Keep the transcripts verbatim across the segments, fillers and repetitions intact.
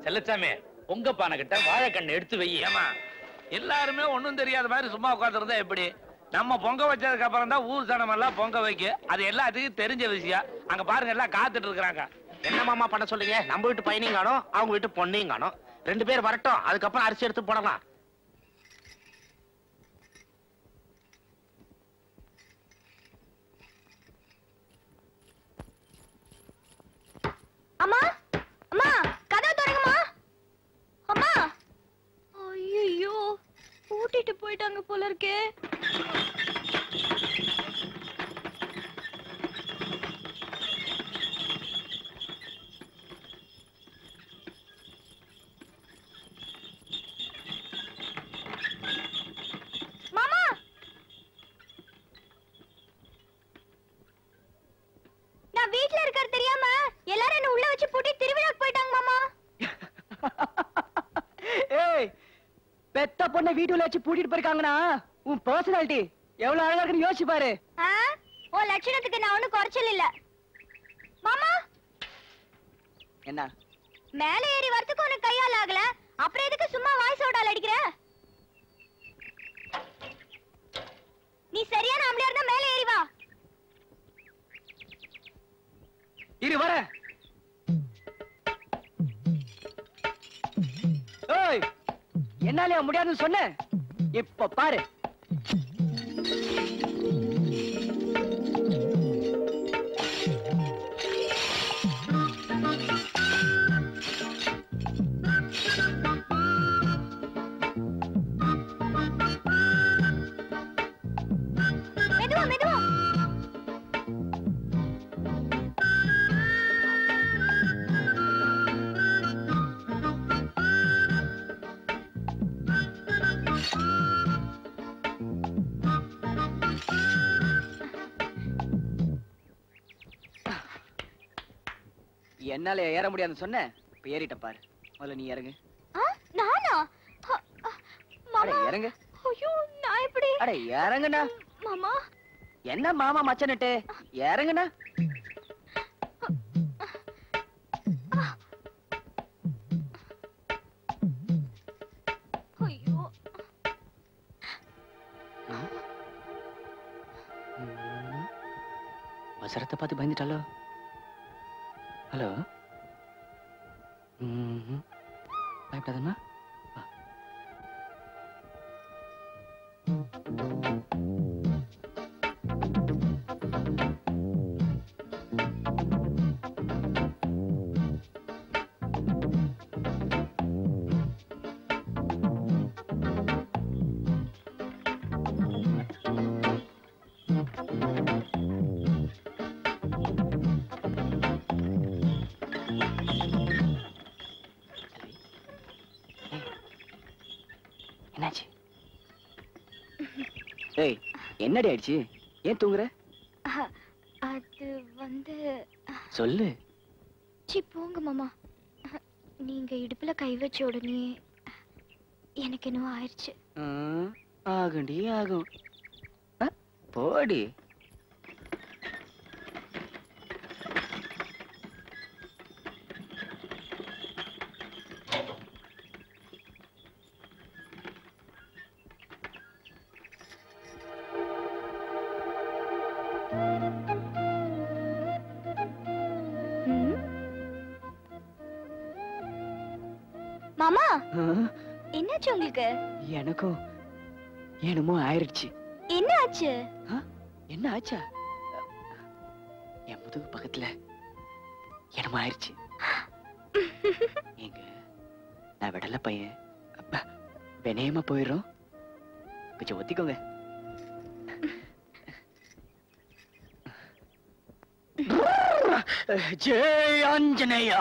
செல்லச்சாமி உங்க பானை கிட்ட வாழைக்கண்ணு எடுத்து வை. ஏமா எல்லாருமே ஒண்ணும் தெரியாத மாதிரி சும்மா உட்காந்துருந்தா எப்படி? நம்ம பொங்க வச்சதுக்கு அப்புறம் தான் ஊர் சனம் எல்லாம் பொங்க வைக்க. அது எல்லாத்துக்கும் தெரிஞ்ச விஷயம். அங்க பாருங்க எல்லாம் காத்துட்டு இருக்கிறாங்க. என்ன மாமா பண்ண சொல்றீங்க? நம்ம வீட்டு பையனையும் காணோம், அவங்க வீட்டு பொண்ணையும் காணோம். ரெண்டு பேர் வரட்டும், அதுக்கப்புறம் அரிசி எடுத்து போடலாம். அம்மா அம்மா கதவு திறங்கம்மா. அம்மா ஐயோ கூட்டிட்டு போயிட்டாங்க போல இருக்கே. மாமா நான் வீட்ல இருக்கறது தெரியாம எல்லாரும் என்ன உள்ள வச்சு பூட்டி திருவிழாக்கு போயிட்டாங்க மாமா. ஏய் பெத்த பொண்ணை வீட்டுல வச்சு பூட்டிட்டு போயிருக்காங்கன்னா உன் பர்சனாலிட்டி எவ்வளவு அழகா இருக்குன்னு யோசிச்சு பாரு. ஓ லட்சணத்துக்கு நான் ஒண்ணும் குறைச்சல் இல்ல மாமா. என்ன மேல ஏறி வரதுக்கு உனக்கு கையால் ஆகல, அப்புறம் எதுக்கு சும்மா வாய் சோடால் அடிக்கிற? நீ சரியான ஆம்பளையா இருந்தா மேல ஏறி வா. இரு வர. ஏய் என்னால முடியாதுன்னு சொன்ன, இப்ப பாரு. மெதுவா மெதுவா. என்னால ஏற முடியாதுன்னு சொன்ன, இப்ப ஏறிட்ட பாரு. முதல்ல நீ இறங்கு. நானா? மாமா இறங்கு. ஐயோ நான் எப்படி? அட இறங்குனா. மாமா என்ன மாமா மச்சனட்டு இறங்குனா. ஐயோ வசரத்தை பார்த்து பயந்துட்டாலோ? ஹலோ பயப்படாதம்மா. என்னாச்சு? ஏய் என்னடி ஆயிடுச்சு? ஏன் தூங்குற? அது வந்து சொல்லு. சி போங்க மாமா. நீங்க இடுப்புல கை வச்ச உடனே எனக்கு என்னவோ ஆயிடுச்சு. ஆகுண்டி ஆகும். போடி. மாமா என்னாச்சு உங்களுக்கு? எனக்கும் என்னமோ ஆயிடுச்சு. என்ன ஆச்சு? என்ன ஆச்சா? என் முதுகு பக்கத்துல என்னமோ ஆயிடுச்சு. எங்க நான் விடல பையன். அப்பா வினயமா போயிடுறோம். கொஞ்சம் ஒத்திக்கோங்க. ஜெய் ஆஞ்சநேயா.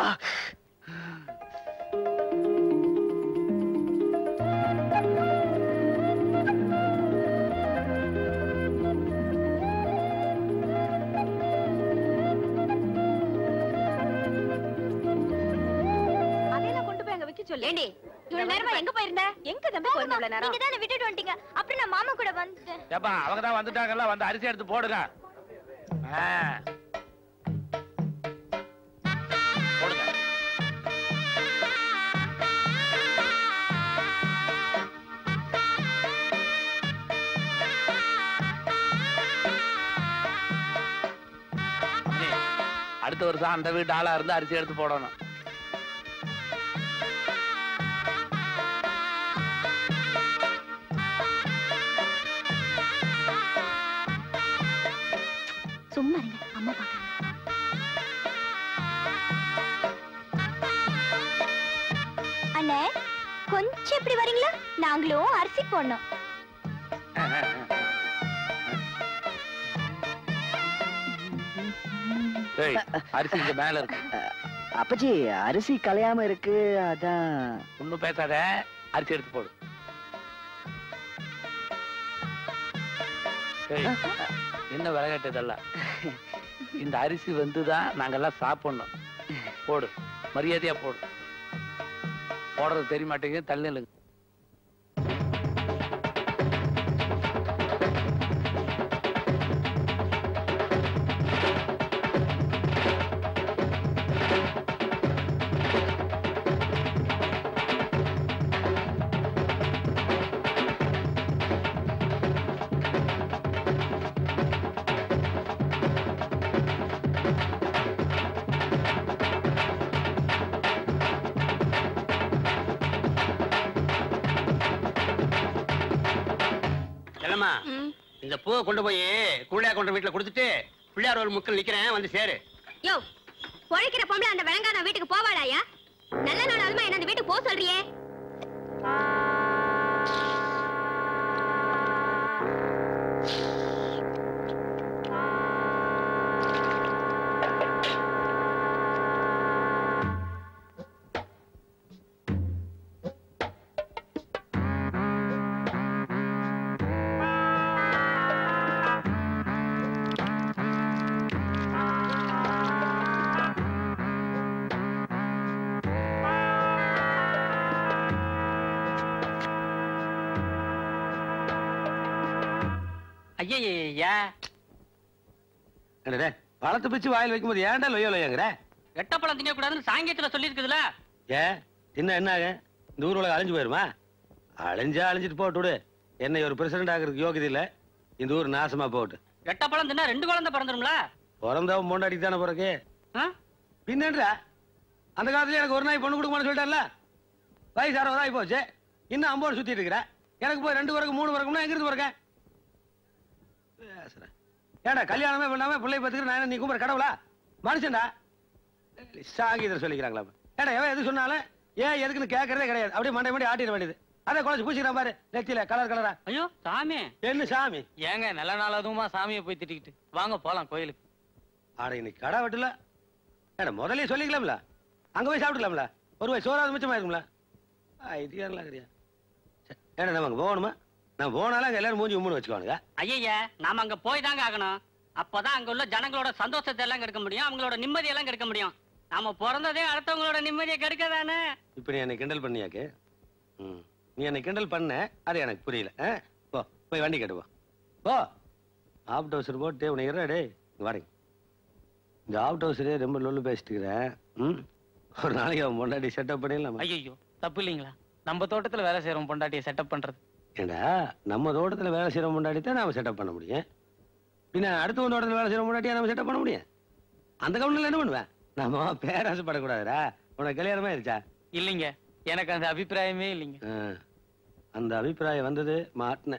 ஏண்டி இவ்வளவு நேரமா எங்க போயிருந்த? எங்க தம்பி போயிருந்த இவ்வளவு நேரம்? நீங்க தான விட்டுட்டு வந்துட்டீங்க. அப்புறம் நான் மாமா கூட வந்துட்டேன். ஏப்பா அவங்க தான் வந்துட்டாங்கல்ல, வந்து அரிசி எடுத்து போடுங்க. போடுங்க. அடுத்த வருஷம் அந்த வீட்டு ஆளா இருந்து அரிசி எடுத்து போடணும். சும்மா இருங்க, அம்மா பாக்குறாங்க. அண்ணே கொஞ்சம் இப்படி வரீங்களா? நாங்களும் அரிசி போடணும். அரிசி இங்க மேல இருக்கு. அப்பச்சி அரிசி கலையாம இருக்கு, அதான். ஒண்ணும் பேசாத, அரிசி எடுத்து போடு. என்ன விளையாட்டு இதெல்லாம்? இந்த அரிசி வந்துதான் நாங்கெல்லாம் சாப்பிடணும். போடு, மரியாதையா போடு. போடுறது தெரிய மாட்டேங்குது, தள்ளிலுங்க. இந்த பூவை கொண்டு போய் கூழையா கொண்டு வீட்டுல கொடுத்துட்டு பிள்ளையார் ஒரு முக்கில் நிக்கிறேன், வந்து சேரு. யோ, பொழைக்கிற பொம்பளை அந்த விளங்கான வீட்டுக்கு போவாடாயா? நல்ல நாள் அதுமா என்ன அந்த வீட்டுக்கு போக சொல்றியே? பழத்தை பிச்சு வாயில் வைக்கும் போது ஏன்டா லொய்யோ லொய்யங்கிற? எட்ட பழம் திங்க கூடாதுன்னு சாங்கியத்துல சொல்லி இருக்குதுல. ஏ தின்ன என்ன ஆகும்? இந்த ஊர் உலகம் அழிஞ்சு போயிருமா? அழிஞ்சா அழிஞ்சிட்டு போட்டு. என்னை ஒரு பிரசிடண்ட் ஆகிறதுக்கு யோகியது இல்ல. இந்த ஊர் நாசமா போட்டு. எட்ட பழம் தின்னா ரெண்டு குழந்தை பிறந்துரும்ல. பிறந்தவன் மூண்டாடி தானே பிறகு. பின்னன்றா அந்த காலத்துல எனக்கு ஒரு நாய் பொண்ணு கொடுக்கணும்னு சொல்லிட்டான்ல. வயசு அறுபது ஆகி போச்சு, இன்னும் ஐம்பது சுத்திட்டு இருக்கிற. எனக்கு போய் ரெண்டு பிறகு மூணு பிறகும்னா எங்கிருந்து பிறக்கேன்? ஏடா கல்யாணமே பண்ணாம பிள்ளை பத்துக்கு நான் நீ கும்புற கடவுளா? மனுஷன்டா. சாங்கீதர் சொல்லிக்கிறாங்களா? ஏடா எவன் எது சொன்னாலும் ஏன் எதுக்குன்னு கேட்கறதே கிடையாது. அப்படியே மண்டை மண்டி ஆட்டிட வேண்டியது. அதை குழந்தை பூச்சிக்கிறான் பாரு நெத்தியில கலர் கலரா. ஐயோ சாமி, என்ன சாமி? ஏங்க நல்ல நாள் அதுவுமா சாமியை போய் திட்டிக்கிட்டு வாங்க போலாம் கோயிலுக்கு. ஆட இன்னைக்கு கடை வெட்டல. ஏடா முதல்ல சொல்லிக்கலாம்ல, அங்க போய் சாப்பிட்டுக்கலாம்ல. ஒரு வாய் சோறாவது மிச்சமா இருக்கும்ல. இது யாரெல்லாம் கிடையாது. ஏடா நம்ம அங்க போகணுமா? நான் போனாலும் அங்க எல்லாரும் மூஞ்சி உம்முன்னு வச்சுக்கோனுங்க. ஐயா நாம அங்க போய் தாங்க ஆகணும். அப்பதான் அங்க உள்ள ஜனங்களோட சந்தோஷத்தை எல்லாம் கெடுக்க முடியும், அவங்களோட நிம்மதி எல்லாம் கெடுக்க முடியும். நாம பிறந்ததே அடுத்தவங்களோட நிம்மதியை கெடுக்கதானே. இப்ப நீ என்னை கிண்டல் பண்ணியாக்கு? நீ என்னை கிண்டல் பண்ண, அது எனக்கு புரியல. போ போய் வண்டி கட்டுவா. போ ஆப்ட் ஹவுசர் போட்டு உனக்கு இருடே வாடகை. இந்த ஆப்ட் ஹவுசரே ரொம்ப லொல்லு பேசிட்டு இருக்கிறேன். ம் ஒரு நாளைக்கு அவன் பொண்டாட்டி செட்டப் பண்ணிடலாம். ஐயோ தப்பு இல்லைங்களா? நம்ம தோட்டத்துல வேலை செய்யறோம் பொண்டாட்டியை செட்டப் பண்றது. ஏண்டா நம்ம தோட்டத்துல வேலை செய்யற முன்னாடி தான் நாம செட்டப் பண்ண முடியும். பின்ன அடுத்த தோட்டத்துல வேலை செய்யற முன்னாடியா நம்ம செட்டப் பண்ண முடியும்? அந்த கவுண்ட்ல என்ன பண்ணுவேன்? நம்ம பேராசப்படக்கூடாதுடா. உனக்கு கல்யாணமா இருச்சா? இல்லைங்க, எனக்கு அந்த அபிப்பிராயமே இல்லைங்க. அந்த அபிப்பிராயம் வந்தது மாட்டின.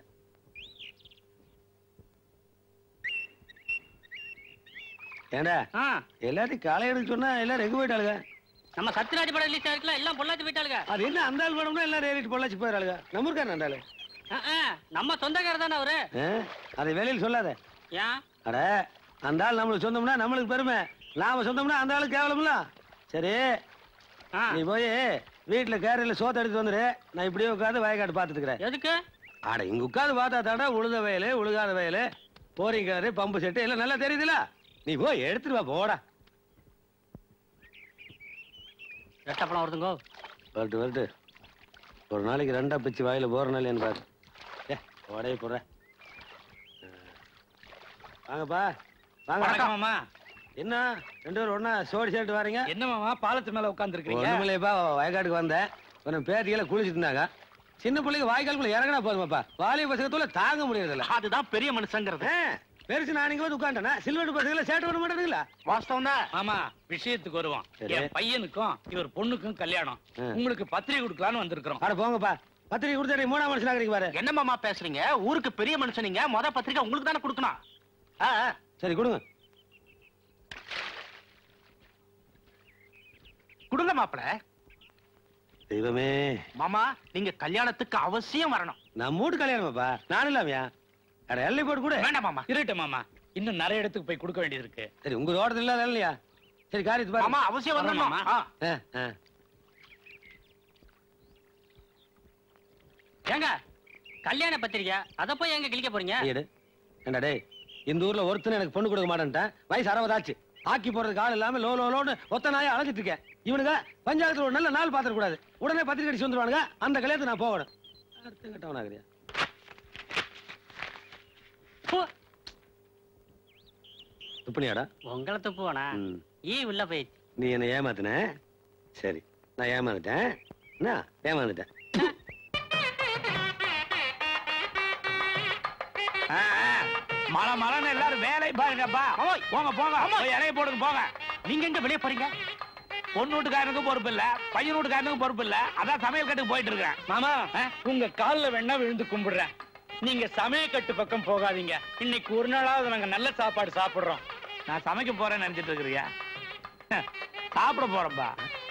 ஏண்டா எல்லாத்தையும் காலை எடுக்க சொன்னா எல்லாரும் எங்க போயிட்டாளுங்க? நம்ம சத்யராஜ் படம் ரிலீஸ் ஆயிருக்கல, எல்லாம் பொள்ளாச்சி போயிட்டாளுங்க. அது என்ன அந்த ஆள் படம்னா எல்லாரும் ஏறிட்டு பொள்ளாச்சி போயிடாளுங்க. நம்ம இருக்காரு அந்த ஆளு. நம்ம சொந்தக்கார தானே அவரு. அதை வெளியில் சொல்லாத. ஏன்? அட அந்த ஆள் நம்மளுக்கு சொந்தம்னா நம்மளுக்கு பெருமை, நாம சொந்தம்னா அந்த ஆளுக்கு கேவலம்ல. சரி நீ போய் வீட்டுல கேரையில சோத்த எடுத்து வந்துரு. நான் இப்படியே உட்காந்து வயக்காட்டு பாத்துட்டு இருக்கிறேன். எதுக்கு? ஆட இங்க உட்காந்து பார்த்தா தாடா உழுத வயலு உழுகாத வயலு போரிங் கிணறு பம்பு செட்டு எல்லாம் நல்லா தெரியுதுல. நீ போய் எடுத்துட்டு வா போடா. ரெட்டப்பழம் வருதுங்கோ. வரட்டு வரட்டு. ஒரு நாளைக்கு ரெண்டா பிச்சு வாயில போற நாள் என்ன பாரு. ஏ உடைய போடுற. வாங்கப்பா வாங்க மாமா. என்ன ரெண்டு பேரும் ஒன்னா சோடி சேர்த்து வரீங்க? என்ன மாமா பாலத்து மேல உட்கார்ந்து இருக்கீங்க? ஒண்ணுமில்லையப்பா, வயக்காட்டுக்கு வந்தேன். கொஞ்சம் பேத்திகளை குளிச்சுட்டு இருந்தாங்க. சின்ன பிள்ளைங்க வாய்க்காலுக்குள்ள இறங்கினா போதுமாப்பா, வாலிய பசங்கத்துல தாங்க முடியறதில்ல. அதுதான் பெரிய மனுஷங்கிறது. பெருசு நான் இங்க வந்து உட்கார்ந்தேனா சில்வர் பசங்கள சேட் பண்ண மாட்டீங்களா? வாஸ்தவம் தான். ஆமா, விஷயத்துக்கு வருவோம். என் பையனுக்கும் இவர் பொண்ணுக்கும் கல்யாணம். உங்களுக்கு பத்திரிகை கொடுக்கலான்னு வந்திருக்கிறோம். அட போங்கப்பா. பத்திரிகை கொடுத்தா மூணாம் மனுஷன் ஆகிறீங்க பாரு. என்ன மாமா பேசுறீங்க? ஊருக்கு பெரிய மனுஷன் நீங்க. முத பத்திரிகை உங்களுக்கு தானே கொடுக்கணும். ஆ, சரி கொடுங்க. கொடுங்க மாப்பிள. தெய்வமே. மாமா நீங்க கல்யாணத்துக்கு அவசியம் வரணும். நான் மூடு கல்யாணமாப்பா. நானும் இல்லாமையா? அட எல்லை போட்டு கூட. வேண்டாம் மாமா. இருட்டு மாமா, இன்னும் நிறைய இடத்துக்கு போய் கொடுக்க வேண்டியது இருக்கு. சரி உங்க தோட்டத்துல இல்லாத இல்லையா? சரி காரியத்து பாரு. மாமா அவசியம் வரணும் மாமா. ஏங்க கல்யாண பத்திரிக்கை அத போய் எங்க கிளிக்க போறீங்க? ஏண்டா டேய், இந்த ஊர்ல ஒருத்தன் எனக்கு பொண்ணு கொடுக்க மாட்டேன்ட்டான். வயசு அறுபதாச்சு. ஆக்கி போறதுக்கு ஆள் இல்லாம லோ லோ லோன்னு ஒத்த நாயா அழைச்சிட்டு இருக்கேன். இவனுங்க பஞ்சாயத்துல ஒரு நல்ல நாள் பாத்திர கூடாது. உடனே பத்திரிக்கை அடிச்சு வந்துருவானுங்க. அந்த கல்யாணத்துக்கு நான் போகணும். அர்த்தம் கட்டவனாகிறியா? துப்பனியாடா? உங்களை துப்புவானா? ஈ உள்ள போய் நீ என்ன ஏமாத்தின? சரி நான் ஏமாந்துட்டேன். என்ன ஏமாந்துட்டேன். மழை மழைன்னு எல்லாரும் வேலை பாருங்கப்பா. போங்க போங்க, போய் இலைய போடுங்க போங்க. நீங்க எங்க வெளியே போறீங்க? பொண்ணு வீட்டுக்காரனுக்கும் பொறுப்பு இல்ல, பையன் வீட்டுக்காரனுக்கும் பொறுப்பு இல்ல. அதான் சமையல் கட்டுக்கு போயிட்டு இருக்கேன். மாமா உங்க கால்ல வேணா விழுந்து கும்பிடுறேன். நீங்க சமயக்கட்டு பக்கம் போகாதீங்க. இன்னைக்கு ஒரு நாளாவது நாங்க நல்ல சாப்பாடு சாப்பிடுறோம். நான் சமைக்க போறேன்னு நினைச்சிட்டு இருக்கிறியா? சாப்பிட போறேன்பா.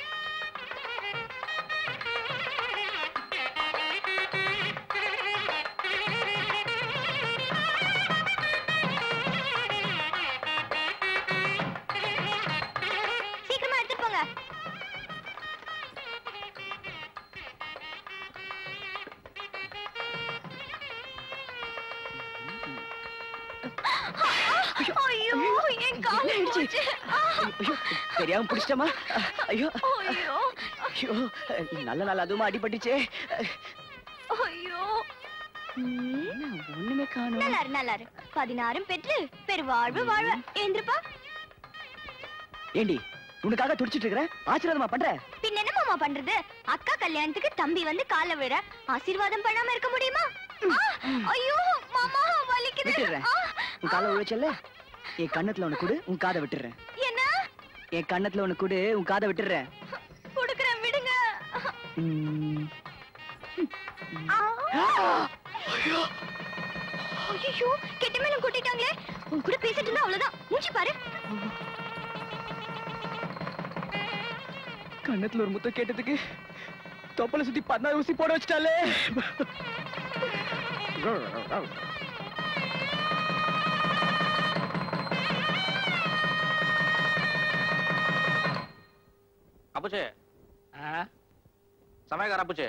சீக்கிரமா எடுத்துட்டு போங்க. ஐயோ என் கால் போச்சு. ஐயோ தெரியாம பிடிச்சிட்டமா? ஐயோ ஐயோ ஐயோ நல்ல நாள் அதுமா அடிபட்டுச்சே. ஐயோ ஒண்ணுமே காணோம். நல்லாரு நல்லாரு. பதினாறும் பெற்று பெருவாழ்வு வாழ்வ. ஏந்திருப்பா. ஏண்டி உனக்காக துடிச்சிட்டு இருக்கிறேன், ஆசீர்வாதமா பண்ற? பின்ன என்ன மாமா பண்றது? அக்கா கல்யாணத்துக்கு தம்பி வந்து கால விழ ஆசீர்வாதம் பண்ணாம இருக்க முடியுமா? ஐயோ மாமா வலிக்குது. விட்டுறேன். உன் காலை உழைச்சல்ல, என் கண்ணத்துல ஒண்ணு கொடு, உன் காதை விட்டுறேன். என்ன? என் கண்ணத்துல ஒண்ணு கொடு, உன் காதை விட்டுறேன். கொடுக்கறேன் விடுங்க. ஐயோ ஐயோ கெட்ட மேலும் கூட்டிட்டாங்களே. உன் கூட பேசிட்டு இருந்தா அவ்வளவுதான். மூஞ்சி பாரு. கண்ணத்துல ஒரு முத்தம் கேட்டதுக்கு தொப்பலை சுத்தி பதினாறு ஊசி போட வச்சிட்டாலே. அப்புச்சு சமயக்கார அப்புச்சு.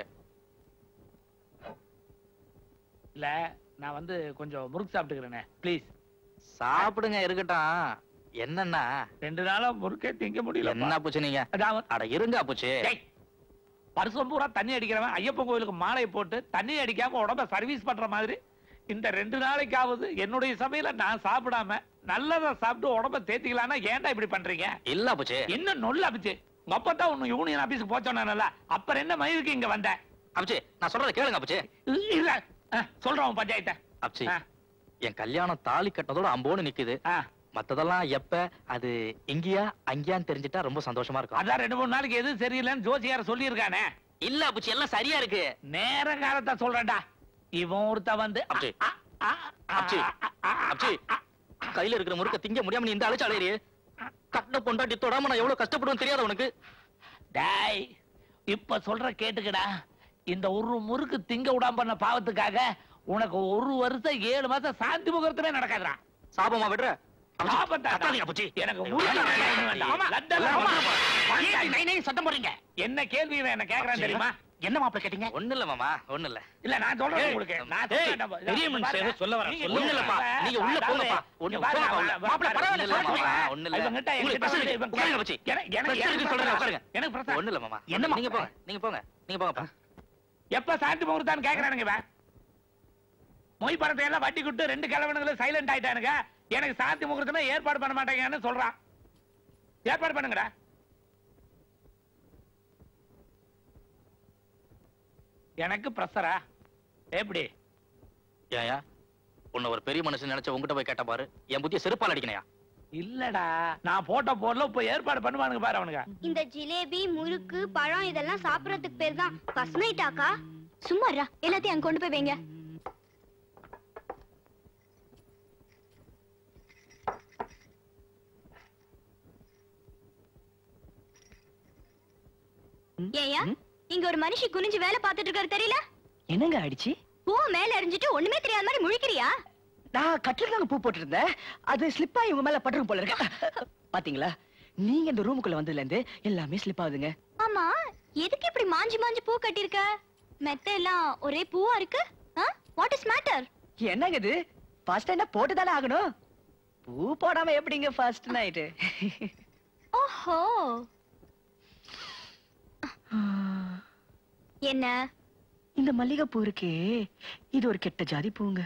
இல்ல நான் வந்து கொஞ்சம் முறுக்கு சாப்பிட்டுக்கிறேனே, ப்ளீஸ். சாப்பிடுங்க, இருக்கட்டும். என்னன்னா ரெண்டு நாளா முறுக்கே திங்க முடியல. என்ன அப்புச்சு நீங்க? அட இருங்க அப்புச்சு. வருஷம் பூரா தண்ணி அடிக்கிறவன் ஐயப்பன் கோயிலுக்கு மாலை போட்டு தண்ணி அடிக்காம உடம்ப சர்வீஸ் பண்ற மாதிரி இந்த ரெண்டு நாளைக்காவது என்னுடைய சமையல நான் சாப்பிடாம நல்லதா சாப்பிட்டு உடம்ப தேத்திக்கலாம்னா ஏன்டா இப்படி பண்றீங்க? இல்ல அப்புச்சு. என்ன நொல்ல அப்புச்சு? உங்க அப்பதான் ஒண்ணு யூனியன் ஆபீஸ்க்கு போச்சோன்னால அப்புறம் என்ன மயிருக்கு இங்க வந்த? அப்புச்சு நான் சொல்றத கேளுங்க அப்புச்சு. இல்ல சொல்றோம் பஞ்சாயத்தை. அப்புச்சு என் கல்யாணம் தாலி கட்டினதோட அம்போன்னு நிக்குது. மத்ததெல்லாம் எப்ப அது இங்கயா அங்கயான்னு தெரிஞ்சிட்டா ரொம்ப சந்தோஷமா இருக்கும். அதான் ரெண்டு மூணு நாளைக்கு எது சரியில்லைன்னு ஜோசியார சொல்லி இருக்கானே. இல்ல அப்புச்சு எல்லாம் சரியா இருக்கு. நேர காலத்தை சொல்றேன்டா. இவன் ஒருத்த வந்து அப்புச்சு அப்புச்சு அப்புச்சு கையில இருக்கிற முறுக்க திங்க முடியாம நீ இந்த அழைச்சு அலையிறியே. கட்ட பொண்டாட்டி தொடாம நான் எவ்வளவு கஷ்டப்படுவேன் தெரியாத உனக்கு? டேய் இப்ப சொல்ற கேட்டுக்கடா. இந்த ஒரு முறுக்கு திங்க விடாம பண்ண பாவத்துக்காக உனக்கு ஒரு வருஷம் ஏழு மாசம் சாந்தி முகூர்த்தமே நடக்காதுடா. சாபமா விடுற? சத்தம் போறீங்க. என்ன கேள்வி என்ன கேக்குறான் தெரியுமா? என்ன மாப்பிள கேட்டீங்க? ஒண்ணு இல்ல மாமா, ஒண்ணு இல்ல. இல்ல நான் சொல்றேன் உங்களுக்கு. நான் பெரிய மனுஷன் சொல்ல வரேன். ஒண்ணு இல்லப்பா, நீங்க உள்ள போங்கப்பா. ஒண்ணு போங்கப்பா. மாப்பிள பரவாயில்ல சொல்லுங்க. ஒண்ணு இல்ல. உங்களுக்கு பிரச்சனை இருக்கு. உட்காருங்க வச்சி. எனக்கு சொல்றேன் உட்காருங்க. எனக்கு பிரச்சனை ஒண்ணு இல்ல மாமா. என்ன நீங்க போங்க. நீங்க போங்க. நீங்க போங்கப்பா. எப்ப சாந்தி முகூர்த்தான்னு கேக்குறானுங்க இவன். மொய் பணத்தை எல்லாம் வட்டி கொடுத்து ரெண்டு கிழவனுங்களும் சைலண்ட் ஆயிட்டானுங்க. எனக்கு சாந்தி முகூர்த்தமே ஏற்பாடு பண்ண மாட்டேங்கன்னு சொல்றான். ஏற்பாடு பண்ணுங்கடா. எனக்கு பிரஷரா எப்படி? ஏயா உன்னை ஒரு பெரிய மனுஷன் நினைச்ச உங்ககிட்ட போய் கேட்ட பாரு, என் புத்திய செருப்பால் அடிக்கணையா? இல்லடா, நான் போட்ட போர்ல போய் ஏற்பாடு பண்ணுவானுங்க பாரு அவனுங்க. இந்த ஜிலேபி, முறுக்கு, பழம் இதெல்லாம் சாப்பிடறதுக்கு பேர் தான் ஃபர்ஸ்ட் நைட் ஆக்கா. சும்மா இருடா, எல்லாத்தையும் அங்க கொண்டு போய் வைங்க. ஏயா, இங்க ஒரு மனுஷி குனிஞ்சு வேலை பார்த்துட்டு இருக்காரு தெரியல? என்னங்க ஆயிடுச்சு? பூ மேல எரிஞ்சிட்டு ஒண்ணுமே தெரியாத மாதிரி முழிக்கிறியா? நான் கட்டில பூ போட்டு இருந்தேன், அது ஸ்லிப்பா இவங்க மேல பட்டுரும் போல இருக்கு. பாத்தீங்களா, நீங்க இந்த ரூமுக்குள்ள வந்ததுல இருந்து எல்லாமே ஸ்லிப் ஆகுதுங்க. ஆமா, எதுக்கு இப்படி மாஞ்சி மாஞ்சி பூ கட்டிருக்க? மெத்த எல்லாம் ஒரே பூவா இருக்கு. What is matter? என்னங்க இது, ஃபர்ஸ்ட் நைட் போட்டு தானே ஆகணும். பூ போடாம எப்படிங்க ஃபர்ஸ்ட் நைட்? ஓஹோ, என்ன இந்த மல்லிகை பூ இருக்கே, இது ஒரு கெட்ட ஜாதி பூங்க.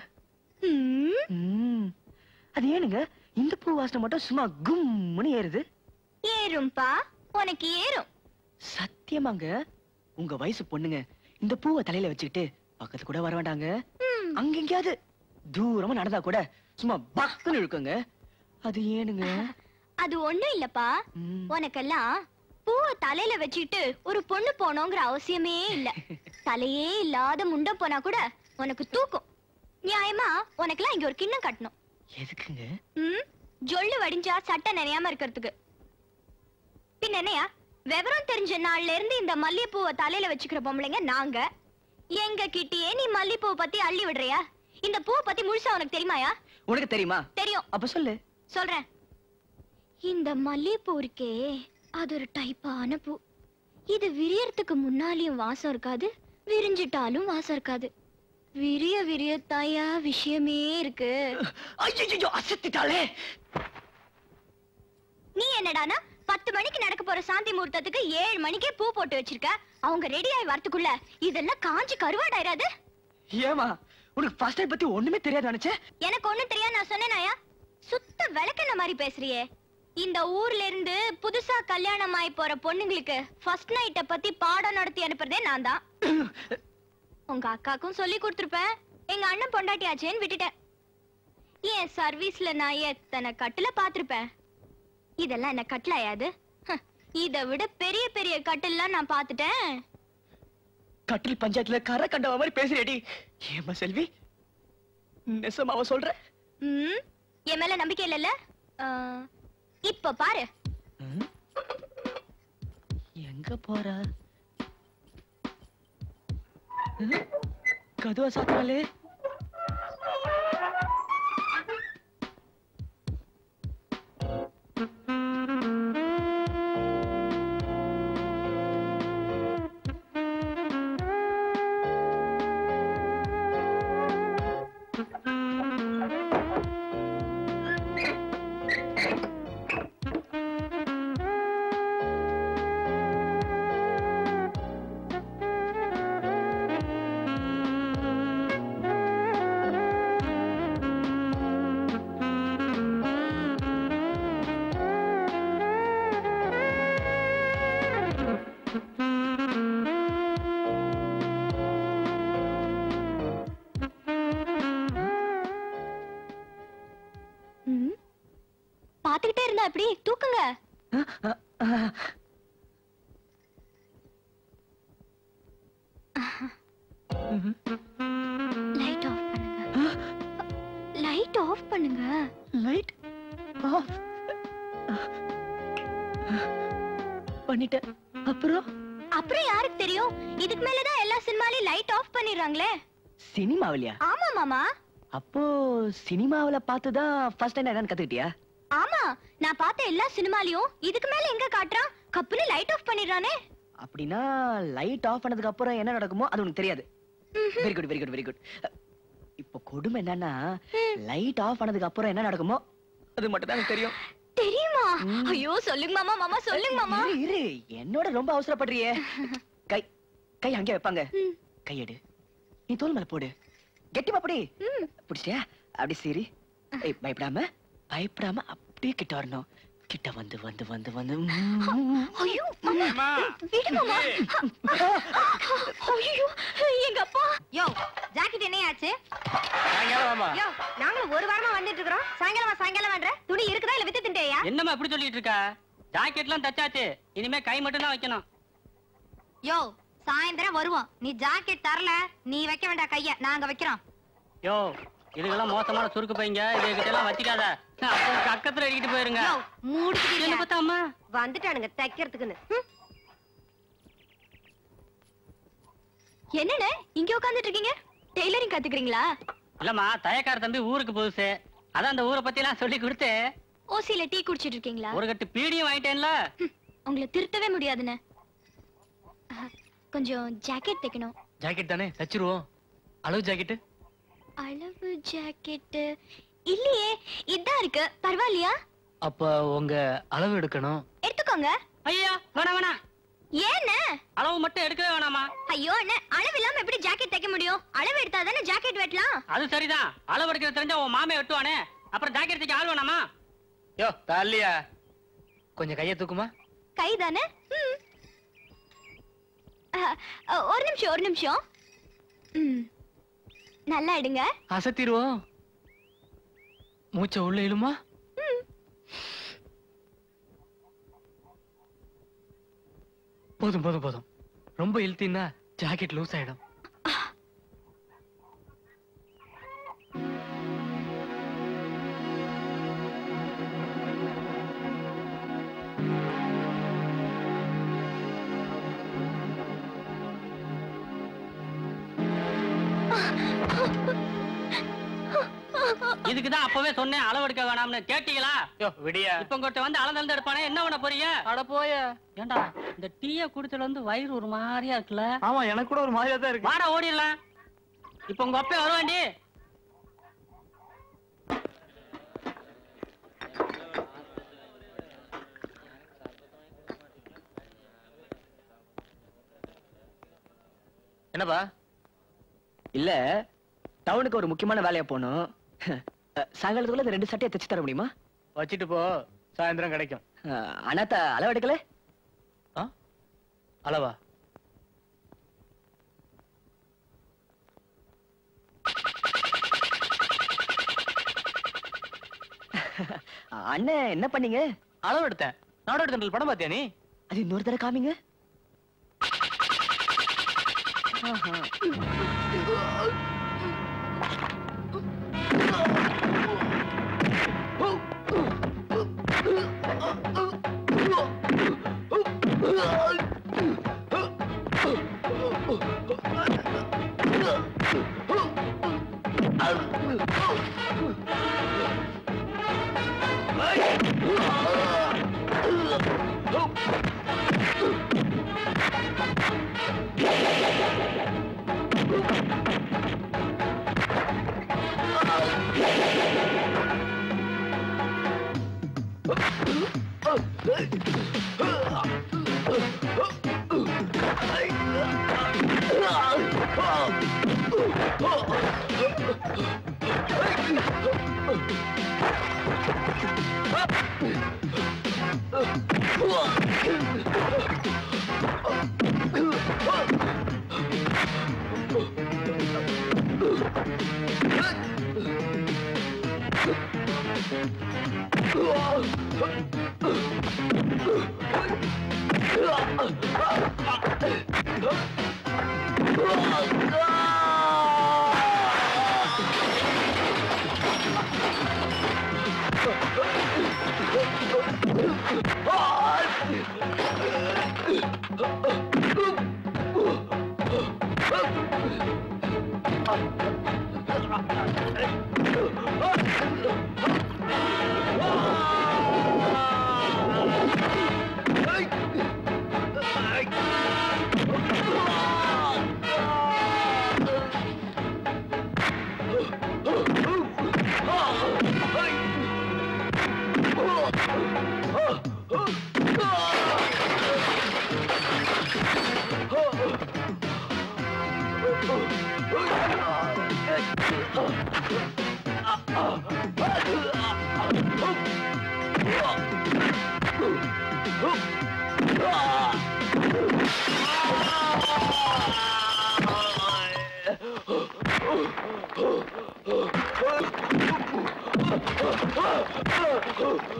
அது ஏனுங்க இந்த பூ வாசனை மட்டும் சும்மா கும்முன்னு ஏறுது? ஏறும்பா, உனக்கு ஏறும். சத்தியமாங்க, உங்க வயசு பொண்ணுங்க இந்த பூவை தலையில வச்சுக்கிட்டு பக்கத்து கூட வர வேண்டாங்க. அங்க எங்கேயாவது தூரமா நடந்தா கூட சும்மா பக்குன்னு இழுக்குங்க. அது ஏனுங்க? அது ஒண்ணும் இல்லப்பா, உனக்கெல்லாம் பூவை தலையில வச்சுக்கிட்டு ஒரு பொண்ணு போனோங்கிற அவசியமே இல்ல. தலையே இல்லாத முண்டம் போனா கூட உனக்கு தூக்கும். நியாயமா உனக்கெல்லாம் இங்க ஒரு கிண்ணம் கட்டணும். எதுக்குங்க? ம், ஜொல்லு வடிஞ்சா சட்டை நினையாம இருக்கிறதுக்கு. பின்ன என்னையா, விவரம் தெரிஞ்ச நாள்ல இருந்து இந்த மல்லிகைப்பூவை தலையில வச்சுக்கிற பொம்பளைங்க நாங்க. எங்க கிட்டயே நீ மல்லிகைப்பூவை பத்தி அள்ளி விடுறியா? இந்த பூவை பத்தி முழுசா உனக்கு தெரியுமாயா? உனக்கு தெரியுமா? தெரியும். அப்ப சொல்லு. சொல்றேன். இந்த மல்லிகைப்பூ இருக்கே, அது ஒரு டைப்பான பூ. இது விரியறதுக்கு முன்னாலேயும் வாசம் இருக்காது, விரிஞ்சிட்டாலும் வாசம் இருக்காது. விரிய விரிய தாயா விஷயமே இருக்கு. ஐயோ, அசத்திட்டாளே. நீ என்னடானா பத்து மணிக்கு நடக்க போற சாந்தி முகூர்த்தத்துக்கு ஏழு மணிக்கே பூ போட்டு வச்சிருக்க. அவங்க ரெடி ஆகி வரதுக்குள்ள இதெல்லாம் காஞ்சி கருவாடாயிராது? ஏமா, உனக்கு ஃபர்ஸ்ட் நைட் பத்தி ஒண்ணுமே தெரியாது நினைச்சேன். எனக்கு ஒண்ணும் தெரியாது நான் சொன்னேனாயா? சுத்த விளக்கென்ன மாதிரி பேசுறியே. இந்த ஊர்ல இருந்து புதுசா கல்யாணம் ஆகி போற பொண்ணுங்களுக்கு ஃபர்ஸ்ட் நைட்ட பத்தி பாடம் நடத்தி அனுப்புறதே நான் தான். உங்க அக்காக்கும் சொல்லி கொடுத்துருப்பேன், எங்க அண்ணன் பொண்டாட்டியாச்சேன்னு விட்டுட்டேன். என் சர்வீஸ்ல நான் எத்தனை கட்டுல பாத்திருப்பேன். இதெல்லாம் என்ன கட்டலாயாது? இதை விட பெரிய பெரிய கட்டெல்லாம் நான் பாத்துட்டேன். கட்டில் பஞ்சாயத்துல கரை கண்டவ மாதிரி பேசுறேடி. ஏமா செல்வி, நெசமாவ சொல்ற? ம், என் மேல நம்பிக்கை இல்லல்ல? இப்ப பாரு. எங்க போற? கதுவா சாத்தாலே. பாத்துக்கிட்டே இருந்தா எப்படி தூக்குங்க. லைட் ஆஃப் பண்ணுங்க. லைட் ஆஃப் பண்ணுங்க. லைட் ஆஃப் பண்ணிட்டேன். அப்புறம் அப்புறம் யாருக்கு தெரியும்? இதுக்கு மேலதான் எல்லா சினிமாலையும் லைட் ஆஃப் பண்ணிடுறாங்களே. சினிமாவிலையா? ஆமா மாமா. அப்போ சினிமாவில பார்த்துதான் ஃபர்ஸ்ட் டைம் என்னன்னு கத்துக்கிட்டியா? ஆமா, நான் பார்த்த எல்லா சினிமாலையும் இதுக்கு மேல எங்க காட்டுறான், கப்புன்னு லைட் ஆஃப் பண்ணிடுறானே. அப்படின்னா லைட் ஆஃப் பண்ணதுக்கு அப்புறம் என்ன நடக்குமோ அது உனக்கு தெரியாது. Very good very good very good. இப்போ கொடுமை என்னன்னா, லைட் ஆஃப் பண்ணதுக்கு அப்புறம் என்ன நடக்குமோ அது மட்டும் தான் எனக்கு தெரியும். தெரியுமா? ஐயோ சொல்லுங்க மாமா. மாமா சொல்லுங்க மாமா. இரு, என்னோட ரொம்ப அவசரப்படுறியே. கை கை அங்கே வைப்பாங்க. கையெடு, நீ தோல் மேல போடு. கெட்டிமா படி. பிடிச்சியா? அப்படி சரி. பயப்படாம பயப்படாம அப்படியே கிட்ட வரணும். கிட்ட வந்து வந்து வந்து வந்து ஐயோ மாமா விடு மாமா. ஐயோ எங்க அப்பா. யோ ஜாக்கெட் என்ன ஆச்சு? சாயங்காலம் என்னம்மா நாங்களும் ஒரு வாரமா வந்துட்டு இருக்கோம். சாயங்காலமா சாயங்காலம் வந்தற துணி இருக்குதா இல்ல வித்து தின்டையா? என்னம்மா இப்படி சொல்லிட்டு இருக்கா? ஜாக்கெட்லாம் தச்சாச்சு, இனிமே கை மட்டும் தான் வைக்கணும். யோ சாயந்தரம் வருவோம். நீ ஜாக்கெட் தரல, நீ வைக்க வேண்டாம் கைய, நாங்க வைக்கிறோம். யோ இதுக்கெல்லாம் மோசமான சுருக்கு பையங்க, இதுகிட்ட எல்லாம் வச்சிக்காத. அக்கத்துல அடிக்கிட்டு போயிருங்க. மூடிட்டு பார்த்தாமா வந்துட்டானுங்க தைக்கிறதுக்குன்னு. என்னன்னு இங்க உட்கார்ந்துட்டு இருக்கீங்க? டெய்லரிங் கத்துக்கிறீங்களா? இல்லம்மா, தயக்கார தம்பி ஊருக்கு புதுசு, அதான் அந்த ஊரை பத்தி எல்லாம் சொல்லி கொடுத்து. ஓசியில டீ குடிச்சிட்டு இருக்கீங்களா? ஒரு கட்டு பீடியும் வாங்கிட்டேன்ல. உங்களை திருத்தவே முடியாதுன்னு. கொஞ்சம் ஜாக்கெட் தைக்கணும். ஜாக்கெட் தானே தச்சிருவோம். அளவு ஜாக்கெட்? அளவு ஜாக்கெட் இல்லையே, இதான் இருக்கு. பரவாயில்லையா? அப்ப உங்க அளவு எடுக்கணும். எடுத்துக்கோங்க. ஐயா வேணா வேணா. ஏன்னு? அளவு மட்டும் எடுக்கவே வேணாமா? ஐயோ அண்ணே, அளவு இல்லாம எப்படி ஜாக்கெட் தைக்க முடியும்? அளவு எடுத்தா தானே ஜாக்கெட் வெட்டலாம். அது சரிதான், அளவு எடுக்கிறது தெரிஞ்சா உன் மாமே வெட்டுவானே, அப்புறம் ஜாக்கெட் தைக்க ஆள் வேணாமா? யோ தாலியா, கொஞ்சம் கையை தூக்குமா. கை தானே. ஒரு நிமிஷம் ஒரு நிமிஷம். ம், நல்லா எடுங்க. அசத்திடுவோம். மூச்சை உள்ள இழுமா. போதும் போதும் போதும். ரொம்ப இழுத்தீங்கன்னா ஜாக்கெட் லூஸ் ஆயிடும். இதுக்குதான் அப்பவே சொன்னேன் அளவு எடுக்க வேணாம்னு, கேட்டீங்களா? விடியா இப்ப உங்கள்கிட்ட வந்து அளந்து எடுப்பானே, என்ன பண்ண போறீங்க? அட போய. ஏண்டா இந்த டீய குடிச்சல வந்து வயிறு ஒரு மாதிரியா இருக்குல்ல? ஆமா, எனக்கு கூட ஒரு மாதிரியா தான் இருக்கு. வாடா ஓடிடலாம். இப்ப உங்க அப்பே வருவாண்டி. என்னப்பா? இல்ல, டவுனுக்கு ஒரு முக்கியமான வேலையா போகணும். சாயங்காலத்துக்குள்ள இந்த ரெண்டு சட்டையை தைச்சு தர முடியுமா? வச்சிட்டு போ, சாயந்தரம் கிடைக்கும். அனாத்த அளவு எடுக்கல. அளவா? அண்ணன் என்ன பண்ணீங்க? அளவு எடுத்தேன். நாடோடி தண்டல் படம் பாத்தியா நீ? அது இன்னொரு தடவை காமிங்க.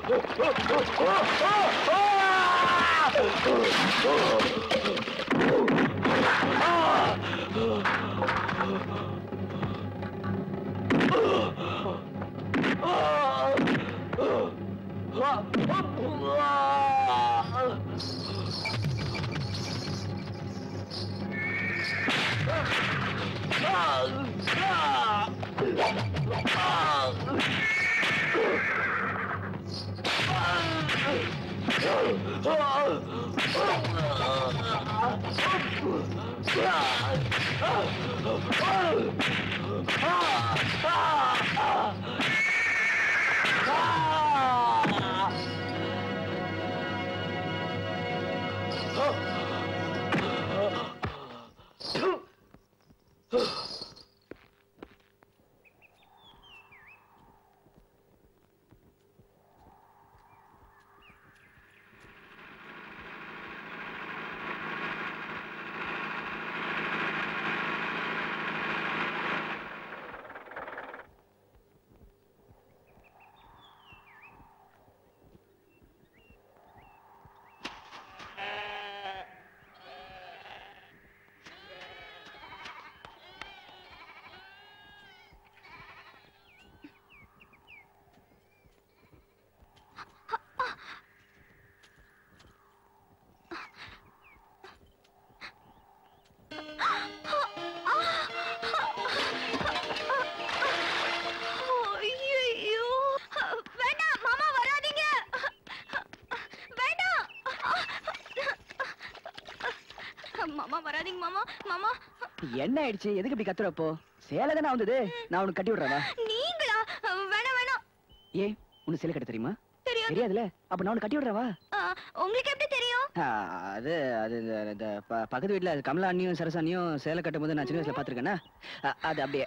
என்ன ஆயிடுச்சு? எதுக்கு இப்படி கத்துறப்போ? சேலை தானே வந்தது, நான் உனக்கு கட்டி விடுறவா? நீங்களா? வேணாம் வேணாம். ஏ உனக்கு சேலை கட்ட தெரியுமா? தெரியாதுல, அப்ப நான் உனக்கு கட்டி விடுறவா? உங்களுக்கு எப்படி தெரியும்? அது அது இந்த பக்கத்து வீட்டுல கமலா அண்ணியும் சரசா அண்ணியும் சேலை கட்டும் போது நான் சின்ன வயசுல பாத்துருக்கேன்னா அது அப்படியே.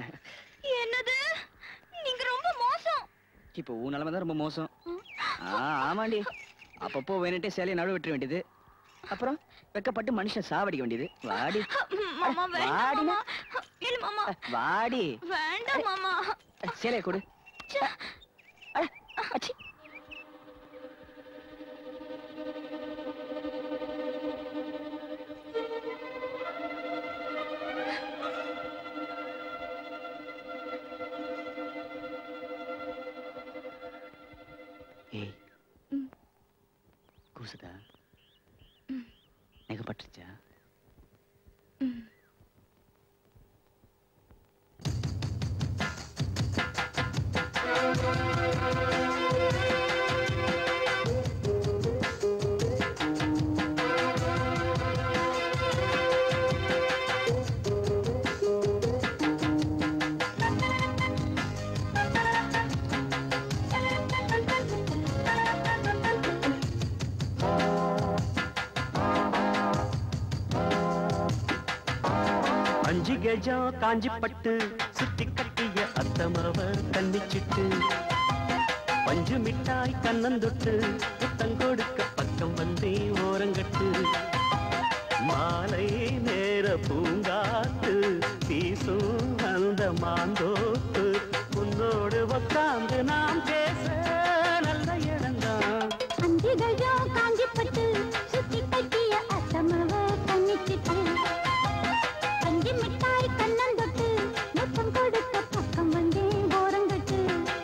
என்னது? நீங்க ரொம்ப மோசம். இப்போ உன் நிலைமை தான் ரொம்ப மோசம். ஆமாண்டி, அப்பப்போ வேணுட்டே சேலையை நடுவு விட்டுற வேண்டியது, அப்புறம் வெக்கப்பட்டு மனுஷன் சாவடிக்க வேண்டியது. வாடி மாமா, வேண்டாம் மாமா. இல்ல மாமா. வாடி. வேண்டாம் மாமா. சேலையை கொடு. அச்சி. ஏய், கூசுதா? நெகப்பட்டுச்சா? அஞ்சு கஜம் காஞ்சி பட்டு சுத்தி கட்டிய அத்தமரவ கண்ணிச்சிட்டு பஞ்சு மிட்டாய் கண்ணந்தொட்டு புத்தம் கொடுக்க பக்கம் வந்தே ஓரங்கட்டு மாலை நேர பூங்காத்து வீசும் அந்த மாந்தோப்பு உன்னோடு உட்கார்ந்து நாம் பேச நல்ல இடம்தான். அஞ்சு கஜம் காஞ்சி பட்டு சுத்தி கட்டிய அத்தமரவ கண்ணிச்சிட்டு மிட்டாய் கண்ணந்தொட்டு முத்தம் கொடுக்க பக்கம் வந்தே ஓரங்கட்டு.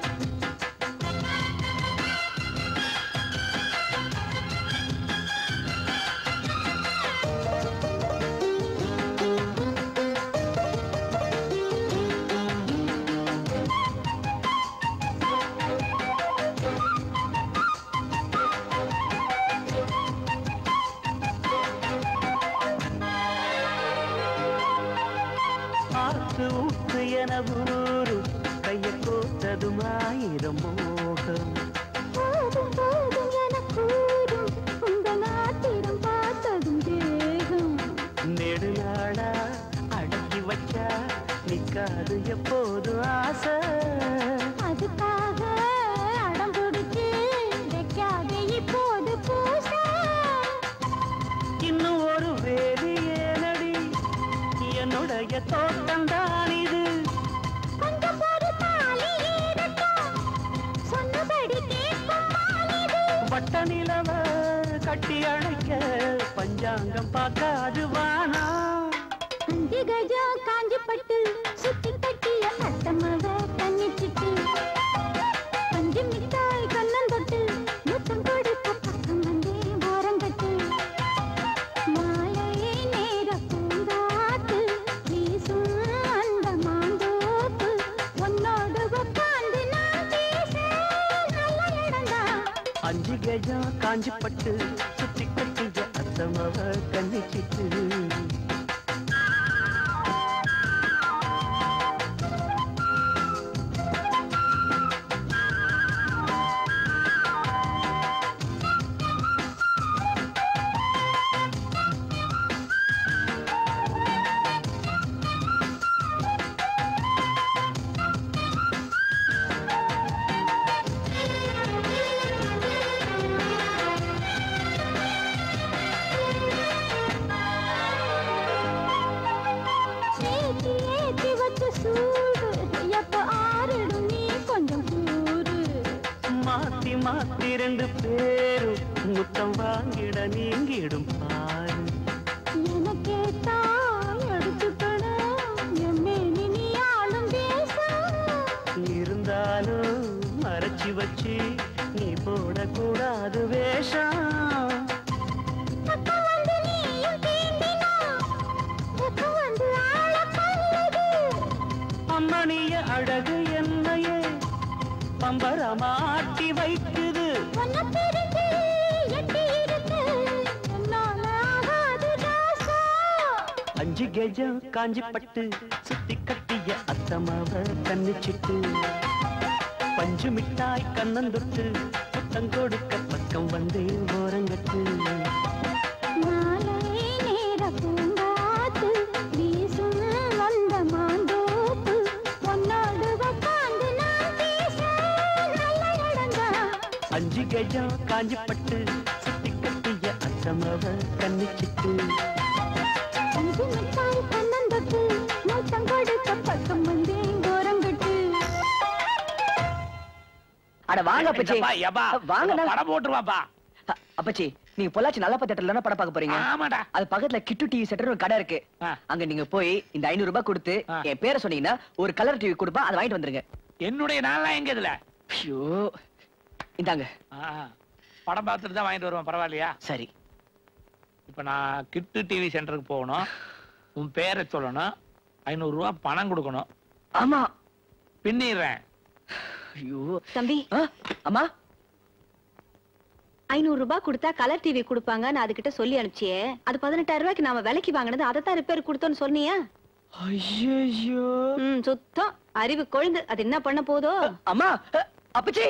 ஊத்து என ஊரு கைய கோத்ததும் ஆயிரம் மோகம். போதும் போதும் என கூறும் உங்கள் ஆத்திரம் பார்த்ததும் தேகம். நெடுநாளா அடக்கி வச்சா நிக்காது எப்போது ஆசை. அதுக்காக அடம் பிடிச்சு வைக்காத இப்போது பூச. இன்னும் ஒரு வேலி ஏனடி என்னுடைய தோட்டம்தான் இது. கொஞ்சம் ஒரு தாலி ஏறட்டும் சொன்னபடி கேட்கும் நிலவ கட்டி அழைக்க பஞ்சாங்கம் பார்க்காது வானா. அஞ்சு கஜம் காஞ்சி பட்டு சுத்தி கட்டிய அத்தமவ தன்னிச்சிட்டு பஞ்சு மிட்டாய் கண்ணன் தொட்டு முத்தம் கொடுக்க பக்கம் வந்தே ஓரங்கட்டு மாலை நேர பூங்காத்து வீசும் அந்த மாந்தோப்பு உன்னோடு உட்கார்ந்து நான் பேச நல்ல இடம்தான். அஞ்சு கஜம் காஞ்சி பட்டு சுத்தி கட்டிய அத்தமவ கண்ணிச்சிட்டு. மாத்தி மாத்தி ரெண்டு பேரும் முத்தம் வாங்கிட நீங்கிடும் பாரு. எனக்கே தான் எடுத்துக்கணும் எம்மேனி நீ ஆளும் தேசம். இருந்தாலும் மறைச்சி வச்சு நீ போடக்கூடாது வேஷம். அப்ப வந்து நீயும் தீண்டினா எப்ப வந்து ஆள கொல்லுது. அம்மணிய அழகு என்னையே பம்பரமாட்டி வைக்குது. உன்னை பிரிஞ்சு எட்டி இருக்கு என்னால ஆகாது தாசா. அஞ்சு கஜம் காஞ்சி பட்டு சுத்தி கட்டிய அத்தமாவ கண்ணிச்சிட்டு பஞ்சு மிட்டாய் கண்ணன் தொட்டு முத்தம் கொடுக்க பக்கம் வந்து ஓரங்கட்டு. மாலை நேர பூங்காத்து வீசும் வந்த மாந்தோப்பு உன்னோடு உட்கார்ந்து நான் பேச நல்ல இடம்தான். அஞ்சு கஜம் காஞ்சி பட்டு சுத்தி கட்டிய அத்தமாவ கண்ணிச்சிட்டு அஞ்சு மிட்டாய் கண்ணன் தொட்டு முத்தம் கொடுக்க பக்கம் வந்து ஓரங்கட்டு. அட வாங்க அப்பச்சி. எப்பா, எப்பா, வாங்கண்ணா. படம் போட்டுருவாப்பா. அ, அப்பச்சி நீங்க பொள்ளாச்சி நல்லா தேட்டர்ல படம் பார்க்க போறீங்க. ஆமாடா. அது பக்கத்துல கிட்டு டிவி செட்டர் ஒரு கடை இருக்கு. ஆ. அங்க நீங்க போய் இந்த ஐநூறு ரூபாய் கொடுத்து ஆ. என் பேரை சொன்னீங்கன்னா ஒரு கலர் டிவி கொடுப்பா, அதை வாங்கிட்டு வந்துருங்க. என்னுடைய நாள்லாம் எங்க இதுல? ஐயோ இந்தாங்க. ஆ, படம் பார்த்துட்டு தான் வாங்கிட்டு வருவேன். பரவாயில்லையா? சரி. இப்ப நான் கிட்டு டிவி சென்டருக்கு போகணும். உன் பேரை சொல்லணும். ஐநூறு ரூபாய் பணம் கொடுக்கணும். ஆமா. பின்னிடுறேன். ஐயோ தம்பி, ஆ, அம்மா ஐநூறு ரூபாய் கொடுத்தா கலர் டிவி கொடுப்பாங்க. நான் அதுகிட்ட சொல்லி அனுப்பிச்சியே, அது பதினெட்டாயிரம் ரூபாய்க்கு நாம விலைக்கு வாங்கினது, அதை தான் ரிப்பேர் கொடுத்தோன்னு சொன்னியா? ஐயோ ம், சுத்தம் அறிவு கொழுந்து. அது என்ன பண்ண போதோ? அம்மா அ, அப்பச்சி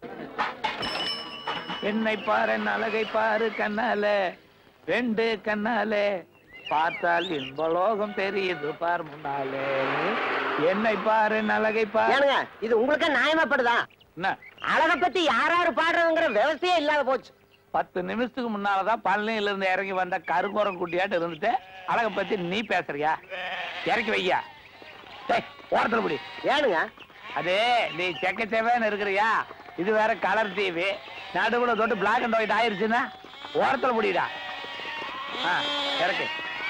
என்னை பாரு அழகை பாரு கண்ணால ரெண்டு கண்ணாலே பார்த்தால் இன்பலோகம் தெரியுது பார் முன்னாலே. என்னை பாரு அழகை பாரு. ஏனுங்க இது உங்களுக்கு நியாயமாப்படுதா? என்ன அழக பத்தி யாராரு பாடுறதுங்கிற விவசாயே இல்லாத போச்சு. பத்து நிமிஷத்துக்கு முன்னாலதான் பழனியில இருந்து இறங்கி வந்த கருங்குரம் குட்டியாட்டு இருந்துட்டு அழகை பத்தி நீ பேசுறியா? இறக்கி வையா. டேய், ஓரத்துல முடி. ஏனுங்க அதே நீ செக்க செவேன்னு இருக்கிறியா? இது வேற கலர் டிவி, நடுவுல தொட்டு பிளாக் அண்ட் ஒயிட் ஆயிருச்சுன்னா ஓரத்துல முடிடா. இறக்கு.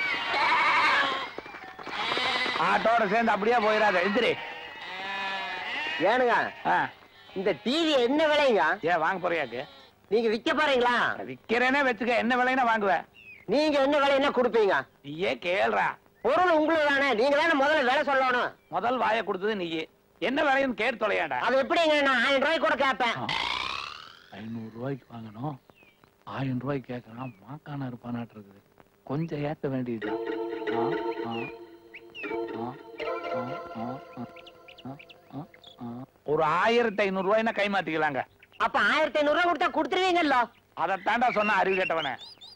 ஆட்டோட சேர்ந்து அப்படியே போயிடாத. எந்திரி. ஏனுங்க ஆ, இந்த டிவி என்ன விலைங்க? ஏன் வாங்க போறியாக்கு? நீங்க விக்க போறீங்களா? விக்கிறேனே வச்சுக்க. என்ன விலைன்னா வாங்குவேன். நீங்க என்ன விலைன்னா கொடுப்பீங்க? நீயே கேள்றா. பொருள் உங்களுக்கு தானே, நீங்க தானே முதல்ல விலை சொல்லணும். முதல் வாயை கொடுத்தது நீயே. என்ன விலைன்னு கேட்டு தொலையாண்டா. அது எப்படிங்க? நான் ஆயிரம் ரூபாய்க்கு கூட கேட்பேன். ஐநூறு ரூபாய்க்கு வாங்கணும், ஆயிரம் ரூபாய்க்கு கேட்கறான். மாக்கான இருப்பானாட்டு இருக்குது. கொஞ்சம் ஏத்த வேண்டியது. ஆ, ஆ, ஆ, ஆ, ஆ, ஆ, ஆ, ஆ. ஒரு ஆயிரத்தி ஐநூறு ரூபாய்னா கை மாத்திக்கலாங்க. அப்ப ஆயிரத்தி ஐநூறு ரூபாய் கொடுத்தா கொடுத்துருவீங்கல்ல? அதை தாண்டா சொன்ன அறிவு கேட்டவனே.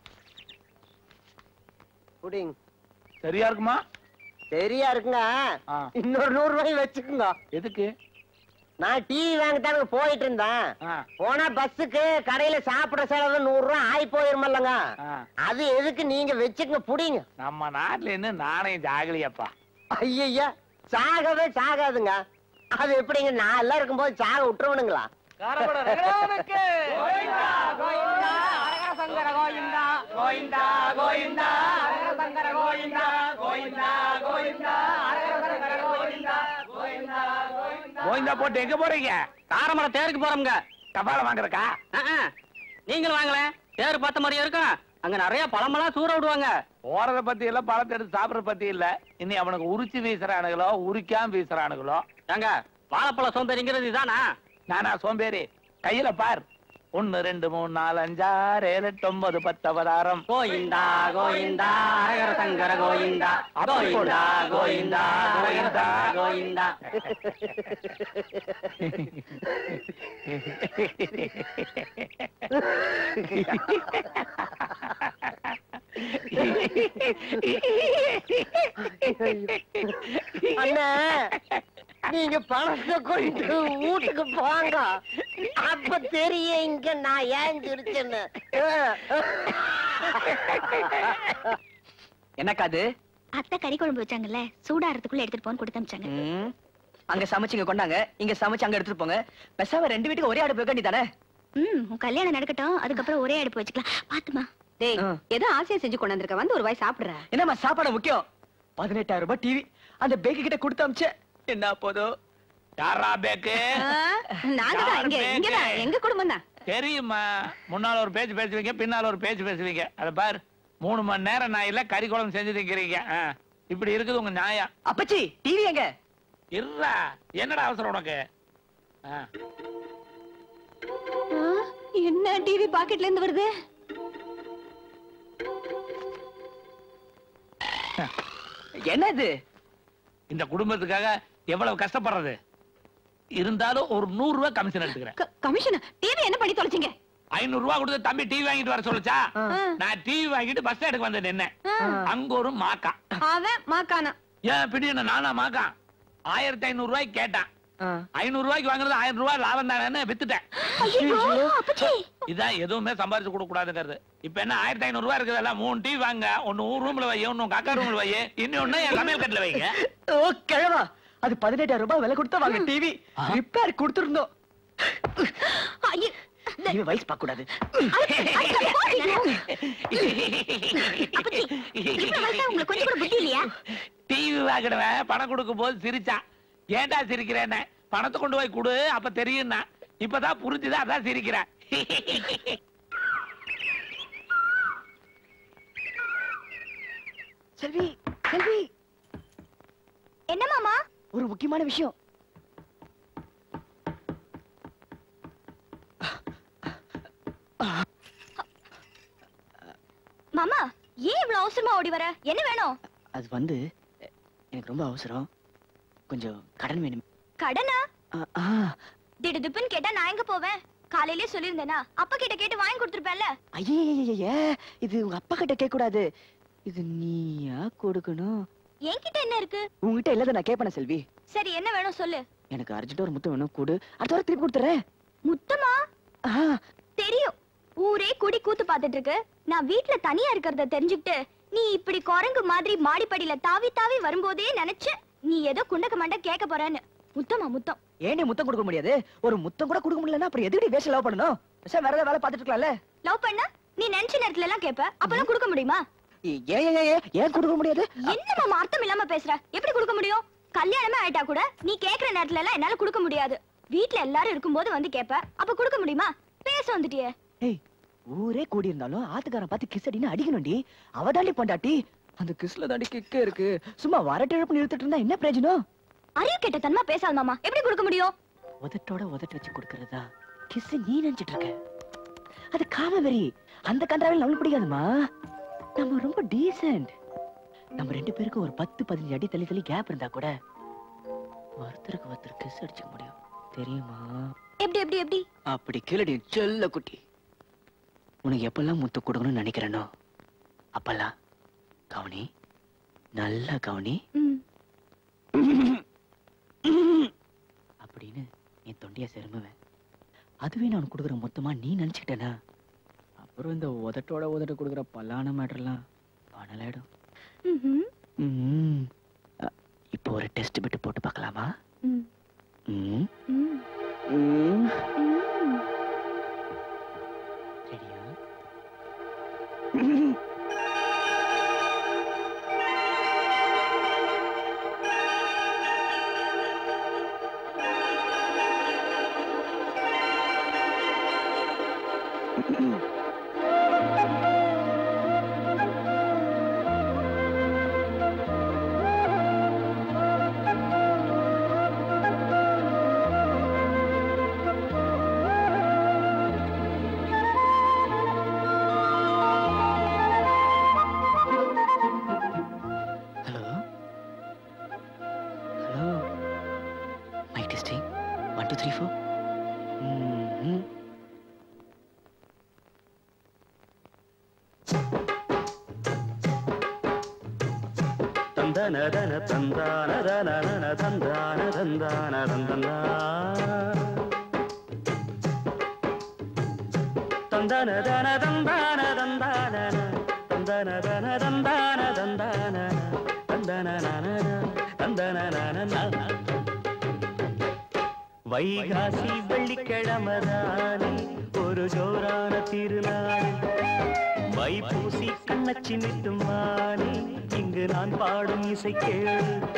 குடிங்க. சரியா இருக்குமா? சரியா இருக்குங்க. ஆ. இன்னொரு நூறு ரூபாய் வச்சுக்குங்க. எதுக்கு? நான் டிவி வாங்கத்தாங்க போயிட்டு இருந்தேன். ஆ. போனா பஸ்ஸுக்கு கடையில சாப்பிட செலவு நூறு ரூபாய் ஆகி போயிருமல்லங்க. ஆ. அது எதுக்கு நீங்க வச்சுக்கங்க, புடிங்க. நம்ம நாட்டுல இருந்து நாணயம் ஜாகலியப்பா. ஐயா சாகவே சாகாதுங்க. அது எப்படிங்க? நான் எல்லாம் இருக்கும்போது சாக விட்டுருவனுங்களா? காரபட ரங்கநாதனுக்கு கோவிந்தா கோவிந்தா அரகர சங்கர கோவிந்தா கோவிந்தா கோவிந்தா அரகர சங்கர கோவிந்தா கோவிந்தா கோவிந்தா அரகர சங்கர கோவிந்தா கோவிந்தா கோவிந்தா. கோவிந்தா போட்டு எங்க போறீங்க? தாரமர தேருக்கு போறோம்ங்க. தபால வாங்குறக்கா? நீங்களும் வாங்கல, தேர் பார்த்த மாதிரியா இருக்கும். அங்க நிறைய பழமெல்லாம் சூற விடுவாங்க. போறத பத்தி இல்ல, பழத்தை எடுத்து சாப்பிடற பத்தி இல்ல. இனி அவனுக்கு உரிச்சு வீசுறானுங்களோ உரிக்காம வீசுறானுங்களோ. ஏங்க வாழைப்பழ சோம்பேறிங்கிறது இதானா? நானா சோம்பேறி? கையில பார், ஒன்னு ரெண்டு மூணு நாலு அஞ்சாறு ஏழு எட்டு ஒன்பது பத்து அவதாரம். கோயிந்தா கோயிந்தா அரகர சங்கர கோயிந்தா கோயிந்தா கோயிந்தா கோயிந்தா கோயிந்தா. அண்ணா நீங்க பணத்தை கொண்டு வீட்டுக்கு போங்க, அப்ப தெரிய இங்க நான் ஏன் சிரிச்சேன்னு. என்னக்கா அது? அத்தை கறி குழம்பு வச்சாங்கல்ல, சூடாறதுக்குள்ள எடுத்துட்டு போன்னு கொடுத்து அனுப்பிச்சாங்க. ம், அங்க சமைச்சு இங்க கொண்டாங்க, இங்க சமைச்சு அங்க எடுத்துட்டு போங்க. பெசாம ரெண்டு வீட்டுக்கு ஒரே அடுப்பு வைக்க நீதானே? ம், உன் கல்யாணம் நடக்கட்டும், அதுக்கப்புறம் ஒரே அடுப்பு வச்சுக்கலாம். பாத்துமா. டேய், ஏதோ ஆசையா செஞ்சு கொண்டு வந்திருக்க, வந்து ஒரு வாய் சாப்பிடுற. என்னம்மா சாப்பாடு முக்கியம்? பதினெட்டாயிரம் ரூபாய் டிவி அந்த பேக்கு கிட்ட கொடுத்து அமிச்ச என்ன போதும். யாரா பேக்கு? நாங்க தான், இங்க இங்கதான் எங்க குடும்பம் தான். தெரியுமா, முன்னால ஒரு பேச்சு பேசுவீங்க, பின்னால ஒரு பேச்சு பேசுவீங்க. அத பாரு, மூணு மணி நேரம் நான் இல்ல கறி குழம்பு செஞ்சு திங்கிறீங்க. இப்படி இருக்குது உங்க நியாயம். அப்பச்சி டிவி எங்க? இருடா, என்னடா அவசரம் உனக்கு? என்ன டிவி பாக்கெட்ல இருந்து வருது? என்னது? இந்த குடும்பத்துக்காக எவ்வளவு கஷ்டப்படுறது, இருந்தாலும் ஒரு நூறு ரூபாய் கமிஷன் எடுத்துக்கிறேன். கமிஷன்? டிவி என்ன பண்ணி தொலைச்சீங்க? ஐநூறு ரூபாய் கொடுத்து தம்பி டிவி வாங்கிட்டு வர சொல்லுச்சா, நான் டிவி வாங்கிட்டு பஸ் ஸ்டாண்டுக்கு வந்தேன். என்ன அங்க ஒரு மாக்கா, அவன் மாக்கானா? ஏன் பிடி என்ன நானா மாக்கா? ஆயிரத்தி ஐநூறு ரூபாய்க்கு கேட்டான். ஐநூறு ரூபாய்க்கு வாங்குறது ஆயிரம் ரூபாய் லாபம் தானே வித்துட்டேன். இதான் எதுவுமே சம்பாதிச்சு கொடுக்க கூடாதுங்கிறது. இப்ப என்ன ஆயிரத்தி ஐநூறு ரூபாய் இருக்குதுல்ல, மூணு டிவி வாங்க, ஒன்னு ஊர் ரூம்ல வை, ஒன்னு அக்கா ரூம்ல வை, இன்னொன்னு என் சமையல் கட்டுல வைங்க. ஓ கிழவா, அது பதினெட்டாயிரம் ரூபாய் விலை கொடுத்தா வாங்க டிவி. ரிப்பேர் கொடுத்துருந்தோம். வயசு பார்க்க கூடாது. டிவி வாங்கிடுவேன், பணம் கொடுக்கும் போது சிரிச்சா, ஏன்டா சிரிக்கிறேன்னு, பணத்தை கொண்டு போய் கொடு அப்ப தெரியும்னா, இப்பதான் புரிஞ்சுதான் அதான் சிரிக்கிறேன். செல்வி, செல்வி, என்ன மாமா? ஒரு முக்கியமான விஷயம். மாமா, ஏன் இவ்வளவு அவசரமா ஓடி வர? என்ன வேணும்? அது வந்து எனக்கு ரொம்ப அவசரம், கொஞ்சம் கடன் வேணும். கடனா? திடுதுப்புன்னு கேட்டா நான் எங்க போவேன்? காலையிலே சொல்லிருந்தேனா, அப்பா கிட்ட கேட்டு வாங்கி கொடுத்துருப்பேன்ல. ஐயே, இது உங்க அப்பா கிட்ட கேட்க கூடாது, இது நீயா கொடுக்கணும். என்கிட்ட என்ன இருக்கு? உங்ககிட்ட இல்லாத நான் கேட்பேன் செல்வி. சரி, என்ன வேணும் சொல்லு. எனக்கு அர்ஜென்ட்டா ஒரு முத்தம் வேணும், கூடு. அடுத்த வாரம் திருப்பி கொடுத்துறேன். முத்தமா? தெரியும், ஊரே குடி கூத்து பாத்துட்டு இருக்கு. நான் வீட்டுல தனியா இருக்கிறத தெரிஞ்சுக்கிட்டு நீ இப்படி குரங்கு மாதிரி மாடிப்படியில தாவி தாவி வரும்போதே நினைச்சு நீ ஏதோ குண்டக்க மண்ட கேட்க போறேன்னு. முத்தமா முத்தம்? ஏன் முத்தம் கொடுக்க முடியாது? ஒரு முத்தம் கூட கொடுக்க முடியலன்னா அப்புறம் எதுக்கு வேஷ லவ் பண்ணணும்? வேற ஏதாவது வேலை பார்த்துட்டு இருக்கலாம்ல. லவ் பண்ணா நீ நினைச்ச நேரத்துல எல்லாம் கேப்ப, அப்பெல்லாம் கொடுக்க முடியுமா? ஏன் ஏன் ஏன் கொடுக்க முடியாது? என்ன மாமா அர்த்தம் இல்லாம பேசுற? எப்படி கொடுக்க முடியும்? கல்யாணமே ஆயிட்டா கூட நீ கேக்குற நேரத்துல எல்லாம் என்னால கொடுக்க முடியாது. வீட்டுல எல்லாரும் இருக்கும்போது வந்து கேப்ப, அப்ப கொடுக்க முடியுமா? பேச வந்துட்டியே. ஏய், ஊரே கூடி இருந்தாலும் ஆத்துக்காரன் பார்த்து கிஸ் அடின்னு அடிக்கணும்டி. அவ தாண்டி பொண்டாட்டி, அந்த கிஸ்ல தாண்டி கிக்கே இருக்கு. சும்மா வரட்டு இழப்பு நிறுத்திட்டு இருந்தா என்ன பிரயோஜனம்? அறிவு கேட்ட தன்மா பேசாத மாமா, எப்படி கொடுக்க முடியும்? உதட்டோட உதட்டு வச்சு கொடுக்கறதா கிஸ் நீ நினைச்சிட்டு இருக்க? அது காமவெறி, அந்த கண்டாவில் நம்மளுக்கு பிடிக்காதுமா. நம்ம ரொம்ப டீசென்ட். நம்ம ரெண்டு பேருக்கும் ஒரு பத்து பதினஞ்சு அடி தள்ளி தள்ளி கேப் இருந்தா கூட ஒருத்தருக்கு ஒருத்தர் கிஸ் அடிச்சுக்க முடியும், தெரியுமா? எப்படி எப்படி எப்படி? அப்படி கேளுடி செல்ல குட்டி. உனக்கு எப்பெல்லாம் முத்து கொடுக்கணும்னு நினைக்கிறேனோ அப்பெல்லாம் கவனி, நல்ல கவனி அப்படின்னு நீ தொண்டைய செருமுவேன். அதுவே நான் கொடுக்குற மொத்தமா நீ நினைச்சுக்கிட்டேனா அப்புறம் இந்த உதட்டோட உதட்ட கொடுக்குற பல்லான மேட்டர்லாம் பணலாயிடும். இப்போ ஒரு டெஸ்ட் பிட்டு போட்டு பார்க்கலாமா? ம் ம் ம் தந்தன தந்தான தன தந்தான தந்தான தந்தனா தந்தன தன தந்தான தந்தான தந்தன தன தந்தான தந்தான தந்தன தந்தன வைகாசி வெள்ளிக்கிழமதானே ஒரு ஜோரான திருநாள் வைப்பூசி கண்ணச்சி நிட்டுமானே இங்கு நான் பாடும் இசை கேளு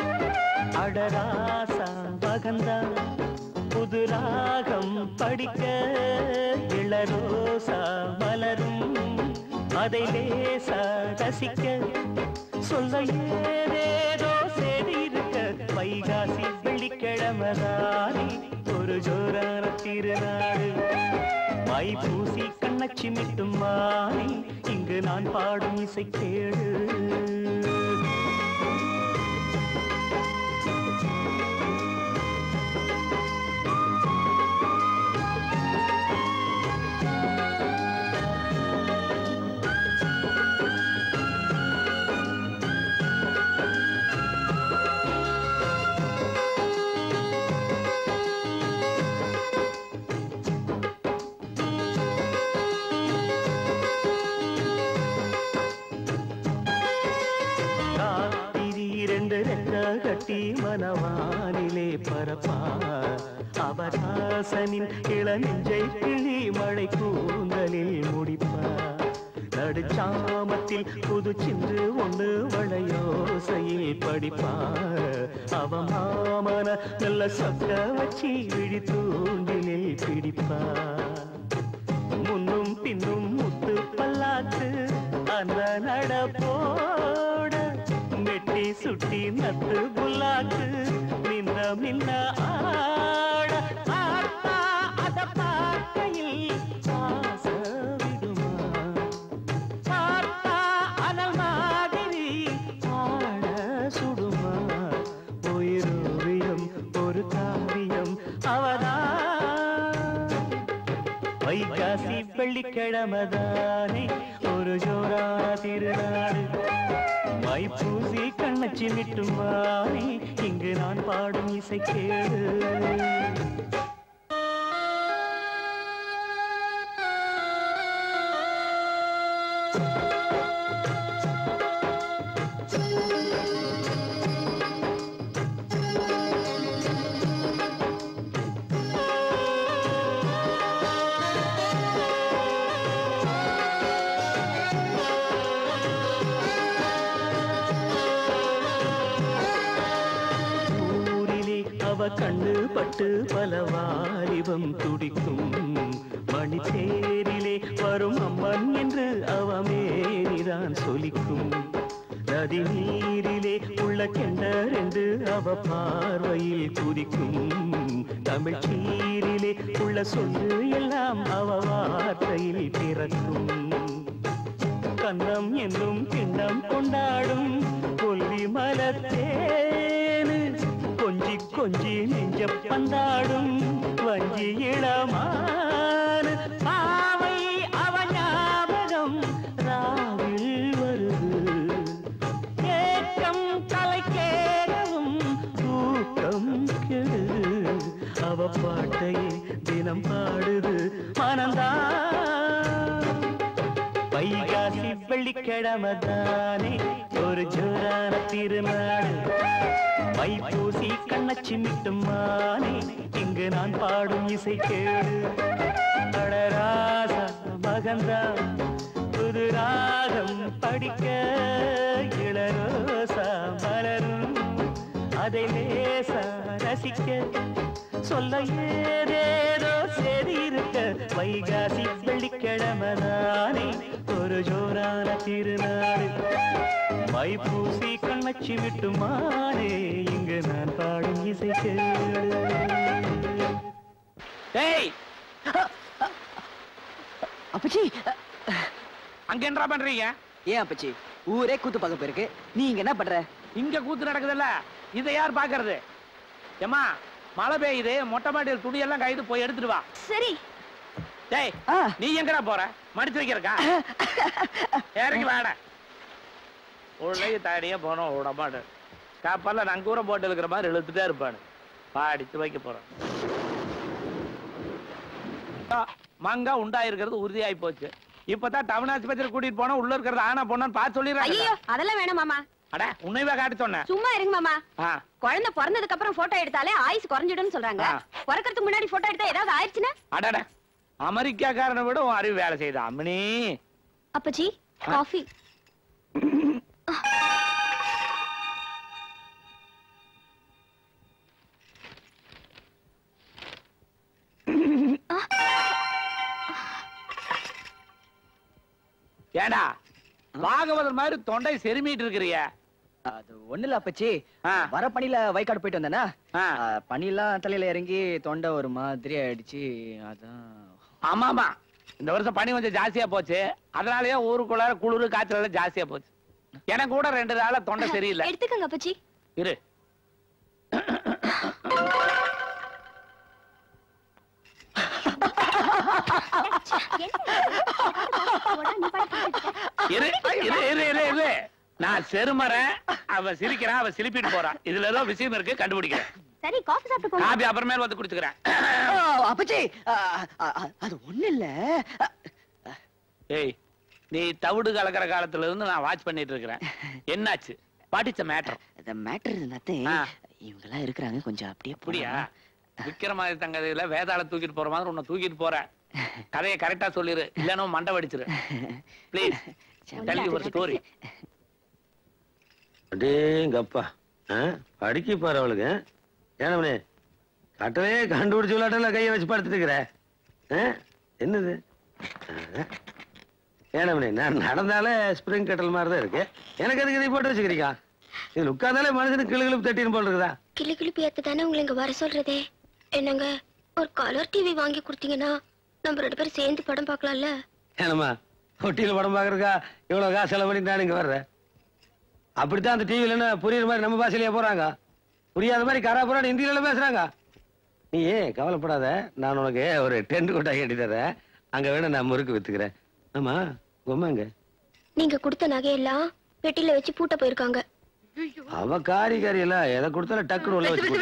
அடராசா மகந்தா புது ராகம் படிக்க இளரோசா மலரும் அதை லேசா ரசிக்க சொல்ல ஏதேதோ சேதி இருக்க வைகாசி வெள்ளிக்கிழமதானே ஒரு ஜோரான திருநாள் வைப்பூசி கண்ணச்சி மிட்டும் மானே இங்கு நான் பாடும் இசை கேளு கட்டி மனவானிலே பரப்பா அவராசனின் இளநெஞ்சை கிளி மழை கூந்தலில் முடிப்பா நடுச்சாமத்தில் புது சின்று ஒன்று வளையோசையில் படிப்பா அவ மாமன நல்ல சொக்க வச்சி விழி தூண்டிலில் பிடிப்பா முன்னும் பின்னும் முத்து பல்லாக்கு அந்த நடப்போட மெட்டி சுட்டி நத்து புல்லாக்கு மின்ன மின்ன ஆட பார்த்தா அத பார்க்கையில் ஆச விடுமா பார்த்தா அனல் மாதிரி ஆட சுடுமா உயிரோவியம் ஒரு காவியம் அவதா வைகாசி வெள்ளிக்கிழமதானே ஒரு ஜோரான திருநாடு வைப்பூசி கண்ணச்சி மிட்டுமானே இங்கு நான் பாடும் இசை கேளு கண்ணு பட்டு பல வாலிபம் துடிக்கும் மணி தேரிலே வரும் அம்மன் என்று அவமேனிதான் சொலிக்கும் நதி நீரிலே உள்ள கெண்டரென்று அவ பார்வையில் குதிக்கும் தமிழ் சீரிலே உள்ள சொல்லு எல்லாம் அவ வார்த்தையில் பிறக்கும் கன்னம் என்னும் கிண்ணம் கொண்டாடும் கொல்லி மலத்தேனு கொஞ்சி கொஞ்சி நெஞ்ச பந்தாடும் வஞ்சி இளமான பாவை அவ ஞாபகம் ராவில் வருது ஏக்கம் தலை கேடவும் தூக்கம் கெடுது அவ பாட்டையே தினம் பாடுது மனந்தா வைகாசி வெள்ளிக்கிழமதானே ஒரு ஜோரான திருநாடு வைப்பூசி கண்ணச்சி மிட்டும் மானே இங்கு நான் பாடும் இசை கேளு அடராசா மகந்தா புது ராகம் படிக்க இளரோசா மலரும் அதை லேசா ரசிக்க சொல்ல ஏதேதோ சேதி இருக்க வைகாசி வெள்ளிக்கிழமை நானே ஒரு ஜோரான திருநாடு மைப்பூசி கண்ணச்சி விட்டு மானே இங்கு நான் பாடும் இசை கேளு. டேய் அப்பச்சி அங்க என்ன பண்றீங்க? ஏன் அப்பச்சி ஊரே கூத்து பார்க்க போயிருக்கு, நீங்க என்ன பண்ற? இங்க கூத்து நடக்குதுல்ல, இதை யார் பாக்குறது? ஏமா மழை பெய்யுது, மொட்டை மாட்டியில் துணி எல்லாம் கைது போய் எடுத்துட்டு வா. சரி. டேய் நீ எங்கடா போற? மடிச்சு வைக்கிறக்கா? இறங்கி வாட. உள்ளே தாடியே போனோம் விட மாட்டேன். காப்பல்ல நங்கூர போட்டு இருக்கிற மாதிரி இழுத்துட்டே இருப்பானு. பாடித்து வைக்க போறேன். மங்கா உண்டாயிருக்கிறது உறுதியாகி போச்சு. இப்பதான் டவுன் ஆஸ்பத்திரி கூட்டிட்டு போனா உள்ள இருக்கிறது ஆனா பொண்ணு பார்த்து சொல்லிடுறாங்க. ஐயோ அதெல்லாம் வேணாம் மாமா. அட உன்னைவா காட்ட சொன்னேன். சும்மா இருங்க மாமா. குழந்தை பிறந்ததுக்கு அப்புறம் போட்டோ எடுத்தாலே ஆயுசு குறைஞ்சிடும்னு சொல்றாங்க. பிறக்கிறதுக்கு முன்னாடி போட்டோ எடுத்தா ஏதாவது ஆயிடுச்சுன்னா? அடட அமெரிக்காக்காரனை விட உன் அறிவு வேலை செய்யுது அம்மனி. அப்பச்சி காஃபி. ஏண்டா பாகவதர் மாதிரி தொண்டை செருமிட்டு இருக்கிறிய? அது ஒண்ணு இல்ல அப்பச்சி, வர பனியில வயக்காடு போயிட்டு வந்தேனா, பனியெல்லாம் தலையில இறங்கி தொண்டை ஒரு மாதிரி ஆயிடுச்சு. அதான். ஆமா ஆமா இந்த வருஷம் பனி கொஞ்சம் ஜாஸ்தியா போச்சு. அதனாலயே ஊருக்குள்ள குளிர் காய்ச்சல் எல்லாம் ஜாஸ்தியா போச்சு. எனக்கு கூட ரெண்டு நாளா தொண்டை சரியில்லை. எடுத்துக்கங்க அப்பச்சி. இரு. இரு இரு இரு இரு இரு நான் செருமறேன், அவ சிரிக்கிறான், அவ சிலிப்பிட்டு போறான். இதுல ஏதோ விஷயம் இருக்கு, கண்டுபிடிக்கிறேன். சரி காஃபி சாப்பிட்டு போங்க. காபி அப்புறமேல வந்து குடிச்சுக்கிறேன். அப்பச்சி அது ஒண்ணு இல்ல. ஏய் நீ தவிடு கலக்கிற காலத்துல இருந்து நான் வாட்ச் பண்ணிட்டு இருக்கிறேன். என்னாச்சு? படிச்ச மேட்டர். அந்த மேட்டர் நத்தே இவங்க எல்லாம் இருக்கிறாங்க கொஞ்சம் அப்படியே அப்படியா? விக்கிரமாதிரி தங்கதில வேதாள தூக்கிட்டு போற மாதிரி உன்னை தூக்கிட்டு போறேன். கதையை கரெக்டா சொல்லிரு, இல்லன்னா மண்டை வடிச்சிரு. Please tell your story. அடேங்கப்பா படிக்க பாரு அவளுக்கு. ஏனே கட்டவே கண்டுபிடிச்சு விளையாட்டுல கையை வச்சு படுத்துட்டு இருக்கிற என்னது? ஏனே நான் நடந்தாலே ஸ்ப்ரிங் கட்டல் மாதிரி தான் இருக்கு. எனக்கு அதுக்கு நீ போட்டு வச்சுக்கிறீங்க. இது உட்கார்ந்தாலே மனுஷனுக்கு கிளு கிளிப்பு தட்டின்னு போல் இருக்குதா? கிளி கிளிப்பு ஏத்து தானே உங்களை இங்க வர சொல்றதே. என்னங்க ஒரு கலர் டிவி வாங்கி கொடுத்தீங்கன்னா நம்ம ரெண்டு பேரும் சேர்ந்து படம் பார்க்கலாம்ல? ஏனம்மா ஒட்டியில படம் பாக்குறதுக்கா இவ்வளவு காசு செலவு பண்ணி நான் இங்க வர்றேன்? அப்படித்தான் அந்த டிவில புரியுற மாதிரி நம்ம பாஷையிலேயே போறாங்க, புரியாத மாதிரி கராபுரான்னு ஹிந்தியில பேசுறாங்க. நீ ஏன் கவலைப்படாத, நான் உனக்கு ஒரு டென்ட் கொட்டா கட்டி தரேன். அங்க வேணா நான் முறுக்கு வித்துக்கிறேன். ஆமா உமாங்க நீங்க கொடுத்த நகையெல்லாம் பெட்டியில வச்சு பூட்ட போயிருக்காங்க. அவ காரி காரி எல்லாம் எதை கொடுத்தாலும் டக்குனு உள்ள வச்சு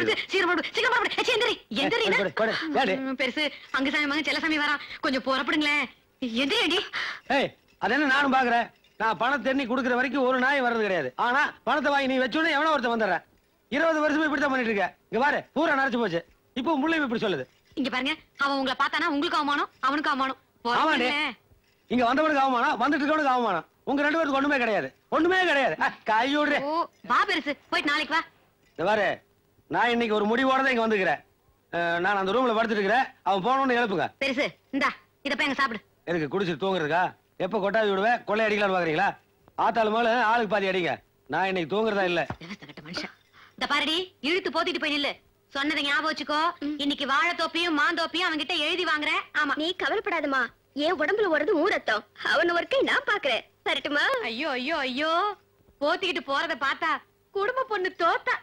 பெருசு அங்க சாமி செல்லசாமி வரா, கொஞ்சம் புறப்படுங்களேன். எந்திரி. ஏய் அது என்ன நானும் பாக்குறேன். நான் பணத்தை எண்ணி கொடுக்குற வரைக்கும் ஒரு நாய் வர்றது கிடையாது. ஆனா பணத்தை வாங்கி நீ வச்சோடனே எவனோ ஒருத்தன் வந்துடுறேன். இருபது வருஷமா இப்படித்தான் பண்ணிட்டு இருக்க. இங்க பாரு பூரா நரைச்சு போச்சு. இப்போ முள்ளையும் இப்படி சொல்லுது. இங்க பாருங்க, அவன் உங்களை பார்த்தானா உங்களுக்கு அவமானம், அவனுக்கு அவமானம். ஆமாண்டே, இங்க வந்தவனுக்கு அவமானம், வந்துட்டு இருக்கவனுக்கு அவமானம். உங்க ரெண்டு பேருக்கு ஒண்ணுமே கிடையாது, ஒண்ணுமே கிடையாது. கையோடு வா பெருசு, போயிட்டு நாளைக்கு வா. இந்த பாரு நான் இன்னைக்கு ஒரு முடிவோட தான் இங்க வந்துக்கிறேன். நான் அந்த ரூம்ல படுத்துட்டு இருக்கிறேன். அவன் போனோன்னு எழுப்புங்க. பெருசு இந்தா இத போய் எங்க சாப்பிடு. எனக்கு குடிச்சிட்டு தூங்குறதுக்கா? எப்ப கொட்டாவி விடுவேன்? கொள்ளை அடிக்கலான்னு பாக்குறீங்களா? ஆத்தாள் மேல ஆளுக்கு பாதி அடிங்க. நான் இன்னைக்கு தூங்குறதா இல்ல. மனுஷன் இந்த பாருடி, இழுத்து போத்திட்டு போய் நில்லு. சொன்னதை ஞாபகம் வச்சுக்கோ. இன்னைக்கு வாழைத்தோப்பியும் மாந்தோப்பியும் அவன்கிட்ட எழுதி வாங்குறேன். ஆமா நீ கவலைப்படாதமா, என் உடம்புல ஓடுறது ஊரத்தம். அவன் ஒர்க்கை நான் பாக்குறேன். வரட்டுமா? ஐயோ ஐயோ ஐயோ, போத்திக்கிட்டு போறத பார்த்தா குடும்ப பொண்ணு தோத்தா.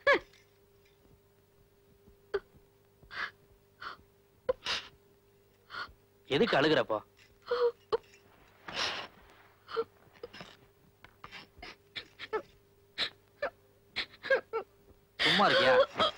எதுக்கு அழுகுறப்போ? சும்மா இருக்கியா?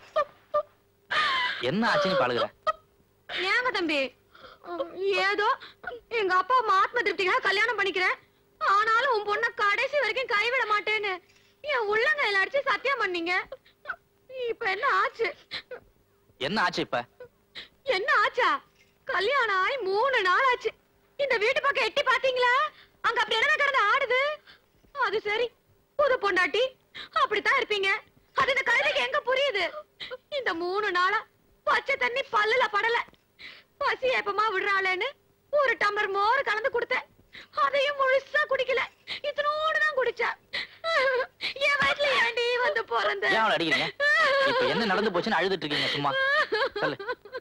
என்ன ஆச்சுன்னு பழகுற? ஏங்க தம்பி, ஏதோ எங்க அப்பா அம்மா ஆத்ம திருப்திக்காக கல்யாணம் பண்ணிக்கிறேன், ஆனாலும் உன் பொண்ண கடைசி வரைக்கும் கைவிட மாட்டேன்னு என் உள்ளங்கையில அடிச்சு சத்தியம் பண்ணீங்க. இப்ப என்ன ஆச்சு? என்ன ஆச்சு இப்ப? என்ன ஆச்சா? கல்யாணம் ஆகி மூணு நாள் ஆச்சு. இந்த வீட்டு பக்கம் எட்டி பாத்தீங்களா? அங்க அப்படி என்ன கிடந்து ஆடுது. அது சரி, புது பொண்டாட்டி அப்படித்தான் இருப்பீங்க. அது இந்த கழுதைக்கு எங்க புரியுது? இந்த மூணு நாளா பச்சை தண்ணி பல்லுல படல. பசி எப்பமா விடுறாளேன்னு ஒரு டம்ளர் மோர் கலந்து கொடுத்தேன். அதையும் முழுசா குடிக்கல, இத்தனோடு தான் குடிச்சா. என் வயிற்றுல ஏண்டி வந்து பிறந்த? ஏன் அவளை அடிக்கிறீங்க? இப்ப என்ன நடந்து போச்சுன்னு அழுதுட்டு இருக்கீங்க சும்மா? சொல்லு.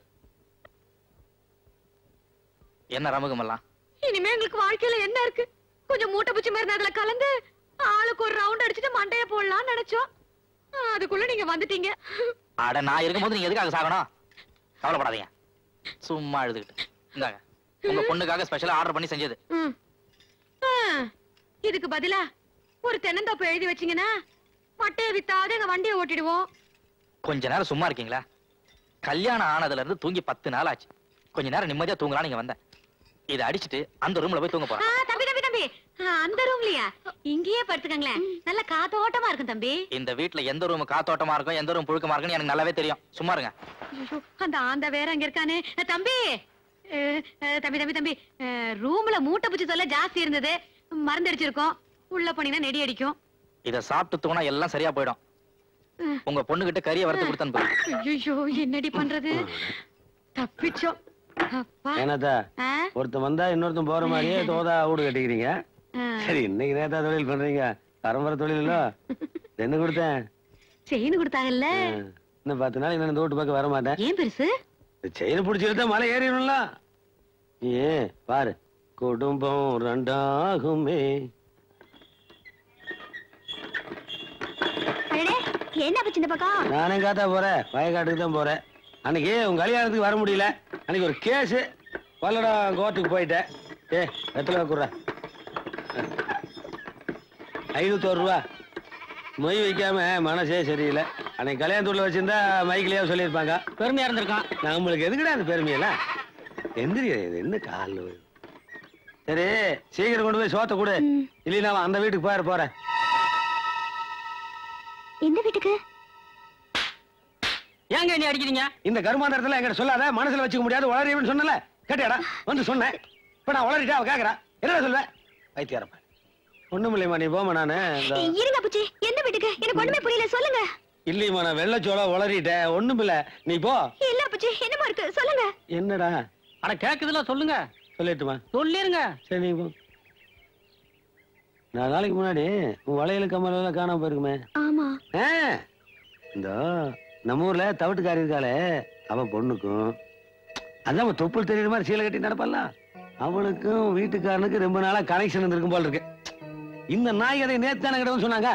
என்ன ரமகம் எல்லாம்? இனிமே எங்களுக்கு வாழ்க்கையில என்ன இருக்கு? கொஞ்சம் மூட்டை பூச்சி மருந்து அதுல கலந்து ஆளுக்கு ஒரு ரவுண்ட் அடிச்சுட்டு மண்டைய போடலாம்னு நினைச்சோம். அதுக்குள்ள நீங்க வந்துட்டீங்க. அட நான் இருக்கும்போது நீங்க எதுக்காக சாகணும்? கவலைப்படாதீங்க, சும்மா அழுதுகிட்டு. இந்தாங்க உங்க பொண்ணுக்காக ஸ்பெஷலா ஆர்டர் பண்ணி செஞ்சது. இதுக்கு பதிலா ஒரு தென்னந்தோப்பு எழுதி வச்சீங்கன்னா மட்டையை வித்தாவது எங்க வண்டியை ஓட்டிடுவோம். கொஞ்ச நேரம் சும்மா இருக்கீங்களா? கல்யாணம் ஆனதுல இருந்து தூங்கி பத்து நாள் ஆச்சு. கொஞ்ச நேரம் நிம்மதியா தூங்கலாம் நீங்க வந்த. இதை அடிச்சுட்டு அந்த ரூம்ல போய் தூங்க போறேன். தம்பி தம்பி தம்பி அந்த ரூம்லயா? இங்கேயே படுத்துக்கங்களேன், நல்ல காத்தோட்டமா இருக்கும் தம்பி. இந்த வீட்டுல எந்த ரூம் காத்தோட்டமா இருக்கும் எந்த ரூம் புழுக்கமா இருக்குன்னு எனக்கு நல்லாவே தெரியும். சும்மா இருங்க. அந்த ஆந்த வேற அங்க இருக்கானே. தம்பி தம்பி தம்பி தம்பி ரூம்ல மூட்டை பூச்சி சொல்ல ஜாஸ்தி இருந்தது, மருந்து அடிச்சிருக்கோம். உள்ள போனீங்கன்னா நெடி அடிக்கும். இத சாப்பிட்டு தூங்கினா எல்லாம் சரியா போயிடும். உங்க பொண்ணு கிட்ட கறியை வறுத்து கொடுத்தேன். ஐயோ என்னடி பண்றது? தப்பிச்சோம். என்னதா ஒருத்த வந்தா இன்னொருத்தன் போற மாதிரியே தோதா வீடு கட்டிக்கிறீங்க. சரி இன்னைக்கு நேத்தா தொழில் பண்றீங்க, பரம்பரை தொழில் இல்ல. என்ன கொடுத்தேன்? செயின் கொடுத்தாங்கல்ல. இன்னும் பத்து நாள் இன்னும் தோட்டு பக்கம் வர மாட்டேன். ஏன் பெருசு? செயினை பிடிச்சிருந்தா மலை ஏறிடும்ல. ஏ பாரு, குடும்பம் ரெண்டாகுமே. என்ன பச்சு இந்த பக்கம்? நானே காத்தா போறேன், வயக்காட்டுக்கு தான் போறேன். அன்னைக்கு உங்க கல்யாணத்துக்கு வர முடியல, அன்னைக்கு ஒரு கேஸ் பல்லடம் கோர்ட்டுக்கு போயிட்டேன். ஏ எத்தனை குடுற? ஐநூத்தோரு ரூபா. மொய் வைக்காம மனசே சரியில்லை. அன்னைக்கு கல்யாணத்தூர்ல வச்சிருந்தா மைக்கிலேயே சொல்லியிருப்பாங்க, பெருமையா இருந்திருக்கான். நம்மளுக்கு எதுக்குடா அந்த பெருமையெல்லாம்? எந்திரியா, இது என்ன காலில்? சரி சீக்கிரம் கொண்டு போய் சோத்த கொடு, இல்லைன்னா அந்த வீட்டுக்கு போயிட போறேன். எந்த வீட்டுக்கு? ஏங்க நீ அடிக்கிறீங்க? இந்த கருமாந்திரத்துல என்கிட்ட சொல்லாத, மனசுல வச்சுக்க முடியாது, வளரியவன்னு சொன்னல. கேட்டியாடா? வந்து சொன்னேன். இப்ப நான் வளரிட்டா அவ கேக்குறா, என்ன சொல்லுவேன்? வைத்தியாரப்பா ஒண்ணும் இல்லையம்மா, நீ போமா. நானு இருங்க புச்சி, எந்த வீட்டுக்கு? எனக்கு ஒண்ணுமே புரியல, சொல்லுங்க. இல்லையம்மா, நான் வெள்ளச்சோள வளரிட்டேன், ஒண்ணும் இல்ல, நீ போ. இல்ல புச்சி, என்னமா இருக்கு சொல்லுங்க. என்னடா? அட கேக்குதுல, சொல்லுங்க. சொல்லிட்டுமா? சொல்லிருங்க. சரி நீ போ. நான் நாளைக்கு முன்னாடி உன் வளையல் கம்மல் எல்லாம் காணாம போயிருக்குமே. ஆமா. இந்த நம்ம ஊர்ல தவிட்டுக்காரி இருக்காளே, அவன் பொண்ணுக்கும் அதான் தொப்புள் தெரியுற மாதிரி சீலை கட்டி நடப்பல்ல, அவனுக்கும் வீட்டுக்காரனுக்கு ரொம்ப நாளா கனெக்ஷன் இருந்திருக்கும் போல இருக்கு. இந்த நாய் அதை நேத்து தானே கிட்ட சொன்னாங்க.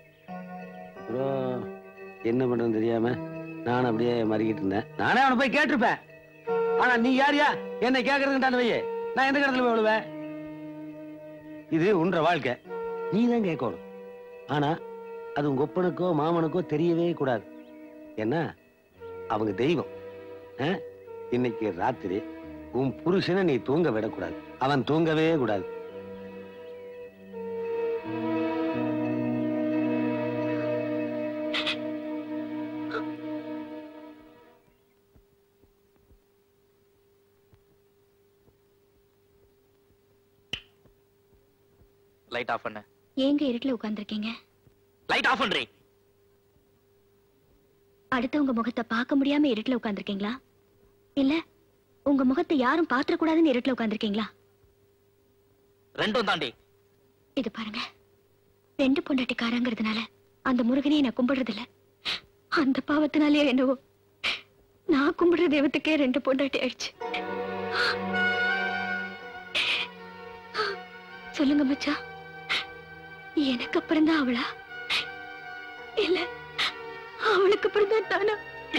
என்ன பண்றேன்னு தெரியாம நான் அப்படியே மறிக்கிட்டு இருந்தேன். நானே அவனை போய் கேட்டிருப்பேன். ஆனா நீ யாரியா என்னை கேட்கறதுன்னு வையே, நான் எந்த இடத்துல போய் விழுவேன்? இது உன்ற வாழ்க்கை, நீ தான் கேட்கணும். ஆனா அது உங்க ஒப்பனுக்கோ மாமனுக்கோ தெரியவே கூடாது. என்ன அவங்க தெய்வம். இன்னைக்கு ராத்திரி உன் புருஷனை நீ தூங்க விடக்கூடாது, அவன் தூங்கவே கூடாது. லைட் ஆஃப் பண்ணு. ஏங்க இருட்டுல உட்கார்ந்திருக்கீங்க? Light off பண்றீ. அடுத்தவங்க முகத்தை பார்க்க முடியாம இருட்டுல உட்கார்ந்திருக்கீங்களா, இல்ல உங்க முகத்தை யாரும் பாத்திர கூடாதுன்னு இருட்டுல உட்கார்ந்திருக்கீங்களா? ரெண்டும் தாண்டி. இது பாருங்க, ரெண்டு பொண்டாட்டிக்காரங்கிறதுனால அந்த முருகனை நான் கும்பிடுறது இல்ல. அந்த பாவத்தினாலே என்னவோ நான் கும்பிடுற தெய்வத்துக்கே ரெண்டு பொண்டாட்டி ஆயிடுச்சு. சொல்லுங்க மச்சா, எனக்கு அப்புறம் தான் அவளா, இல்ல அவளுக்கு அப்புறம் தான் தானா?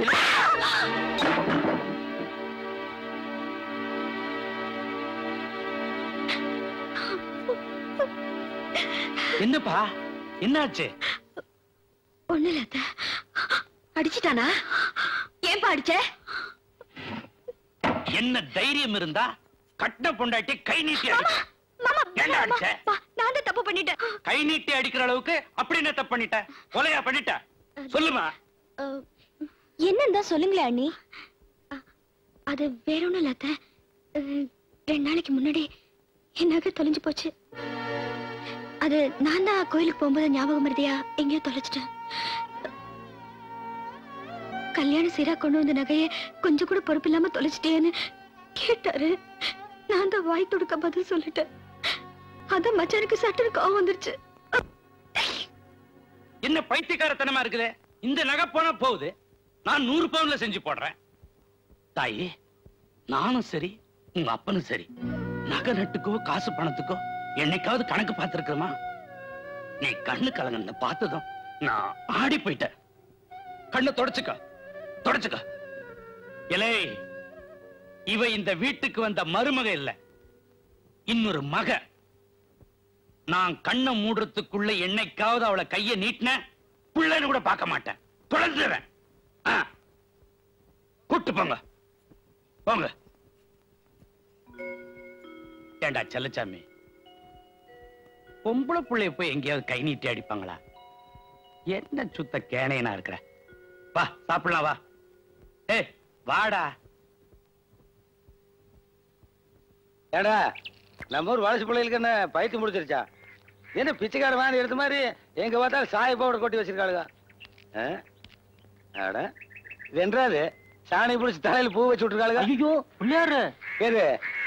என்னப்பா என்னாச்சு? ஒண்ணு இல்ல, அடிச்சுட்டானா? ஏன்பா அடிச்ச? என்ன தைரியம் இருந்தா கட்ட பொண்டாட்டி கை நீட்டி அடிச்ச. நான் தான் தப்பு பண்ணிட்டேன். கை நீட்டி அடிக்கிற அளவுக்கு அப்படி என்ன தப்பு பண்ணிட்ட? கொலையா பண்ணிட்ட? சொல்லுமா. என்னன்னு சொல்லுங்களேன் அண்ணி. அது வேற ஒண்ணும் இல்ல, ரெண்டு நாளைக்கு முன்னாடி என் நகை தொலைஞ்சு போச்சு. அது நான் தான் கோயிலுக்கு போகும்போது ஞாபகம் மருதியா எங்கேயோ தொலைச்சிட்டேன். கல்யாணம் சீரா கொண்டு வந்த நகையை கொஞ்சம் கூட பொறுப்பு இல்லாம தொலைச்சிட்டேன்னு கேட்டாரு. நான் தான் வாய் துடுக்க பதில் சொல்லிட்டேன். அதான் மச்சானுக்கு சட்டுன்னு கோவம் வந்துருச்சு. என்ன பைத்தியக்காரத்தனமா இருக்குது. இந்த நகை போனா போகுது, நான் நூறு பவுன்ல செஞ்சு போடுறேன். தாயே, நானும் சரி உங்க அப்பனும் சரி நகை நட்டுக்கோ காசு பணத்துக்கோ என்னைக்காவது கணக்கு பார்த்திருக்கிறோமா? நீ கண்ணு கலங்க பார்த்ததும் நான் ஆடி போயிட்டேன். கண்ணை தொடச்சுக்க தொடச்சுக்க. இலே, இவ இந்த வீட்டுக்கு வந்த மருமக இல்ல, இன்னொரு மக. நான் கண்ணை மூடுறதுக்குள்ள என்னைக்காவது அவளை கைய நீட்டின பிள்ளைன்னு கூட பார்க்க மாட்டேன். தொலைஞ்சிடுறேன். கூட்டு போங்க போங்க. ஏண்டா செல்லச்சாமி, பொம்பளை பிள்ளைய போய் எங்கேயாவது கை நீட்டி அடிப்பாங்களா? என்ன சுத்த கேனையனா இருக்கிற? வா சாப்பிடலாம், வா. ஏ வாடா. ஏடா, நம்ம ஊர் வளர்ச்சி பிள்ளைகளுக்கு என்ன பயிற்சி முடிச்சிருச்சா? என்ன பிச்சைக்கார மாதிரி எடுத்த மாதிரி எங்க பார்த்தாலும் சாய பவுடர் கொட்டி வச்சிருக்காளுங்க. ஆட வென்றாது சாணி பிடிச்சி தலையில பூ வச்சு விட்டுருக்காளுங்க. ஐயோ பிள்ளையாரு. ஏது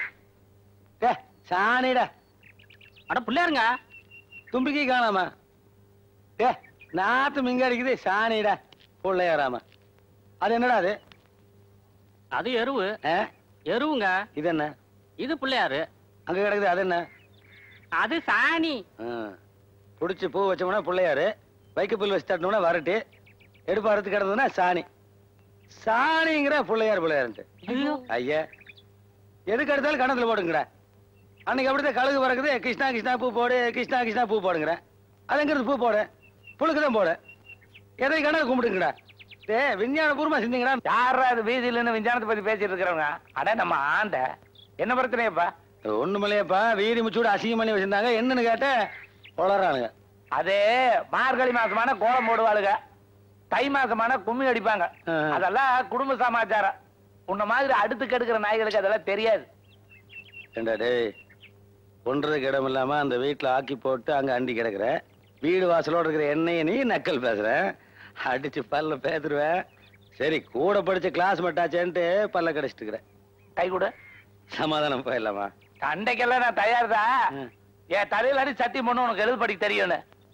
சாணிடா. அட பிள்ளையாருங்க, தும்பிக்கை காணாமா? ஏ நாத்து மிங்க அடிக்குது. சாணிடா பிள்ளையாராம. அது என்னடா அது? அது எருவு. எருவுங்க. இது என்ன? இது பிள்ளையாரு. அங்க கிடக்குது, அது என்ன? அது சாணி. புடிச்சு பூ வச்சோம்னா பிள்ளையாரு, வைக்க புல் வச்சு தட்டணும்னா வரட்டு, எடுப்பு அறுத்து கிடந்ததுன்னா சாணி. சாணிங்கிற பிள்ளையார் பிள்ளையாருன்ட்டு. ஐயா, எதுக்கு எடுத்தாலும் கணத்துல போடுங்கடா. அன்னைக்கு அப்படித்தான் கழுகு பறக்குது, கிருஷ்ணா கிருஷ்ணா பூ போடு, கிருஷ்ணா கிருஷ்ணா பூ போடுங்கிற. அதுங்கிறது பூ போடு, புழுக்கு தான் போடு. எதை கணக்கு கும்பிடுங்கடா. ஏ விஞ்ஞான பூர்வமா செஞ்சீங்கடா. யாரா அது வீதியில விஞ்ஞானத்தை பத்தி பேசிட்டு இருக்கிறவங்க? அட நம்ம ஆண்ட என்ன பிரச்சனையப்பா? ஒண்ணுமில்லையப்பா, வீதி முச்சூடு அசிங்கம் பண்ணி வச்சிருந்தாங்க. என்னன்னு கேட்ட வளரானுங்க. அதே மார்கழி மாசமான கோலம் போடுவாளுங்க, தை மாசமான கும்மி அடிப்பாங்க. அதெல்லாம் குடும்ப சமாச்சாரம். உன்ன மாதிரி அடுத்து கெடுக்கிற நாய்களுக்கு அதெல்லாம் தெரியாது. ஏண்டா டேய், ஒன்றதுக்கு இடம் இல்லாம அந்த வீட்டுல ஆக்கி போட்டு அங்க அண்டி கிடக்குற, வீடு வாசலோட இருக்கிற என்னைய நீ நக்கல் பேசுற. அடிச்சு பல்ல பேத்துருவேன். சரி, கூட படிச்ச கிளாஸ் மட்டாச்சேன்ட்டு பல்ல கடிச்சிட்டு இருக்கிற. கை கூட சமாதானம் போயிடலாமா? அன்றைக்கெல்லாம் நான் தயார் தான். என் தலையில அடி சத்தியம் பண்ணு உனக்கு எழுது படிக்க தெரியும்னு.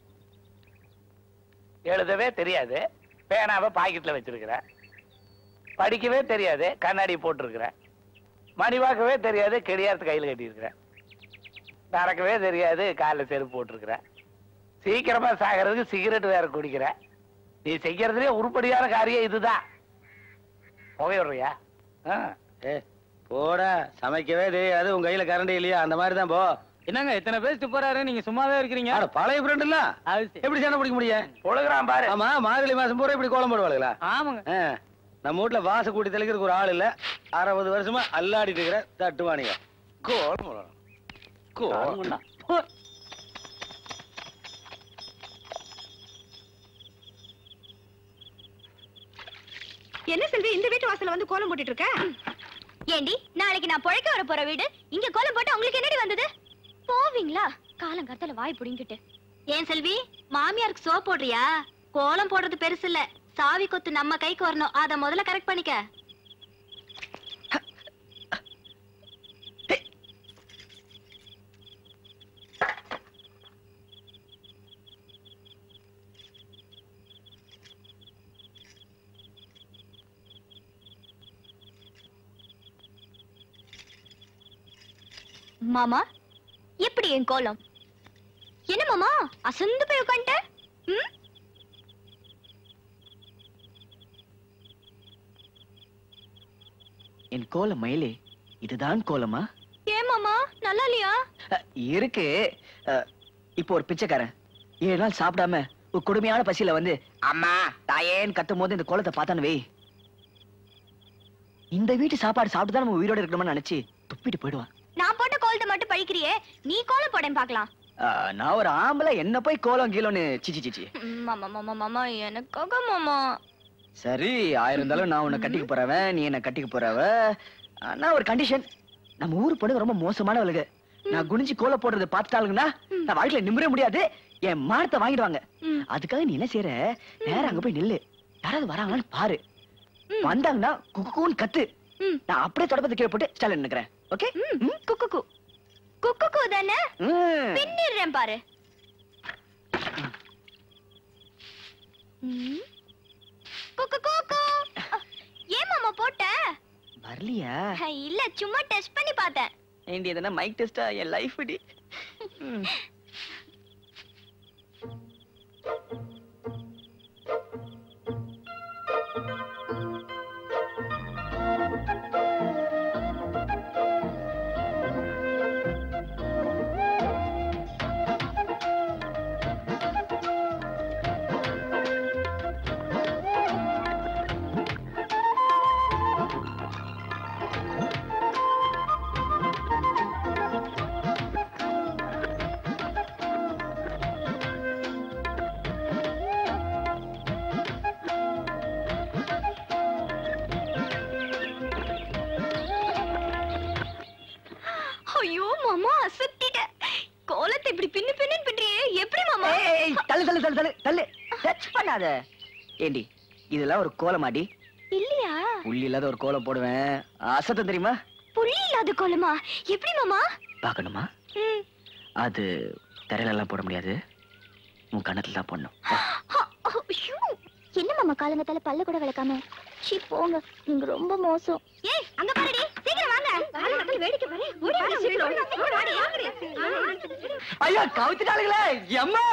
எழுதவே தெரியாது, பேனாவை பாக்கெட்ல வச்சிருக்கிற. படிக்கவே தெரியாது, கண்ணாடி போட்டிருக்கிற. மணிவாக்கவே தெரியாது, கெடியாரத்து கையில் கட்டியிருக்கிற. நடக்கவே தெரியாது, காலில் செருப்பு போட்டிருக்கிற. சீக்கிரமா சாகிறதுக்கு சிகரெட் வேற குடிக்கிற. நீ செய்யறதுலே உருப்படியான காரியம் இதுதான். புகையிடுறியா? ஏ போடா, சமைக்கவே தெரியாது, உங்க கையில கரண்ட் இல்லையா? அந்த மாதிரி தான் போ. என்னங்க இத்தனை பேசிட்டு போறாரு, நீங்க சும்மாவே இருக்கிறீங்க? பழைய ஃப்ரெண்ட் இல்ல, எப்படி சண்டை பிடிக்க முடியும்? பொழுகிறான் பாரு. ஆமா, மார்கழி மாசம் பூரா இப்படி கோலம் போடுவாளுங்களா? ஆமாங்க. நம்ம வீட்டுல வாச கூட்டி தெளிக்கிறதுக்கு ஒரு ஆள் இல்ல. அறுபது வருஷமா அல்லாடிட்டு இருக்கிற தட்டுவானிங்க. கோலம் போடணும். கோலம் என்ன செல்வி, இந்த வீட்டு வாசல்ல வந்து கோலம் போட்டுட்டு இருக்க? ஏண்டி, நாளைக்கு நான் பொழைக்க வர போற வீடு இங்க கோலம் போட்டு உங்களுக்கு என்னடி வந்தது? போவீங்களா காலங்காத்தால வாய் புடிங்கிட்டு? ஏன் செல்வி, மாமியாருக்கு சோப் போடுறியா? கோலம் போடுறது பெருசு இல்ல, சாவி கொத்து நம்ம கைக்கு வரணும். அத முதல்ல கரெக்ட் பண்ணிக்க. மாமா, எப்படி என் கோலம்? என்ன மாமா அசந்து போய் உட்காந்துட்ட? என் கோலம் மயிலே, இதுதான் கோலமா? ஏன் மாமா, நல்லா இல்லையா? இருக்கு. இப்போ ஒரு பிச்சைக்காரன் ஏழு நாள் சாப்பிடாம ஒரு கொடுமையான பசியில வந்து அம்மா தாயேன்னு கத்தும் போது இந்த கோலத்தை பார்த்தானு வை, இந்த வீட்டு சாப்பாடு சாப்பிட்டு தான் நம்ம உயிரோட இருக்கணும்னு நினைச்சு துப்பிட்டு போயிடுவான். நான் போட்ட கோலத்தை மட்டும் பழிக்கிறியே, நீ கோலம் போடேன் பாக்கலாம். நான் ஒரு ஆம்பளை, என்ன போய் கோலம் கீழோன்னு சிச்சி சிச்சி. மாமா மாமா மாமா எனக்காக மாமா. சரி, ஆயிருந்தாலும் நான் உன்னை கட்டிக்க போறவன், நீ என்ன கட்டிக்க போறவ. ஆனா ஒரு கண்டிஷன், நம்ம ஊரு பொண்ணு ரொம்ப மோசமானவளுங்க. நான் குனிஞ்சு கோலம் போடுறதை பார்த்துட்டாளுங்கன்னா நான் வாழ்க்கையில நிமிர முடியாது, என் மானத்தை வாங்கிடுவாங்க. அதுக்காக நீ என்ன செய்யற, நேரம் அங்க போய் நில்லு, யாராவது வராங்களான்னு பாரு. வந்தாங்கன்னா குக்குன்னு கத்து, நான் அப்படியே தொடப்பத்தை கீழே போட்டு ஸ்டாலின் நிக்கிறேன். ஓகே? குக்கு கு குக்கு கு தானே பின்னிடுறேன் பாரு. குக்கு குக்கு ஏன் மாமா போட்ட? வரலையா? இல்ல சும்மா டெஸ்ட் பண்ணி பார்த்தேன். ஏண்டி எதனா மைக் டெஸ்டா? என் லைஃப் டி. ஐயோ மாமா சுத்திட்ட. கோலத்தை இப்படி பின்னு பின்னு பின்றியே எப்படி மாமா? ஏய் தள்ளு தள்ளு தள்ளு தள்ளு தள்ளு. டச் பண்ணாத. ஏண்டி இதெல்லாம் ஒரு கோலமாடி? இல்லையா? புள்ளி இல்லாத ஒரு கோலம் போடுவேன். அசத்தம் தெரியுமா? புள்ளி இல்லாத கோலமா? எப்படி மாமா? பார்க்கணுமா? அது தரையில எல்லாம் போட முடியாது. உன் கண்ணத்துல தான் போடணும். என்ன மாமா காலங்கத்தால பல்ல கூட விளக்காம? சீ போங்க, நீங்க ரொம்ப மோசம். ஏய் அங்க பாருடி, சீக்கிரம் வாங்க. காலங்கத்தால வேடிக்கை பாரு. ஓடி வா சீக்கிரம். வாடி வாடி. ஐயோ கவுத்திட்டாளுங்களே அம்மா.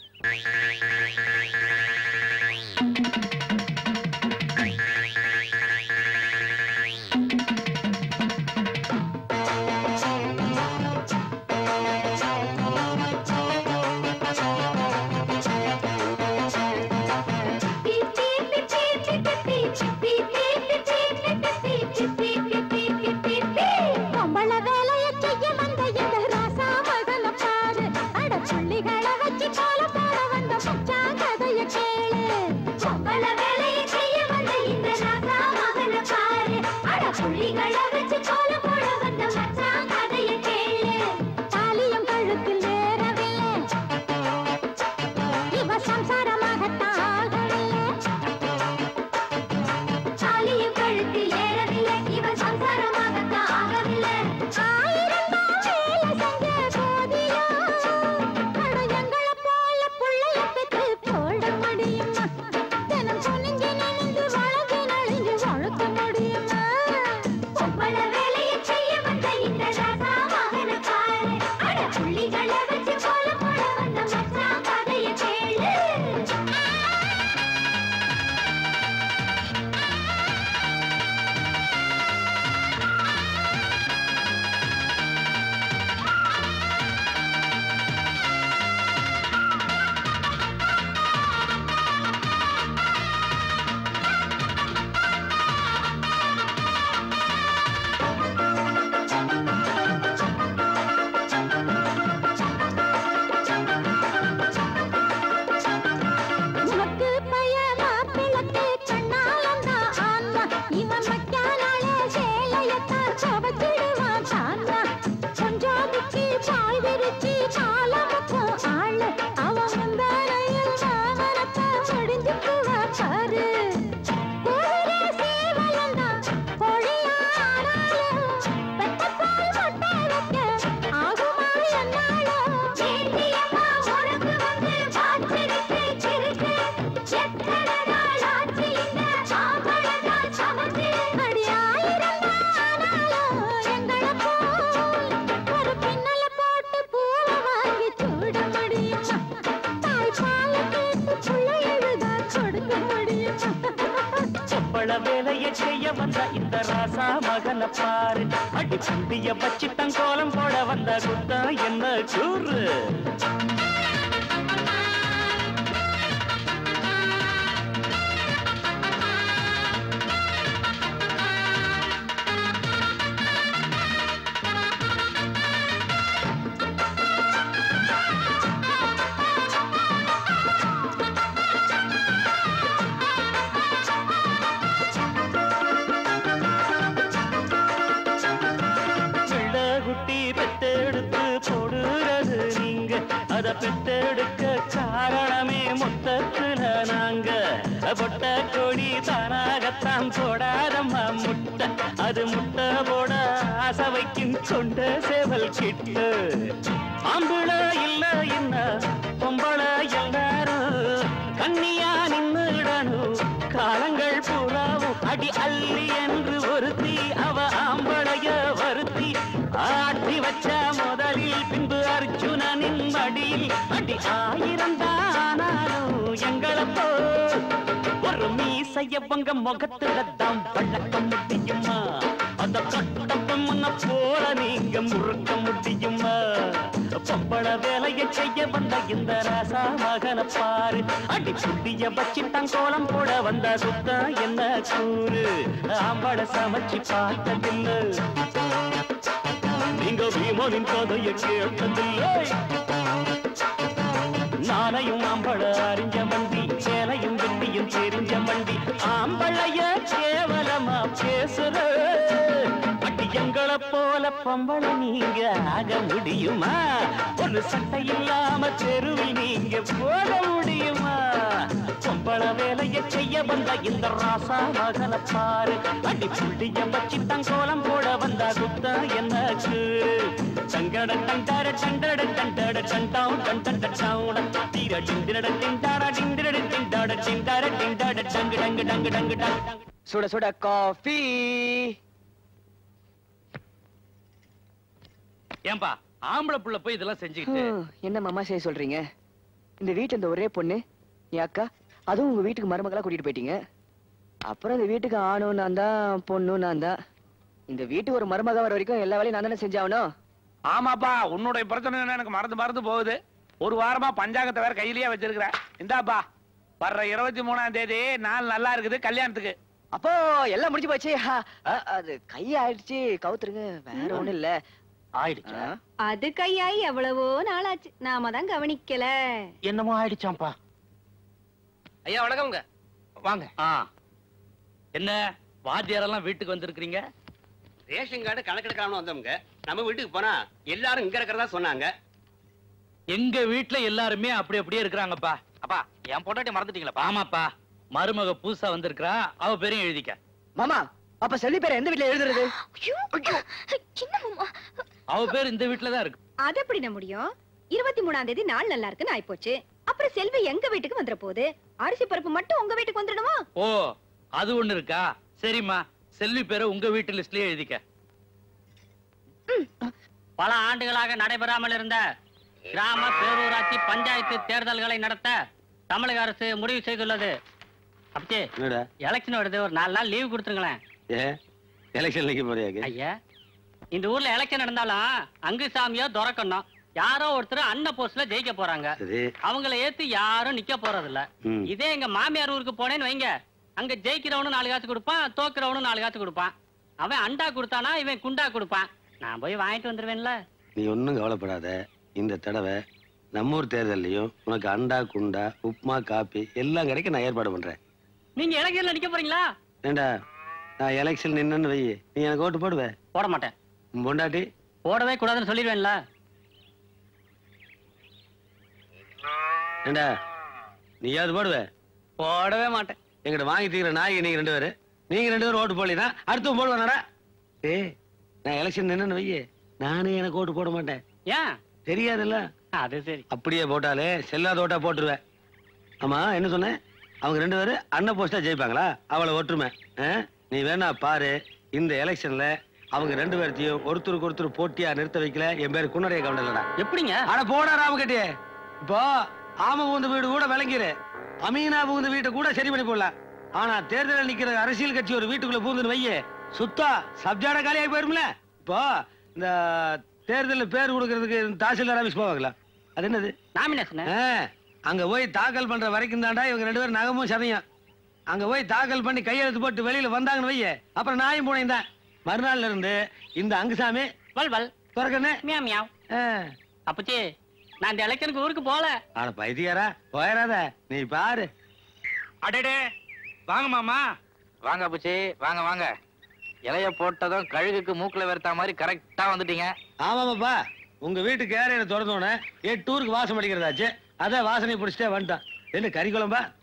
வேலையை செய்ய வந்த இந்த ராசா மகன பாரு. அடி புண்டிய வச்சு தங்கோலம் போட வந்த குத்தா என்ன கூறு? பெத்தெடுக்க காரணமே மொத்தத்துல நாங்க பொட்ட கோழி தானாகத்தான் போடாதம்மா முட்டை. அது முட்டை போட ஆசை வைக்கும் கொண்ட சேவல் கிட்ட. ஆம்பள இல்ல என்ன பொம்பள எல்லாரும் கண்ணியா நின்னுடனும் காலங்கள் பூராவும் அடி அள்ளி என்று ஒருத்தி அவ ஆம்பளைய வருத்தி ஆட்டி வச்ச முதலில் பின்பு அர்ஜுனனின் மடியில் அடி ஆயிரம் தானாலும் எங்களை போ ஒரு மீசைய பங்க முகத்துல தான் வழக்க முடியுமா? அந்த கட்டப்பம் முன்ன போல நீங்க முறுக்க முடியுமா? பொம்பள வேலையை செய்ய வந்த இந்த ராசா மகனை பாரு. அடி புட்டிய வச்சிட்டான் கோலம் போட வந்த சுத்த என்ன கூறு. ஆம்பள சமைச்சு பார்த்ததில்லை நீங்க வீமனின் கதையை கேட்டதில்லை. நானையும் ஆம்பள அறிஞ்ச மண்டி சேலையும் வெட்டியும் தெரிஞ்ச மண்டி ஆம்பளைய கேவலமா பேசுற. அடி எங்களை போல பொம்பளை நீங்க ஆக முடியுமா? ஒரு சட்டை இல்லாம தெருவில் நீங்க போக முடியுமா? பொம்பளை வேலையை செய்ய வந்த இந்த ராசா மகனை பாரு. அடி புள்ளிய வச்சிட்டான் கோலம் போட வந்தா குத்த எனக்கு டங்கட டண்டட டண்டட டண்டட டண்டாம் டண்டட டவுட தீர டிண்டட டிண்டட டிண்டட டிண்டட டிண்டட டிண்டட டங்கு டங்கு டங்கு டங்கு டங்கு. சுட சுட காஃபி. ஏன்பா ஆம்பளை புள்ள போய் இதெல்லாம் செஞ்சுக்கிட்டு என்ன மாமா செய்ய சொல்றீங்க? இந்த வீட்டு இந்த ஒரே பொண்ணு என் அக்கா, அதுவும் உங்க வீட்டுக்கு மருமகளா கூட்டிட்டு போயிட்டீங்க. அப்புறம் இந்த வீட்டுக்கு ஆணும் நான் தான், பொண்ணும் நான் தான். இந்த வீட்டுக்கு ஒரு மருமக வர வரைக்கும் எல்லா வேலையும் நான் தானே செஞ்சாகணும். ஆமாப்பா, உன்னுடைய பிரச்சனை என்ன எனக்கு மறந்து மறந்து போகுது. ஒரு வாரமா பஞ்சாங்கத்தை வேற கையிலேயே வச்சிருக்கிறேன். இந்தாப்பா வர்ற இருபத்தி மூணாம் தேதி நாள் நல்லா இருக்குது கல்யாணத்துக்கு. அப்போ எல்லாம் முடிஞ்சு போச்சு. அது கை ஆயிடுச்சு, கவுத்துருங்க, வேற ஒண்ணும் இல்ல. ஆயிடுச்சா? அது கையாயி எவ்வளவோ நாளாச்சு, நாம தான் கவனிக்கல. என்னமோ ஆயிடுச்சாம்பா. ஐயா வணக்கம்ங்க. வாங்க. ஆ என்ன வாத்தியாரெல்லாம் வீட்டுக்கு வந்திருக்கிறீங்க? ரேஷன் கார்டு கணக்கெடுக்காம வந்தவங்க நம்ம வீட்டுக்கு போனா எல்லாரும் இங்க இருக்கிறதா சொன்னாங்க. எங்க வீட்டுல எல்லாருமே அப்படி அப்படியே இருக்கிறாங்கப்பா. அப்பா என் பொண்டாட்டி மறந்துட்டீங்களா? ஆமாப்பா, மருமக புதுசா வந்திருக்கிறா, அவ பேரையும் எழுதிக்க. மாமா, அப்ப செல்வி பேரை எந்த வீட்டுல எழுதுறது? அவ பேர் இந்த வீட்டுலதான் இருக்கு. அது எப்படி முடியும்? இருபத்தி மூணாம் தேதி நாள் நல்லா இருக்குன்னு ஆயிப்போச்சு. அப்புறம் செல்வி எங்க வீட்டுக்கு வந்துட போகுது. அரிசி பருப்பு மட்டும் உங்க வீட்டுக்கு வந்துடுமா? ஓ, அது ஒண்ணு இருக்கா? சரிம்மா, செல்வி பேரை உங்க வீட்டு லிஸ்ட்லயே எழுதிக்க. பல ஆண்டுகளாக நடைபெறாமல் இருந்த கிராம பேரூராட்சி பஞ்சாயத்து தேர்தல்களை நடத்த தமிழக அரசு முடிவு செய்துள்ளது. அப்படி எலெக்ஷன் வருது, ஒரு நாலு நாள் லீவ் கொடுத்துருங்களேன். எலெக்ஷன் நிக்க போறியா? ஐயா, இந்த ஊர்ல எலெக்ஷன் நடந்தாலும் அங்கு சாமியோ துறக்கணும். யாரோ ஒருத்தர் அண்ண போஸ்ட்ல ஜெயிக்க போறாங்க. அவங்கள ஏத்து யாரும் நிக்க போறது இல்ல. இதே எங்க மாமியார் ஊருக்கு போனேன்னு வைங்க, அங்க ஜெயிக்கிறவனும் நாலு காசு கொடுப்பான், தோக்குறவனும் நாலு காசு கொடுப்பான். அவன் அண்டா கொடுத்தானா இவன் குண்டா கொடுப்பான். நான் போய் வாங்கிட்டு வந்துருவேன்ல. நீ ஒன்னும் கவலைப்படாத. இந்த தடவை நம்ம ஊர் தேர்தலையும் உனக்கு அண்டா குண்டா உப்மா காப்பி எல்லாம் கிடைக்க நான் ஏற்பாடு பண்றேன். நீங்க எலெக்ஷன்ல நிக்க போறீங்களா? ஏண்டா, நான் எலெக்ஷன் நின்னு வை, நீ எனக்கு ஓட்டு போடுவ? போட மாட்டேன். பொண்டாட்டி போடவே கூடாதுன்னு சொல்லிடுவேன்ல. ஏண்டா, நீயாவது போடுவ? போடவே மாட்டேன். எங்கிட்ட வாங்கி தீக்கிற நாய்க்கு நீங்க ரெண்டு பேரு, நீங்க ரெண்டு பேரும் ஓட்டு போடலனா அடுத்து போடுவானடா. ஏய், நான் எலெக்ஷன் நின்னு வை, நானே எனக்கு ஓட்டு போட மாட்டேன். ஏன் தெரியாதுல்ல? அது சரி. அப்படியே போட்டாலே செல்லாத ஓட்டா போட்டுருவேன். ஆமா, என்ன சொன்னேன்? அவங்க ரெண்டு பேரும் அண்ணன் போஸ்டா ஜெயிப்பாங்களா? அவளை ஒற்றுமை. நீ வேணா பாரு, இந்த எலெக்ஷன்ல அவங்க ரெண்டு பேர்த்தையும் ஒருத்தருக்கு ஒருத்தர் போட்டியா நிறுத்த வைக்கல. என் பேரு குன்னடைய கவுண்டலடா. எப்படிங்க? ஆனா போடா ராமகட்டியே, இப்போ ஆம புகுந்த வீடு கூட விளங்கிரு, அமீனா புகுந்த வீட்டை கூட சரி பண்ணி போடலாம். ஆனா தேர்தலில் நிக்கிற அரசியல் கட்சி ஒரு வீட்டுக்குள்ள புகுந்துன்னு வையே, சுத்தா சப்ஜாட காலியாகி போயிரும்ல. இப்போ இந்த தேர்தலில் பேர் கொடுக்கறதுக்கு தாசில்தார் ஆபீஸ் போவாங்களா? அது என்னது? நாமினேஷன். அங்க போய் தாக்கல் பண்ற வரைக்கும் தாண்டா இவங்க ரெண்டு பேரும் நகமும் சதையும். அங்க போய் தாக்கல் பண்ணி கையெழுத்து போட்டு வெளியில வந்தாங்கன்னு வைய, அப்புறம் நாயும் பூனையும் தான். மறுநாள்ல இருந்து இந்த அங்குசாமி வல் வல் துறக்கண்ணே மியாவ் மியாவ். அப்பச்சி, நான் இந்த எலெக்ஷனுக்கு ஊருக்கு போல. ஆனா பைத்தியாரா, போயிடாத, நீ பாரு. அடடே, வாங்க மாமா. வாங்க அப்பச்சி, வாங்க வாங்க. இலைய போட்டதும் கழுகுக்கு மூக்குல வெறுத்தா மாதிரி கரெக்டா வந்துட்டீங்க. ஆமாமாப்பா, உங்க வீட்டுக்கு ஏறையில திறந்தோன்னே எட்டு ஊருக்கு வாசம் அடிக்கிறதாச்சு. அதான் வாசனை பிடிச்சிட்டே வந்துட்டான். என்ன கறி குழம்பா?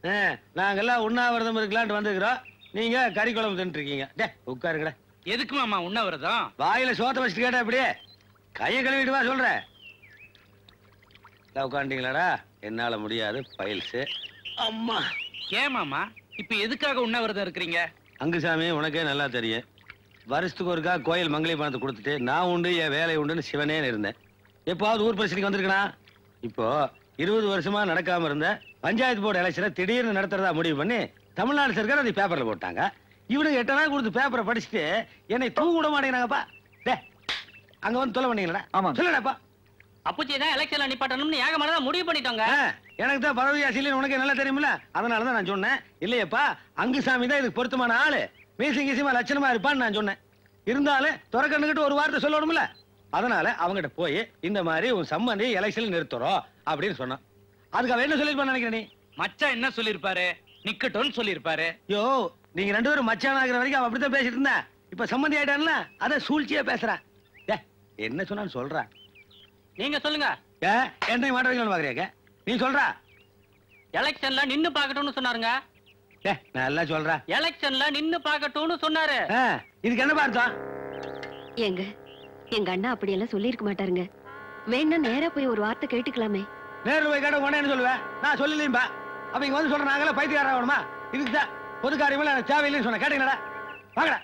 நாங்கெல்லாம் உண்ணாவிரதம் இருக்கலான்ட்டு வந்துக்கிறோம். நீங்க கறி குழம்பு தின்ட்டு இருக்கீங்க. டே உட்காருங்கடா. எதுக்கு மாமா உண்ணாவிரதம்? வாயில சோத்த வச்சுட்டு கேட்டா அப்படியே கையை கழுவிட்டு வா சொல்றேன். உட்காந்துட்டீங்களாடா? என்னால முடியாது பைல்ஸ். அம்மா ஏன் மாமா இப்ப எதுக்காக உண்ணாவிரதம் இருக்கிறீங்க? அங்குசாமி உனக்கே நல்லா தெரியும். வருஷத்துக்கு ஒருக்கா கோயில் மங்களி பணத்தை கொடுத்துட்டு நான் உண்டு என் வேலை உண்டுன்னு சிவனே இருந்தேன். எப்பாவது ஊர் பிரச்சனைக்கு வந்திருக்கனா? இப்போ இருபது வருஷமா நடக்காம இருந்த பஞ்சாயத்து போர்டு எலெக்ஷனை திடீர்னு நடத்துறதா முடிவு பண்ணி தமிழ்நாடு சர்க்கார் அதை பேப்பர்ல போட்டாங்க. இவனுக்கு எட்டு நாள் கொடுத்து பேப்பரை படிச்சுட்டு என்னை தூங்க விட மாட்டேங்கிறாங்கப்பா. டே அங்க வந்து தொலை பண்ணீங்களா? ஆமா சொல்லடாப்பா. அப்பச்சி தான் எலெக்ஷன்ல நிப்பாட்டணும்னு ஏகமானதா முடிவு பண்ணிட்டோங்க. எனக்கு தான் பதவி ஆசையில உனக்கு நல்லா தெரியுமில்ல, அதனாலதான் நான் சொன்னேன். இல்லையப்பா அங்குசாமி தான் இதுக்கு பொருத்தமான ஆளு, மீசிங் கீசியமா லட்சணமா இருப்பான்னு நான் சொன்னேன். இருந்தாலும் துறக்கண்ணுகிட்டு ஒரு வார்த்தை சொல்லணும்ல, அதனால அவங்ககிட்ட போய் இந்த மாதிரி உன் சம்பந்தி எலெக்ஷன்ல நிறுத்துறோம் அப்படின்னு சொன்னான். அதுக்கு அவன் என்ன சொல்லிருப்பான்னு நினைக்கிறேன்? நீ மச்சான் என்ன சொல்லிருப்பாரு? நிக்கட்டும்னு சொல்லிருப்பாரு. யோ நீங்க ரெண்டு பேரும் மச்சான் ஆகிற வரைக்கும் அவன் அப்படித்தான் பேசிட்டு இருந்தா. இப்ப சம்பந்தி ஆயிட்டான்ல, அத சூழ்ச்சியா பேசுறான். என்ன சொன்னான்னு சொல்றா? நீங்க சொல்லுங்க. என்னை மாட்டவங்கன்னு பாக்குறியாக்க? நீ சொல்றா. எலெக்ஷன்ல நின்னு பாக்கட்டும்னு சொன்னாருங்க. நல்லா சொல்றா. எலெக்ஷன்ல நின்னு பாக்கட்டும்னு சொன்னாரு. இதுக்கு என்ன பார்த்தோம்? எங்க எங்க அண்ணா அப்படி எல்லாம் சொல்லி இருக்க மாட்டாருங்க. வேணா நேரா போய் ஒரு வார்த்தை கேட்டுக்கலாமே. நேரு போய் கேட்ட உடனே சொல்லுவேன். நான் சொல்லலையும்பா. அப்ப இங்க வந்து சொல்ற நாங்களே பைத்தியக்காரா வேணுமா? இதுக்குதான் பொது காரியமெல்லாம் எனக்கு தேவையில்லைன்னு சொன்ன. கேட்டீங்களா? வாங்கடா.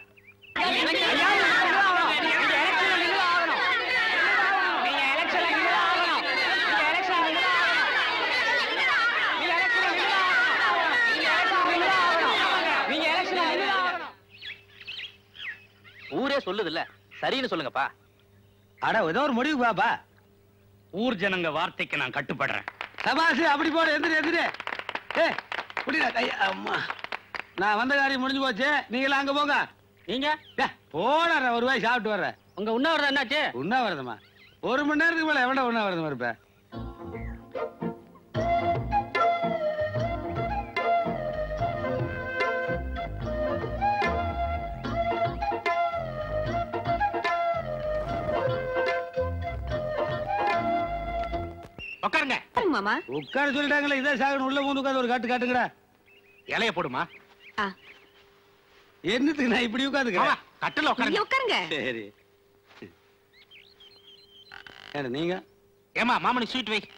ஊரே சொல்லுது இல்ல, சரின்னு சொல்லுங்கப்பா. அட ஏதோ ஒரு முடிவு பாப்பா. ஊர் ஜனங்க வார்த்தைக்கு நான் கட்டுப்படுறேன். தபாசு அப்படி போட எந்திரி எந்திரி. ஏ புடிடா கையா. அம்மா நான் வந்த காரியம் முடிஞ்சு போச்சு. நீங்க அங்க போங்க. நீங்க போன ஒரு வாய் சாப்பிட்டு வர்ற. உங்க உண்ணாவிரதம் என்னாச்சு? உண்ணாவிரதமா? ஒரு மணி நேரத்துக்கு மேல எவ்வளவு உண்ணாவிரதம் இருப்ப? உட்காருங்க மாமா. உட்கார சொல்லிட்டாங்களே, இதே சாகணும். உள்ள மூந்து உட்காந்து ஒரு காட்டு காட்டுங்கடா. இலைய போடுமா? என்னத்துக்கு நான் இப்படி உட்காந்துக்கிறேன்? கட்டுல உட்காருங்க. உட்காருங்க. சரி. ஏடா நீங்க? ஏமா மாமனி ஸ்வீட் வை.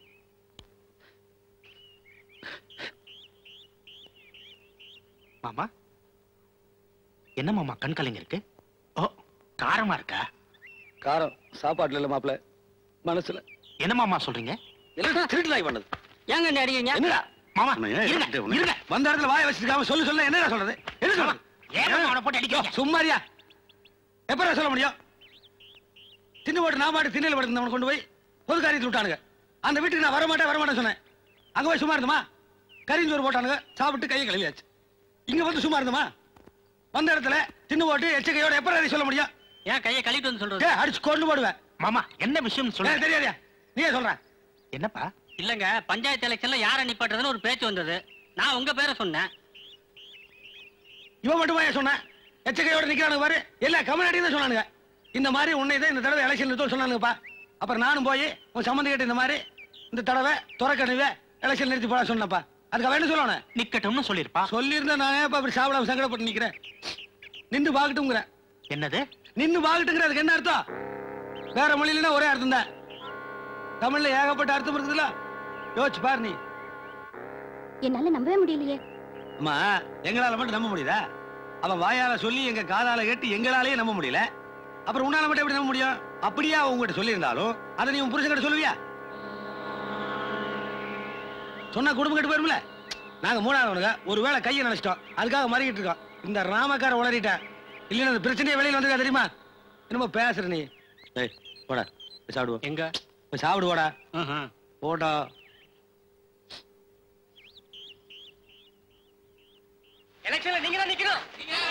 மாமா என்ன மாமா கண் கலங்க இருக்கு? ஓ காரமா இருக்கா? காரம் சாப்பாட்டுல இல்ல மாப்பிள்ள, மனசுல. என்ன மாமா சொல்றீங்க? எல்லாம் திருட்டு நாய் பண்ணது. ஏங்க என்ன அடிக்கிறீங்க? என்னடா மாமா இருங்க இருங்க. வந்த இடத்துல வாய வச்சிருக்காம சொல்லு சொல்ல என்னடா சொல்றது? என்ன சொல்றது? ஏன் அவனை போட்டு அடிக்கிறீங்க? சும்மாரியா? எப்பறம் சொல்ல முடியும்? தின்னு போட்டு நான் பாட்டு திண்ணையில படுத்து கொண்டு போய் பொது காரியத்தில் விட்டானுங்க. அந்த வீட்டுக்கு நான் வரமாட்டேன் வரமாட்டேன் சொன்னேன். அங்க போய் சும்மா இருந்தோமா? கறிஞ்சோறு போட்டானுங்க, சாப்பிட்டு கையை கழுவியாச்சு. இங்க வந்து சும்மா இருந்தோமா? வந்த இடத்துல தின்னு போட்டு எச்சக்கையோட எப்பறம் சொல்ல முடியும்? ஏன் கையை கழுவிட்டு வந்து சொல்றது? அடிச்சு கொண்டு போடுவேன். மாமா என்ன விஷயம் சொல்லுங்க. தெரியாதியா? நீயே சொல்ற. என்னப்பா? இல்லங்க பஞ்சாயத்து எலெக்ஷன்ல யார நிப்பாட்டுறதுன்னு ஒரு பேச்சு வந்தது. நான் உங்க பேரை சொன்னேன். இவன் மட்டுமா சொன்ன? எச்சக்கையோட நிக்கிறானுங்க பாரு. எல்லா கம்யூனிட்டியும் தான் சொன்னானுங்க. இந்த மாதிரி உன்னை தான் இந்த தடவை எலெக்ஷன் நிறுத்த சொன்னானுங்கப்பா. அப்புறம் நானும் போய் உன் சம்பந்தி கேட்டு இந்த மாதிரி இந்த தடவை துறக்கணுவே எலெக்ஷன் நிறுத்தி போட சொன்னப்பா. அதுக்கு அவன் என்ன சொல்லணும்? நிக்கட்டும்னு சொல்லிருப்பா. சொல்லியிருந்தா நான் ஏன் அப்படி சாப்பிடாம சங்கடப்பட்டு நிக்கிறேன்? நின்று பாக்கட்டுங்கிற. என்னது நின்னு பாக்கட்டுங்கிற? அதுக்கு என்ன அர்த்தம்? வேற மொழியில ஒரே அர்த்தம் தான். தமிழ்ல ஏகப்பட்ட அர்த்தம் இருக்குதுல்ல, யோசிச்சு பாரு நீ. என்னால நம்பவே முடியலையே. அம்மா எங்களால மட்டும் நம்ப முடியுதா? அவன் வாயால சொல்லி எங்க காதால கேட்டு எங்களாலேயே நம்ப முடியல. அப்புறம் உன்னால மட்டும் எப்படி நம்ப முடியும்? அப்படியே உங்ககிட்ட சொல்லி இருந்தாலும் அதை நீ உன் புருஷன் கிட்ட சொல்லுவியா? சொன்னா குடும்பம் கட்டு போயிருமில்ல. நாங்க மூணாவதுங்க ஒருவேளை கையை நினைச்சிட்டோம், அதுக்காக மறிக்கிட்டு இருக்கோம். இந்த ராமக்கார உளறிட்டேன். இல்லைன்னா அந்த பிரச்சனையே வெளியில வந்துருக்கா தெரியுமா? என்னமோ பேசுற நீ. ஏய் போடா போய் சாப்பிடுவோம். எங்க போய் சாப்பிடு போடா. போடா. எலெக்ஷன்ல நீங்க தான் நிக்கணும்.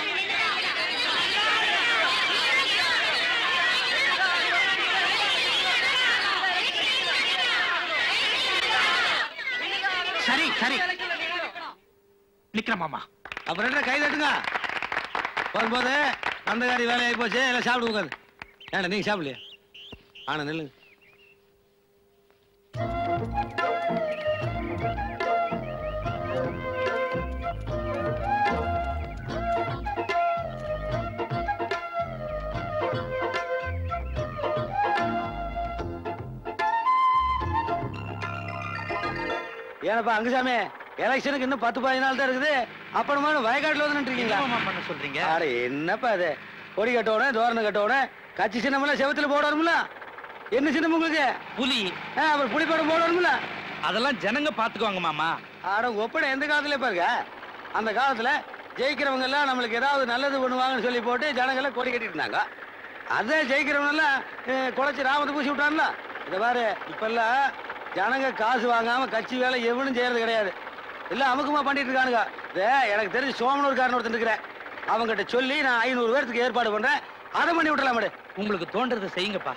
சரி சரி நிக்கிற மாமா. அப்புறம் என்ன கை தட்டுங்க. வரும்போது அந்த காரி வேலையாகி போச்சு, எல்லாம் சாப்பிடு உட்காது. ஏன்னா நீங்க சாப்பிடலையா? ஆனா நெல்லுங்க. ஏனப்பா அங்குசாமி எலெக்ஷனுக்கு இன்னும் பத்து பதினஞ்சு நாள் தான் இருக்குது. அப்பறமா வயக்காட்டுல வந்து நின்றுருக்கீங்களா? பண்ண சொல்றீங்க? அட என்னப்பா அது, கொடி கட்டணும், தோரணம் கட்டணும், கட்சி சின்னமெல்லாம் செவத்துல போடணும்ல. என்ன சின்னம் உங்களுக்கு? புலி. அப்புறம் புலி படம் போடணும்ல. அதெல்லாம் ஜனங்க பாத்துக்குவாங்க மாமா. ஆட ஒப்படை எந்த காலத்துல பாருங்க, அந்த காலத்துல ஜெயிக்கிறவங்க எல்லாம் நம்மளுக்கு ஏதாவது நல்லது பண்ணுவாங்கன்னு சொல்லி போட்டு ஜனங்களை கொடி கட்டிட்டு இருந்தாங்க. அதை ஜெயிக்கிறவங்க எல்லாம் குறைச்சி ராமத்தை பூசி விட்டான்ல. இதை பாரு, இப்ப எல்லாம் ஜனங்க காசு வாங்காம கட்சி வேலை எவனும் செய்யறது கிடையாது. எல்லாம் அமுக்கமா பண்ணிட்டு இருக்கானுங்க. எனக்கு தெரிஞ்சு சோமனூர்காரன் ஒருத்தன் இருக்கிறேன், அவங்ககிட்ட சொல்லி நான் ஐநூறு பேருக்கு ஏற்பாடு பண்றேன். அதை பண்ணி விட்டலாம். உங்களுக்கு தோன்றதை செய்யுங்கப்பா.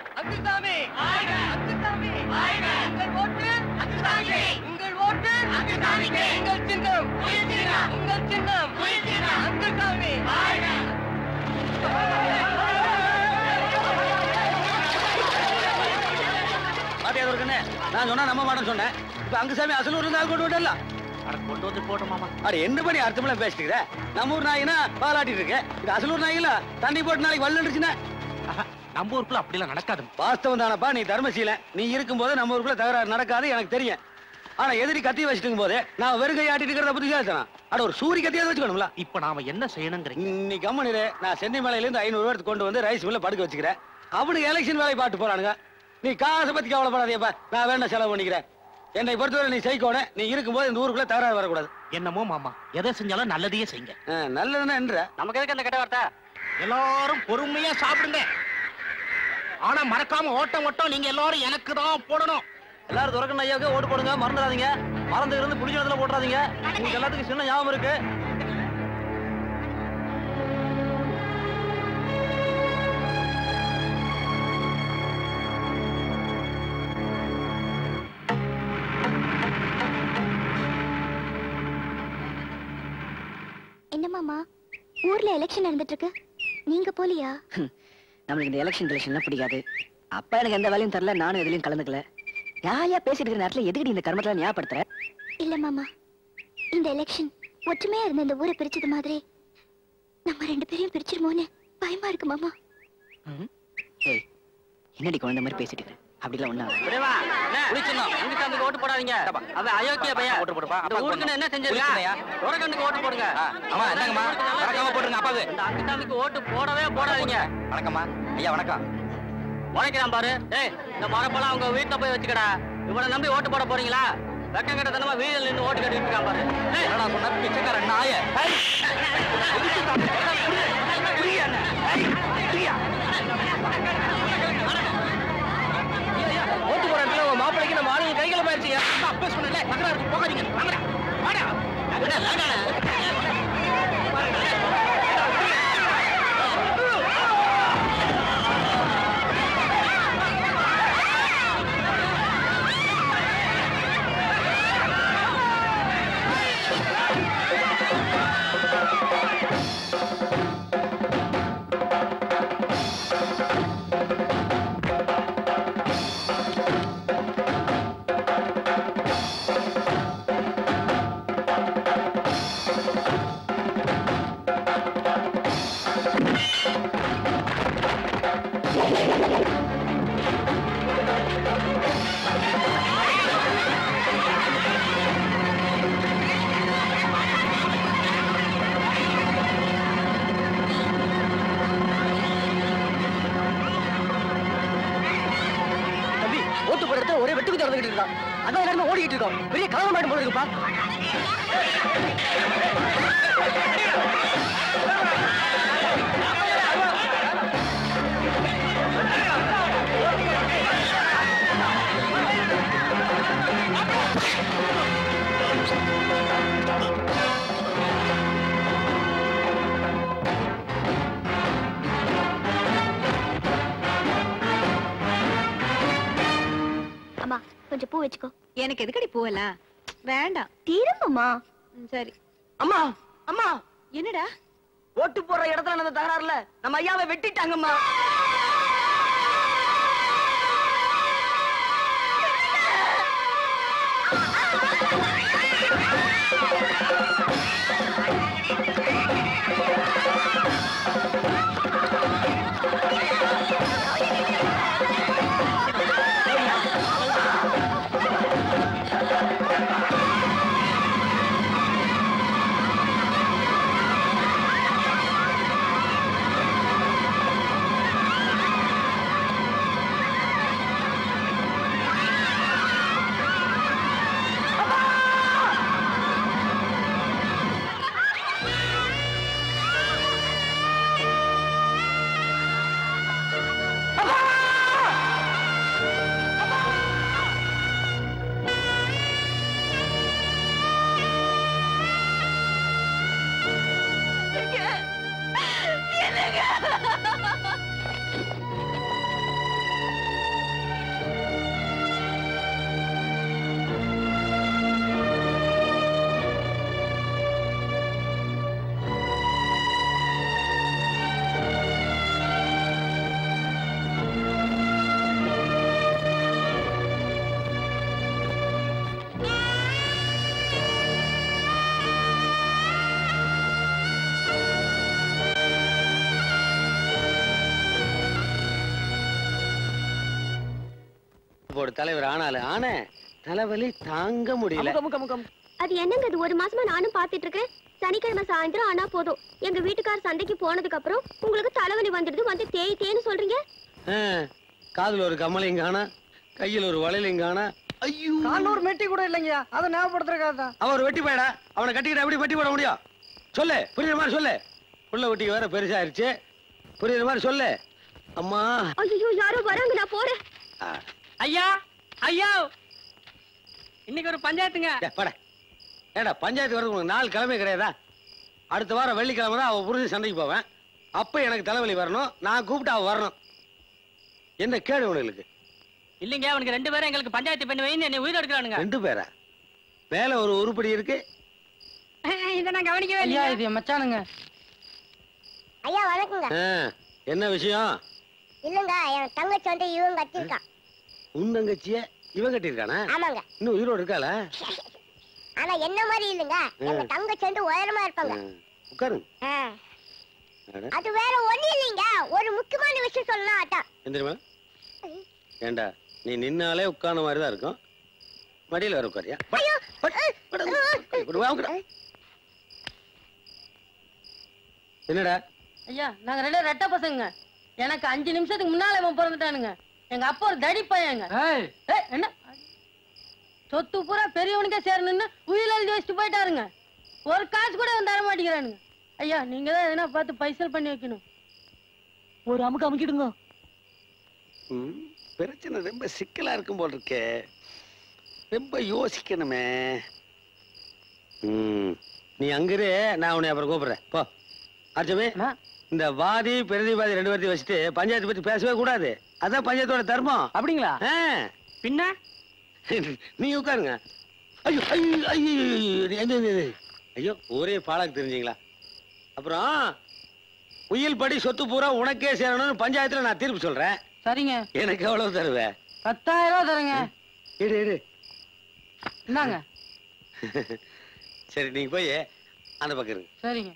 நான் சொன்னா நம்ப மாட்டேன்னு சொன்னேன். இப்ப அங்குசாமி அசலூர் இருந்தால் கொண்டு விட்டல கொண்டு வந்து போட்டோம் மாமா. அட என்ன பண்ணி அர்த்தமெல்லாம் பேசிட்டு நம்ம ஊர் நாயினா பாராட்டிட்டு இருக்கு. இது அசலூர் நாயில தண்ணி போட்டு நாளைக்கு வல்லுச்சுன்னா நம்ம ஊருக்குள்ள அப்படிலாம் நடக்காது. வாஸ்தவம் தானப்பா, நீ தர்மசீலன். நீ இருக்கும்போது நம்ம ஊருக்குள்ள தகராறு நடக்காது எனக்கு தெரியும். ஆனா எதிரி கத்தி வச்சுட்டு போது நான் வெறும் கை ஆட்டிட்டு இருக்கிறத பத்தி பேசணும். அட ஒரு சூரிய கத்தியாவது வச்சுக்கணும்ல. இப்ப நாம என்ன செய்யணுங்கிறீங்க? நீ கம்மனிரு, நான் சென்னை மலையில இருந்து ஐநூறு பேருக்கு கொண்டு வந்து ரைஸ் மில்ல படுக்க வச்சுக்கிறேன். அவனுக்கு எலெக்ஷன் வேலையை பாட்டு போறானுங்க. நீ காசை பத்தி கவலைப்படாதேப்பா, நான் வேணா செலவு பண்ணிக்கிறேன். என்னை பொறுத்தவரை நீ செய்கோட, நீ இருக்கும்போது இந்த ஊருக்குள்ள தகராறு வரக்கூடாது. என்னமோ மாமா, எதை செஞ்சாலும் நல்லதையே செய்யுங்க. நல்லதுன்னா என்ற நமக்கு எதுக்கு அந்த கெட்ட வார்த்தை? எல்லாரும் பொறுமையா சாப்பிடுங்க. ஆனா மறக்காம ஓட்டம் ஓட்டம் நீங்க எல்லாரும் எனக்கு தான் போடணும். எல்லாரும் துறக்கணும் ஐயாவுக்கு ஓட்டு போடுங்க, மறந்துடாதீங்க. மறந்து இருந்து புடிச்ச இடத்துல போட்டுறாதீங்க. உங்களுக்கு எல்லாத்துக்கும் சின்ன ஞாபகம் இருக்கு. என்ன மாமா, ஊர்ல எலெக்ஷன் நடந்துட்டு இருக்கு, நீங்க போலியா? நம்மளுக்கு இந்த எலெக்ஷன் எலெக்ஷன்லாம் பிடிக்காது. அப்பா எனக்கு எந்த வேலையும் தரல, நானும் எதுலயும் கலந்துக்கல. யாரையா பேசிட்டு இருக்கிற நேரத்துல எதுக்கடி இந்த கர்மத்துல ஞாபகப்படுத்துற? இல்ல மாமா, இந்த எலெக்ஷன் ஒற்றுமையா இருந்த இந்த ஊரை பிரிச்சது மாதிரி நம்ம ரெண்டு பேரையும் பிரிச்சிருமோன்னு பயமா இருக்கு மாமா. ஏய், என்னடி குழந்தை மாதிரி பேசிட்டு இருக்க? அப்படிலாம் ஒண்ணா ஓட்டு போடாதீங்க. அவ அயோக்கிய பையன். ஓட்டு போடுப்பா. இந்த ஊருக்கு என்ன செஞ்சிருக்கா? உரகண்டுக்கு ஓட்டு போடுங்க. அம்மா என்னங்கம்மா, வணக்கமா போடுங்க. அப்பாவு இந்த அங்குசாமிக்கு ஓட்டு போடவே போடாதீங்க. வணக்கம்மா. ஐயா வணக்கம். உழைக்கிறான் பாரு. ஏய், இந்த மரப்பெல்லாம் அவங்க வீட்டுல போய் வச்சுக்கடா. இவனை நம்பி ஓட்டு போட போறீங்களா? வெக்கம் கட்டத்தனமா வீதியில் நின்று ஓட்டு கட்டிட்டு இருக்கான் பாரு. என்னடா சொன்ன பிச்சைக்கார நாய? ஓட்டு போற இடத்துல உங்க மாப்பிளைக்கு நம்ம ஆளுங்க கைகளை போயிருச்சுங்க. அப்ப சொன்னல தகராறு போகாதீங்க. வாங்கடா வாடா. ஒரே வெட்டுக்கு திறந்துகிட்டு இருக்கான். அதான் எல்லாருமே ஓடிக்கிட்டு இருக்கோம். பெரிய கலவரம் ஆயிடும் போல இருக்குப்பா. கொஞ்சம் பூ வச்சுக்கோ. எனக்கு எதுக்கடி பூவெல்லாம் வேண்டாம். திரும்பமா? சரி. அம்மா அம்மா, என்னடா ஓட்டு போடுற இடத்துல நடந்த தகராறுல நம்ம ஐயாவை வெட்டிட்டாங்கம்மா. தலைவர் ஆனாலு ஆன தலைவலி தாங்க முடியல. அது என்னங்க இது ஒரு மாசமா நானும் பாத்துட்டு இருக்கேன். சனிக்கிழமை சாயந்தரம் ஆனா போதும் எங்க வீட்டுக்கார் சந்தைக்கு போனதுக்கு அப்புறம் உங்களுக்கு தலைவலி வந்துடுது வந்து தேய் தேன்னு சொல்றீங்க. காதுல ஒரு கம்மலையும் காணா, கையில ஒரு வளையலையும் காணா. ஐயோ காலூர் மெட்டி கூட இல்லைங்க. அதை ஞாபகப்படுத்துறதா. அவர் வெட்டி போயடா. அவனை கட்டிக்கிட்டு எப்படி வெட்டி போட முடியும்? சொல்லு, புரியுற மாதிரி சொல்லு. புள்ள வெட்டி வேற பெருசாயிருச்சு, புரியுற மாதிரி சொல்லு. அம்மா ஐயோ யாரோ வராங்க, நான் போறேன். ஐயா ஐயா இன்னைக்கு ஒரு பஞ்சாயத்துங்க. பட ஏடா பஞ்சாயத்து வரது உனக்கு நாலு கிழமை கிடையாதா? அடுத்த வாரம் வெள்ளிக்கிழமை தான் அவன் புரிஞ்சு சண்டைக்கு போவேன். அப்ப எனக்கு தலைவலி வரணும், நான் கூப்பிட்டு அவ வரணும். என்ன கேடு உனக்கு? இல்லைங்க, அவனுக்கு ரெண்டு பேரும் எங்களுக்கு பஞ்சாயத்து பண்ணி வைன்னு என்னை உயிர் எடுக்கிறானுங்க. ரெண்டு பேரா? மேல ஒரு உருப்படி இருக்கு. இதை நான் கவனிக்கவே இல்லையா. இது மச்சானுங்க. ஐயா வணக்கங்க. என்ன விஷயம்? இல்லங்க, என் தங்கச்சி வந்து இவன் கட்டிருக்கான். உன் தங்கச்சிய இவன் கட்டிருக்கானா? ஆமாங்க. இன்னும் உயிரோடு இருக்காளா? ஆனா என்ன மாதிரி இல்லங்க, எங்க தங்கச்சி வந்து உயரமா இருப்பாங்க. உட்காருங்க. அது வேற ஒண்ணு இல்லைங்க, ஒரு முக்கியமான விஷயம் சொல்லலாம். அதான் எந்திரமா. ஏண்டா நீ நின்னாலே உட்கார்ந்த மாதிரி தான் இருக்கும். மடியில வர உட்காரியா? என்னடா? ஐயா நாங்க ரெண்டு ரெட்ட பசங்க. எனக்கு அஞ்சு நிமிஷத்துக்கு முன்னால இவன் பிறந்துட்டானுங்க. எங்க அப்பா ஒரு தடி பையங்க. என்ன சொத்து பூரா பெரியவனுக்கே சேரணும்னு உயிர் எழுதி வச்சுட்டு போயிட்டாருங்க. ஒரு காசு கூட அவன் தர மாட்டேங்கிறானுங்க. ஐயா நீங்க தான் எதனா பார்த்து பைசல் பண்ணி வைக்கணும். ஒரு அமுக்கு அமுக்கிடுங்க. பிரச்சனை ரொம்ப சிக்கலா இருக்கும் போல் இருக்கே, ரொம்ப யோசிக்கணுமே. நீ அங்கிரு, நான் உன்னை அப்புறம் கூப்பிடுறேன். போ அர்ச்சமே. இந்த வாதி பிரதிவாதி ரெண்டு பேர்த்தையும் வச்சுட்டு பஞ்சாயத்து பத்தி பேசவே கூடாது. அதான் பஞ்சாயத்தோட தர்மம். அப்படிங்களா? பின்ன நீ உட்காருங்க. ஐயோ ஐயோ ஐயோ ஒரே பாலாக்கு தெரிஞ்சீங்களா? அப்புறம் உயில் படி சொத்து பூரா உனக்கே சேரணும்னு பஞ்சாயத்துல நான் தீர்ப்பு சொல்றேன். சரிங்க. எனக்கு எவ்வளவு தருவேன்? பத்தாயிரம் ரூபாய் தரேங்க. இடு இடு. என்னங்க? சரி நீங்க போய் அந்த பக்கம் இருங்க. சரிங்க.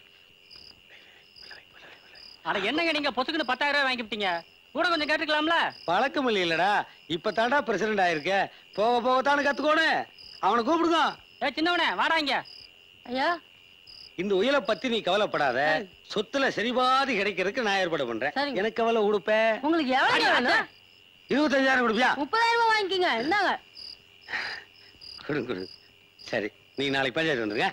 அட என்னங்க நீங்க பொசுக்குன்னு பத்தாயிரம் ரூபாய் வாங்கிட்டீங்க, கூட கொஞ்சம் கேட்டுக்கலாம்ல? பழக்கம் இல்லடா, இப்ப தாண்டா பிரசிடண்ட் ஆயிருக்க, போக போகத்தானு கத்துக்கோணும். அவனை கூப்பிடுங்க. ஏ சின்னவனே வாடா இங்க. ஐயா இந்த உயிரை பத்தி நீ கவலைப்படாத, சொத்துல சரிபாதி கிடைக்கிறதுக்கு நான் ஏற்பாடு பண்றேன். எனக்கு எவ்வளவு கொடுப்ப? உங்களுக்கு எவ்வளவு வேணும்? இருபத்தஞ்சாயிரம் கொடுப்பியா? முப்பதாயிரம் ரூபாய் வாங்கிக்கங்க. என்னங்க? கொடு கொடு. சரி நீங்க நாளைக்கு பஞ்சாயத்து வந்துருங்க.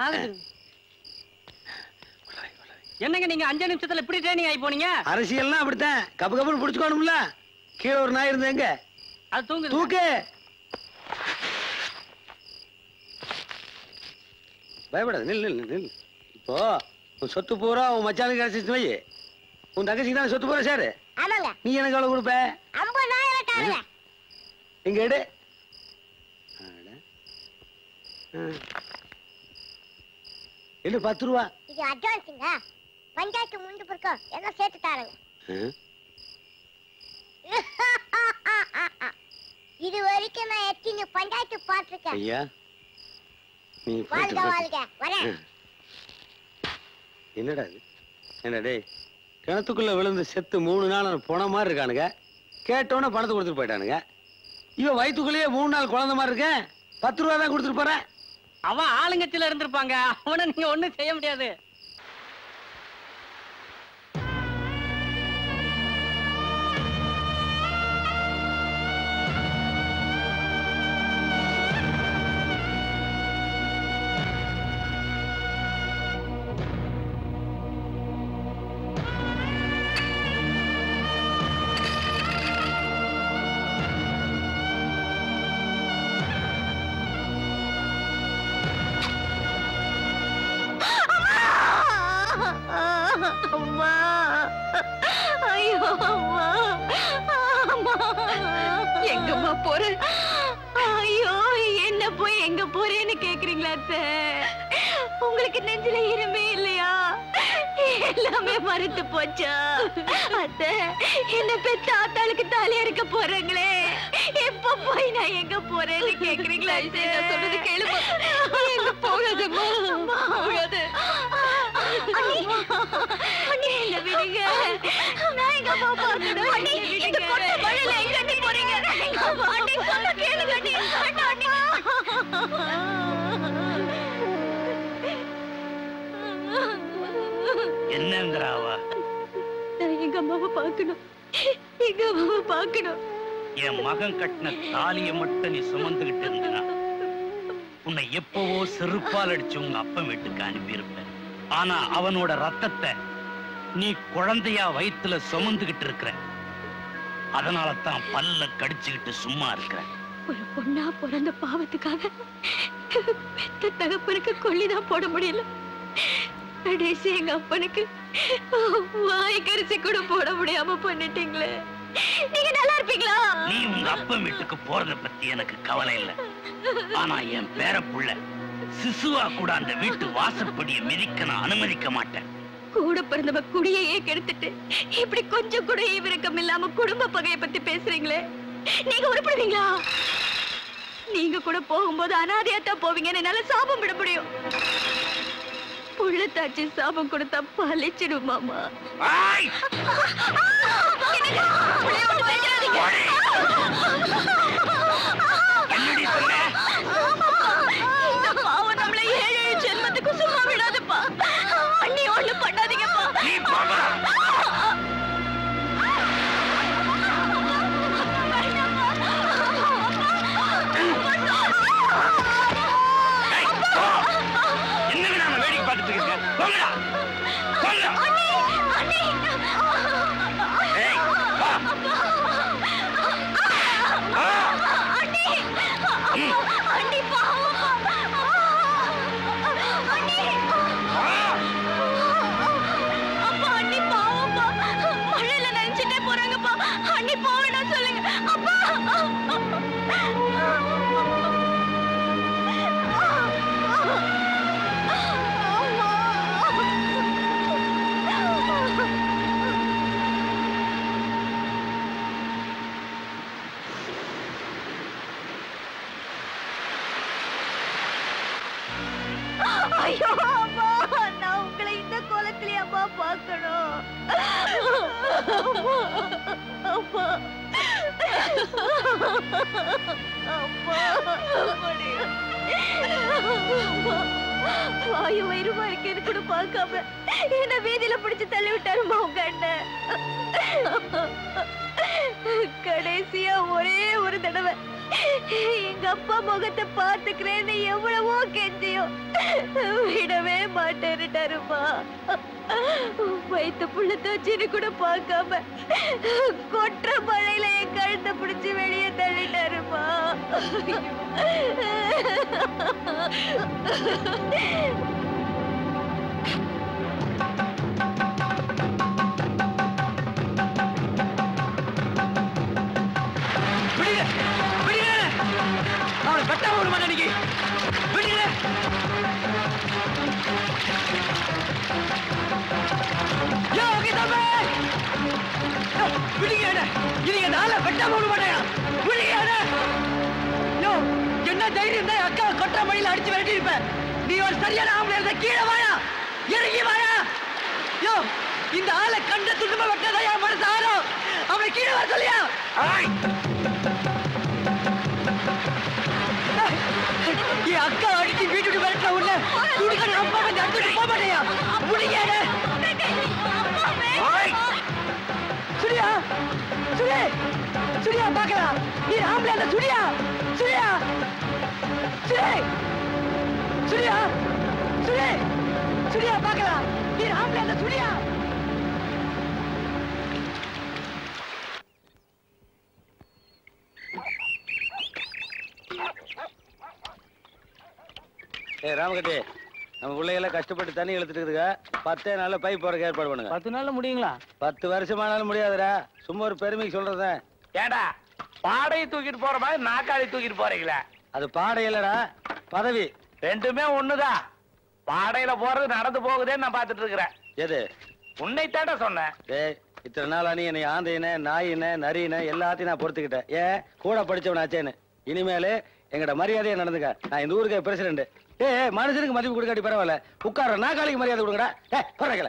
என்னங்க நீங்க அஞ்சு நிமிஷத்துல இப்படி ட்ரைனிங் ஆகி போனீங்க? அரசியல்னா அப்படித்தான், கப்பு கப்புன்னு புடிச்சுக்கணும்ல. கீழே ஒரு நாய் இருந்தேங்க, அது தூங்கு தூக்கு. பயப்படாது, நில் நில் நில். இப்போ உன் சொத்து பூரா உன் மச்சானுக்கு கிடைச்சிச்சு வை. உன் தங்கச்சிக்கு தான் சொத்து பூரா சாரு. ஆமாங்க. நீ எனக்கு எவ்வளவு கொடுப்ப? ஐம்பதாயிரம் தாங்க. இங்க எடு. எடு பத்து ரூபா. இது அட்வான்ஸுங்க. பஞ்சாயத்து முண்டு பிறக்கும் எல்லாம் சேர்த்து தாருங்க. இது வரைக்கும் நான் எத்தனை பஞ்சாயத்து பார்த்திருக்கேன். ஐயா நீ வாழ்க வாழ்க. வரேன். என்னடா இது? என்ன டேய், கிணத்துக்குள்ள விழுந்து செத்து மூணு நாள் போன மாதிரி இருக்கானுங்க. கேட்டோன்னே பணத்தை கொடுத்துட்டு போயிட்டானுங்க. இவன் வயிற்றுக்குள்ளேயே மூணு நாள் குழந்தை மாதிரி இருக்கேன். பத்து ரூபா தான் கொடுத்துட்டு போறேன். அவன் ஆளுங்கட்சியில இருந்திருப்பாங்க, அவனை நீங்க ஒண்ணும் செய்ய முடியாது. போறேன். ஐயோ, என்ன போய் எங்க போறேன்னு கேக்குறீங்களா அத்தை? உங்களுக்கு நெஞ்சில ஈரமே இல்லையா? எல்லாமே மறுத்து போச்சா? அத்தை, என்ன பெத்த ஆத்தாளுக்கு தாலி அறுக்க போறீங்களே, எப்ப போய் நான் எங்க போறேன்னு கேக்குறீங்களா? நான் சொல்றது கேளுமா? எங்க போகாதம்மா, போகாத. அண்ணி, என்ன விடுங்க. நான் எங்க அம்மா பார்க்கணும். அண்ணி, இந்த கொட்ட மழையில எங்க அண்ணி போறீங்க? அண்ணி, சொன்னா கேளுங்க அண்ணி. வேண்டாம் அண்ணி. என்னங்கறாவா? நான் எங்க அம்மாவை பார்க்கணும். எங்க அம்மாவை பார்க்கணும். என் மகன் கட்டின தாலியை மட்டும் நீ சுமந்துகிட்டு இருந்தா உன்னை எப்பவோ செருப்பால் அடிச்சு உங்க அப்பன் வீட்டுக்கு அனுப்பியிருப்ப. ஆனா அவனோட ரத்தத்தை நீ குழந்தையா வயித்துல சுமந்துகிட்டு இருக்கிற. அதனால தான் பல்ல கடிச்சுக்கிட்டு சும்மா இருக்கிற. ஒரு பொண்ணா பிறந்த பாவத்துக்காக பெத்த தகப்பனுக்கு கொள்ளிதான் போட முடியல. கடைசி எங்க அப்பனுக்கு வாய்க்கரிசி கூட போட முடியாம பண்ணிட்டீங்களே. நீங்க நல்லா இருப்பீங்களா? நீ உங்க அப்பன் வீட்டுக்கு போறத பத்தி எனக்கு கவலை இல்ல. ஆனா என் பேர புள்ள சிசுவா கூட அந்த வீட்டு வாசற்படியை மிதிக்க நான் அனுமதிக்க மாட்டேன். கூட பிறந்தவ குடியையே கெடுத்துட்டு இப்படி கொஞ்சம் கூட ஈவிரக்கம் இல்லாம குடும்ப பகையை பத்தி பேசுறீங்களே, நீங்க உருப்படுவீங்களா? நீங்க கூட போகும்போது அனாதையாத்தான் போவீங்கன்னு என்னால சாபம் விட முடியும். புள்ளத்தாச்சி சாபம் கொடுத்தா பழிச்சிடும் மாமா. இந்த பாவம் நம்மள ஏழு ஏழு ஜென்மத்துக்கு சும்மா விடாதுப்பா. அண்ணி ஒண்ணு பண்ணாதீங்கப்பா. என்ன நாம வேடிக்கை பார்த்துட்டு இருக்கீங்க? போங்கடா, போங்க. ஏய், வா. அண்ணி பாவம். அண்ணி. அப்பா, அண்ணி பாவம்ப்பா. மழையில நனைஞ்சிட்டே போறாங்கப்பா. அண்ணி போவேனா சொல்லுங்க. அப்பா. ஐயோ அம்மா, நான் உங்களை இந்த கோலத்திலே அம்மா பார்க்கணும். அம்மா, அம்மா, அம்மா, வாயு வயிறுமா இருக்கேன்னு கூட பார்க்காம என்ன வீதியில பிடிச்சு தள்ளி விட்டாருமா உங்க அண்ணன். கடைசியா ஒரே ஒரு தடவை எங்க அப்பா முகத்தை பாத்துக்கிறேன்னு எவ்வளவோ கெஞ்சியும் விடவே மாட்டேன்னுட்டாருமா. வயிற்று புள்ள தோச்சின்னு கூட பார்க்காம கொற்ற மழையில என் கழுத்தை பிடிச்சு வெளியே தள்ளிட்டாருமா. என்ன தைரியம் தான் அக்கா கொற்ற மழையில அடிச்சு விரட்டி இருப்ப. நீ ஒரு சரியான ஆம்பளை இருந்தா கீழே வாயா, இறங்கி வாயா. யோ, இந்த ஆளை கண்ட துண்டுமா வெட்டதா என் மனசு ஆறும். அவனை கீழே வர சொல்லியா? என் அக்கா அடிச்சு வீட்டுக்கு விரட்ட உள்ள துணிக்க நம்ம வந்து அடுத்து போக மாட்டேயா? முடியாத சுரியா, சுரே, சுரியா பாக்கலாம். நீ ஆம்பளை அந்த சுரியா, சுரியா, சுரே, சுரியா, சுரே, சுரியா பாக்கலாம். நீ ஆம்பளை அந்த சுரியா. ஏய் ராமகட்டி, நம்ம பிள்ளைகள்லாம் கஷ்டப்பட்டு தண்ணி இழுத்துட்டு இருக்குதுங்க. பத்தே நாள்ல பைப் போறதுக்கு ஏற்பாடு பண்ணுங்க. பத்து நாள்ல முடியுங்களா? பத்து வருஷமானாலும் முடியாதுடா. சும்மா ஒரு பெருமைக்கு சொல்றதேன். ஏடா, பாடையை தூக்கிட்டு போற மாதிரி நாக்காளி தூக்கிட்டு போறீங்களே. அது பாடை இல்லடா, பதவி. ரெண்டுமே ஒண்ணுதான். பாடையில போறது நடந்து போகுதே நான் பாத்துட்டு இருக்கிறேன். எது? உன்னை தாண்ட சொன்னேன். டேய், இத்தனை நாளா நீ என்னை ஆந்தையின நாயின நரியின எல்லாத்தையும் நான் பொறுத்துக்கிட்டேன். ஏன் கூட படிச்சவனாச்சேன்னு. இனிமேலு எங்கட மரியாதையை நடந்துக்க. நான் இந்த ஊருக்கு பிரசிடண்ட். ஏ மனுஷனுக்கு மதிப்பு கொடுக்காட்டி பரவாயில்ல, உட்கார நாக்காளிக்கு மரியாதை கொடுங்கடா. ஏ பரவாயில்ல.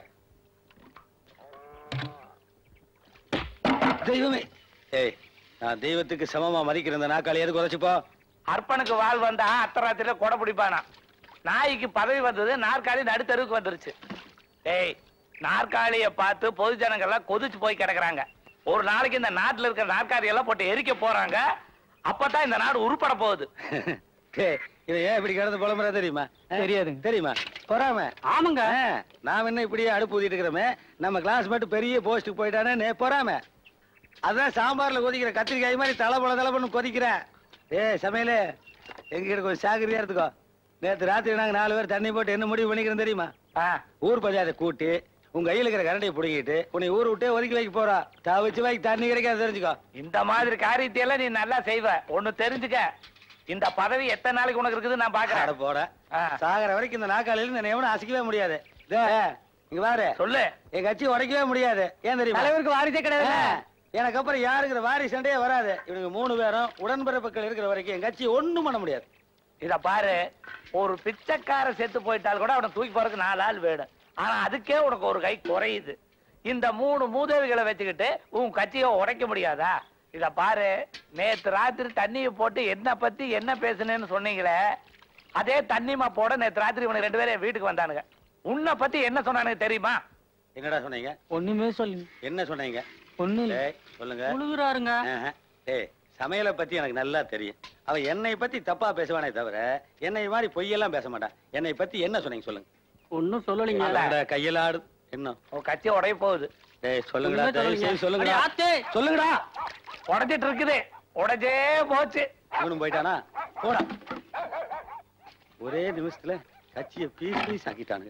தெய்வமே, ஏய் நான் தெய்வத்துக்கு சமமா மதிக்கிற இந்த நாக்காளி எது குறைச்சுப்போ. அர்ப்பனுக்கு வாழ் வந்தா அத்தராத்திரில கொடை பிடிப்பானா. நாய்க்கு பதவி வந்தது, நாற்காலி நடுத்தருவுக்கு வந்துருச்சு. ஏய், நாற்காலிய பார்த்து பொது ஜனங்கள்லாம் கொதிச்சு போய் கிடக்குறாங்க. ஒரு நாளைக்கு இந்த நாட்டுல இருக்கிற நாற்காலி எல்லாம் போட்டு எரிக்க போறாங்க. அப்பதான் இந்த நாடு உருப்பட போகுது. இவன் ஏன் இப்படி கிடந்து புலம்புறா தெரியுமா? தெரியாது தெரியுமா? பொறாம. ஆமாங்க. நாம என்ன இப்படியே அடுப்பு ஊதிட்டு இருக்கிறோமே, நம்ம கிளாஸ் மட்டும் பெரிய போஸ்டுக்கு போயிட்டானே பொறாம. அதான் சாம்பார்ல கொதிக்கிற கத்திரிக்காய் மாதிரி தலை போல தலை பண்ணு கொதிக்கிறேன். ஏ சமையலே, எங்க கொஞ்சம் சாகரியா இருந்துக்கோ. நேற்று ராத்திரி நாங்க நாலு பேர் தண்ணி போட்டு என்ன முடிவு பண்ணிக்கிறோம் தெரியுமா? ஊர் பஞ்சாயத்தை கூட்டி உங்க கையில இருக்கிற கரண்டியை பிடிக்கிட்டு உன்னை ஊர் விட்டே ஒதுக்கி வைக்க போறா. தவிச்சு வைக்க தண்ணி கிடைக்காது தெரிஞ்சுக்கோ. இந்த மாதிரி காரியத்தையெல்லாம் நீ நல்லா செய்வ. ஒண்ணு தெரிஞ்சுக்க, இந்த பதவி எத்தனை நாளைக்கு உனக்கு இருக்குது நான் பாக்குறேன். போட சாகர வரைக்கும் இந்த நாக்காளில இந்த எவனும் அசைக்கவே முடியாது. இங்க பாரு, சொல்லு, என் கட்சி உடைக்கவே முடியாது. ஏன் தெரியுமா? தலைவருக்கு வாரிசே கிடையாது. எனக்கு அப்புறம் யாருங்கிற வாரிசு சண்டையே வராது. இவனுக்கு மூணு பேரும் உடன்பிறப்புகள் இருக்கிற வரைக்கும் என் கட்சி ஒண்ணும் பண்ண முடியாது. இத பாரு, ஒரு பிச்சைக்கார செத்து போயிட்டால் கூட அவனை தூக்கி போறதுக்கு நாலு ஆள் வேணும். ஆனா அதுக்கே உனக்கு ஒரு கை குறையுது. இந்த மூணு மூதேவிகளை வச்சுக்கிட்டு உன் கட்சியை உடைக்க முடியாதா? இத பாரு, நேத்து ராத்திரி தண்ணியை போட்டு என்ன பத்தி என்ன பேசுனேன்னு சொன்னீங்களே, அதே தண்ணிமா போட நேத்து ராத்திரி உனக்கு ரெண்டு பேரும் வீட்டுக்கு வந்தானுங்க. உன்னை பத்தி என்ன சொன்னானுங்க தெரியுமா? என்னடா சொன்னீங்க? ஒண்ணுமே சொல்லுங்க. என்ன சொன்னீங்க? ஒண்ணு சொல்லுங்க. முழுகுறாருங்க. ஏய், சமையலை பத்தி எனக்கு நல்லா தெரியும். அவன் என்னை பத்தி தப்பா பேசுவானே தவிர என்னை மாதிரி பொய்யெல்லாம் பேச மாட்டான். என்னை பத்தி என்ன சொன்னீங்க சொல்லுங்க. ஒன்னும் சொல்லலீங்க. கையில ஆடு. என்ன கட்சி உடைய போகுது? ஏய் சொல்லுங்கடா, சொல்லுங்கடா சொல்லுங்கடா. உடைச்சிட்டு இருக்குது. உடைச்சே போச்சு. இவனும் போயிட்டானா? போடா. ஒரே நிமிஷத்துல கட்சியை பீஸ் பீஸ் ஆக்கிட்டானுங்க.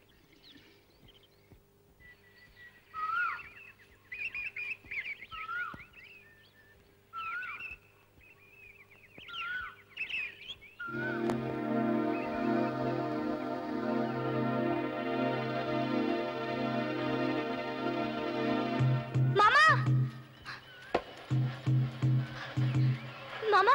மாமா,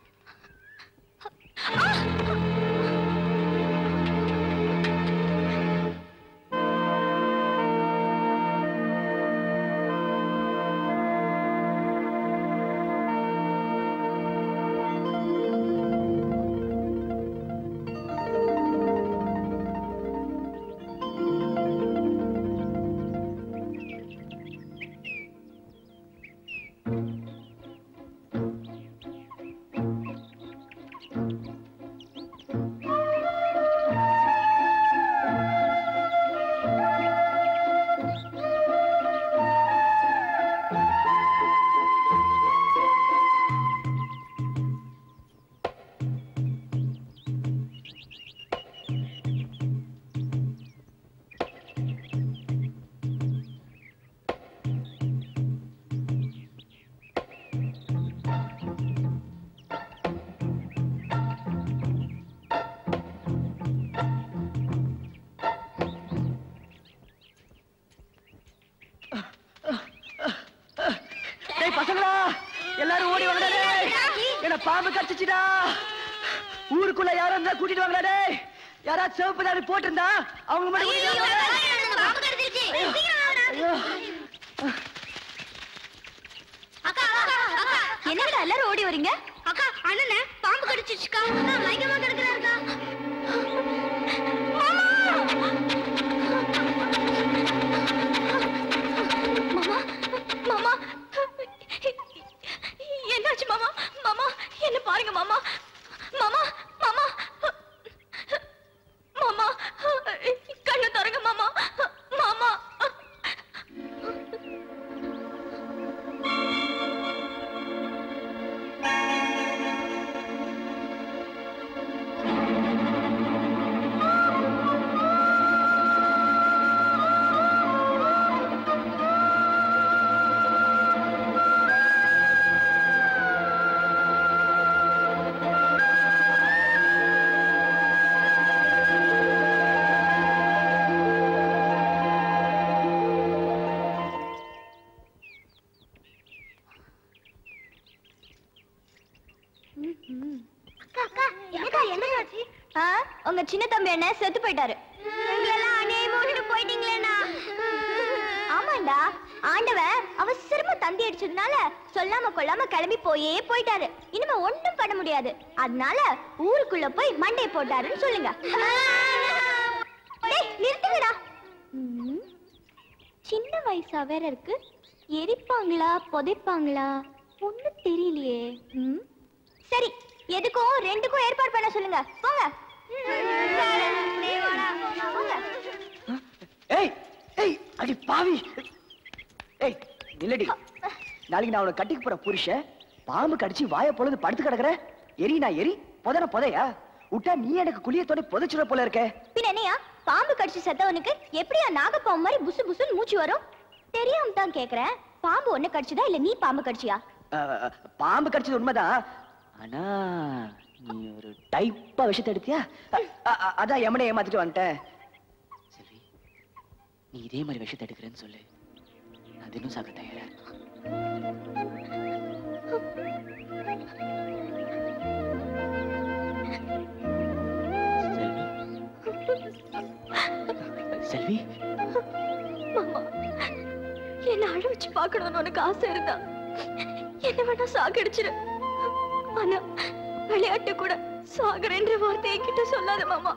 பசங்களா எல்லாரும் ஓடி வாங்கடா. என்ன பாம்பு கடிச்சிச்சுடா. ஊருக்குள்ள யாரும் இருந்தா கூட்டிட்டு வாங்கடா. டேய், யாராவது சிவப்பு தாடி போட்டிருந்தா அவங்க மட்டும் என்னடா எல்லாரும் ஓடி வரீங்க? அக்கா, அண்ணனே பாம்பு கடிச்சிச்சுக்கா. மயக்கமா கிடக்குறாருக்கா. மாமா, மாமா, என்னாச்சு மாமா? மாமா என்ன பாருங்க மாமா. மாமா, மாமா, மாமா கண்ணு தரங்க மாமா. மாமா என்னடாச்சு? ஆ, உங்க சின்ன தம்பி என்ன செத்து போயிட்டாரு. எங்களெல்லாம் அநியாயமா விட்டுட்டு போயிட்டீங்களேண்ணா. ஆமாண்டா, ஆண்டவன் அவசரமா தந்தி அடிச்சதுனால சொல்லாம கொள்ளாம கிளம்பி போயே போயிட்டாரு. இனிமே ஒண்ணும் பண்ண முடியாது. அதனால ஊருக்குள்ள போய் மண்டை போட்டாருன்னு சொல்லுங்க. டேய், நிறுத்துங்கடா. சின்ன வயசா வேற இருக்கு. எரிப்பாங்களா புதைப்பாங்களா ஒண்ணும் தெரியலையே. சரி, எதுக்கும் ரெண்டுக்கும் ஏற்பாடு பண்ண சொல்லுங்க. போங்க. ஏய் ஏய் அடி பாவி. ஏய் நில்லடி. நாளைக்கு நான் உன கட்டிக்கு போற புருஷன் பாம்பு கடிச்சு வாய பொழுது படுத்து கிடக்குற. எரி நான் எரி, புதன புதையா விட்டா நீ எனக்கு குளியத்தோட புதைச்சுட போல இருக்க. பின்ன என்னையா, பாம்பு கடிச்சு செத்தவனுக்கு எப்படியா நாகப்பாம்பு மாதிரி புசு புசுன்னு மூச்சு வரும்? தெரியாம தான் கேக்குறேன். பாம்பு ஒண்ணு கடிச்சுதா இல்ல நீ பாம்பு கடிச்சியா? பாம்பு கடிச்சது உண்மைதான். ஆனா நீ ஒரு டைப்பா விஷயத்தை எடுத்தியா? அதான் எமனை ஏமாத்திட்டு வந்துட்டேன். செல்வி, நீ இதே மாதிரி விஷயத்தை எடுக்கிறேன்னு சொல்லு, நான் தினம் சாப்பிட தயாரா இருக்கேன். செல்வி, மாமா, என்ன அழ வச்சு பார்க்கணும்னு உனக்கு ஆசை இருந்தா என்ன வேணா சாகடிச்சிரு. ஆனா விளையாட்டு கூட சாகரன்ற வார்த்தை என்கிட்ட சொல்லாத மாமா.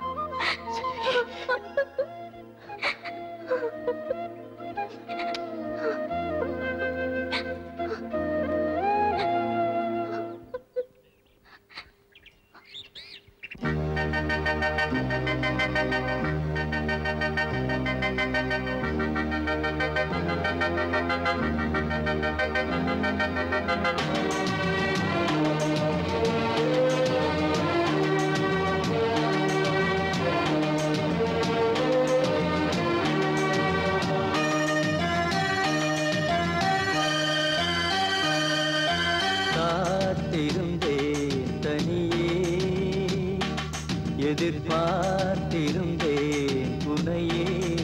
எதிர்பார்த்திருந்தேன் உனையே,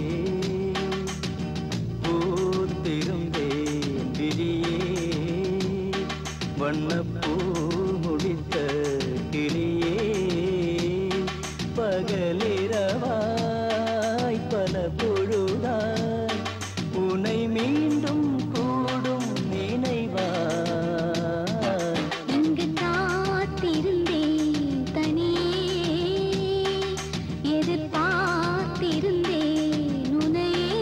பூத்திருந்தேன் விழியே, வண்ணப்பூ முடித்த கிளியே, பகலிரவாய் பல பொழுதாய் உனை மீண்டும் கூடும் நினைவா. இங்கு காத்திருந்தேன் தனியே, எதிர்பார்த்திருந்தேன் உனையே.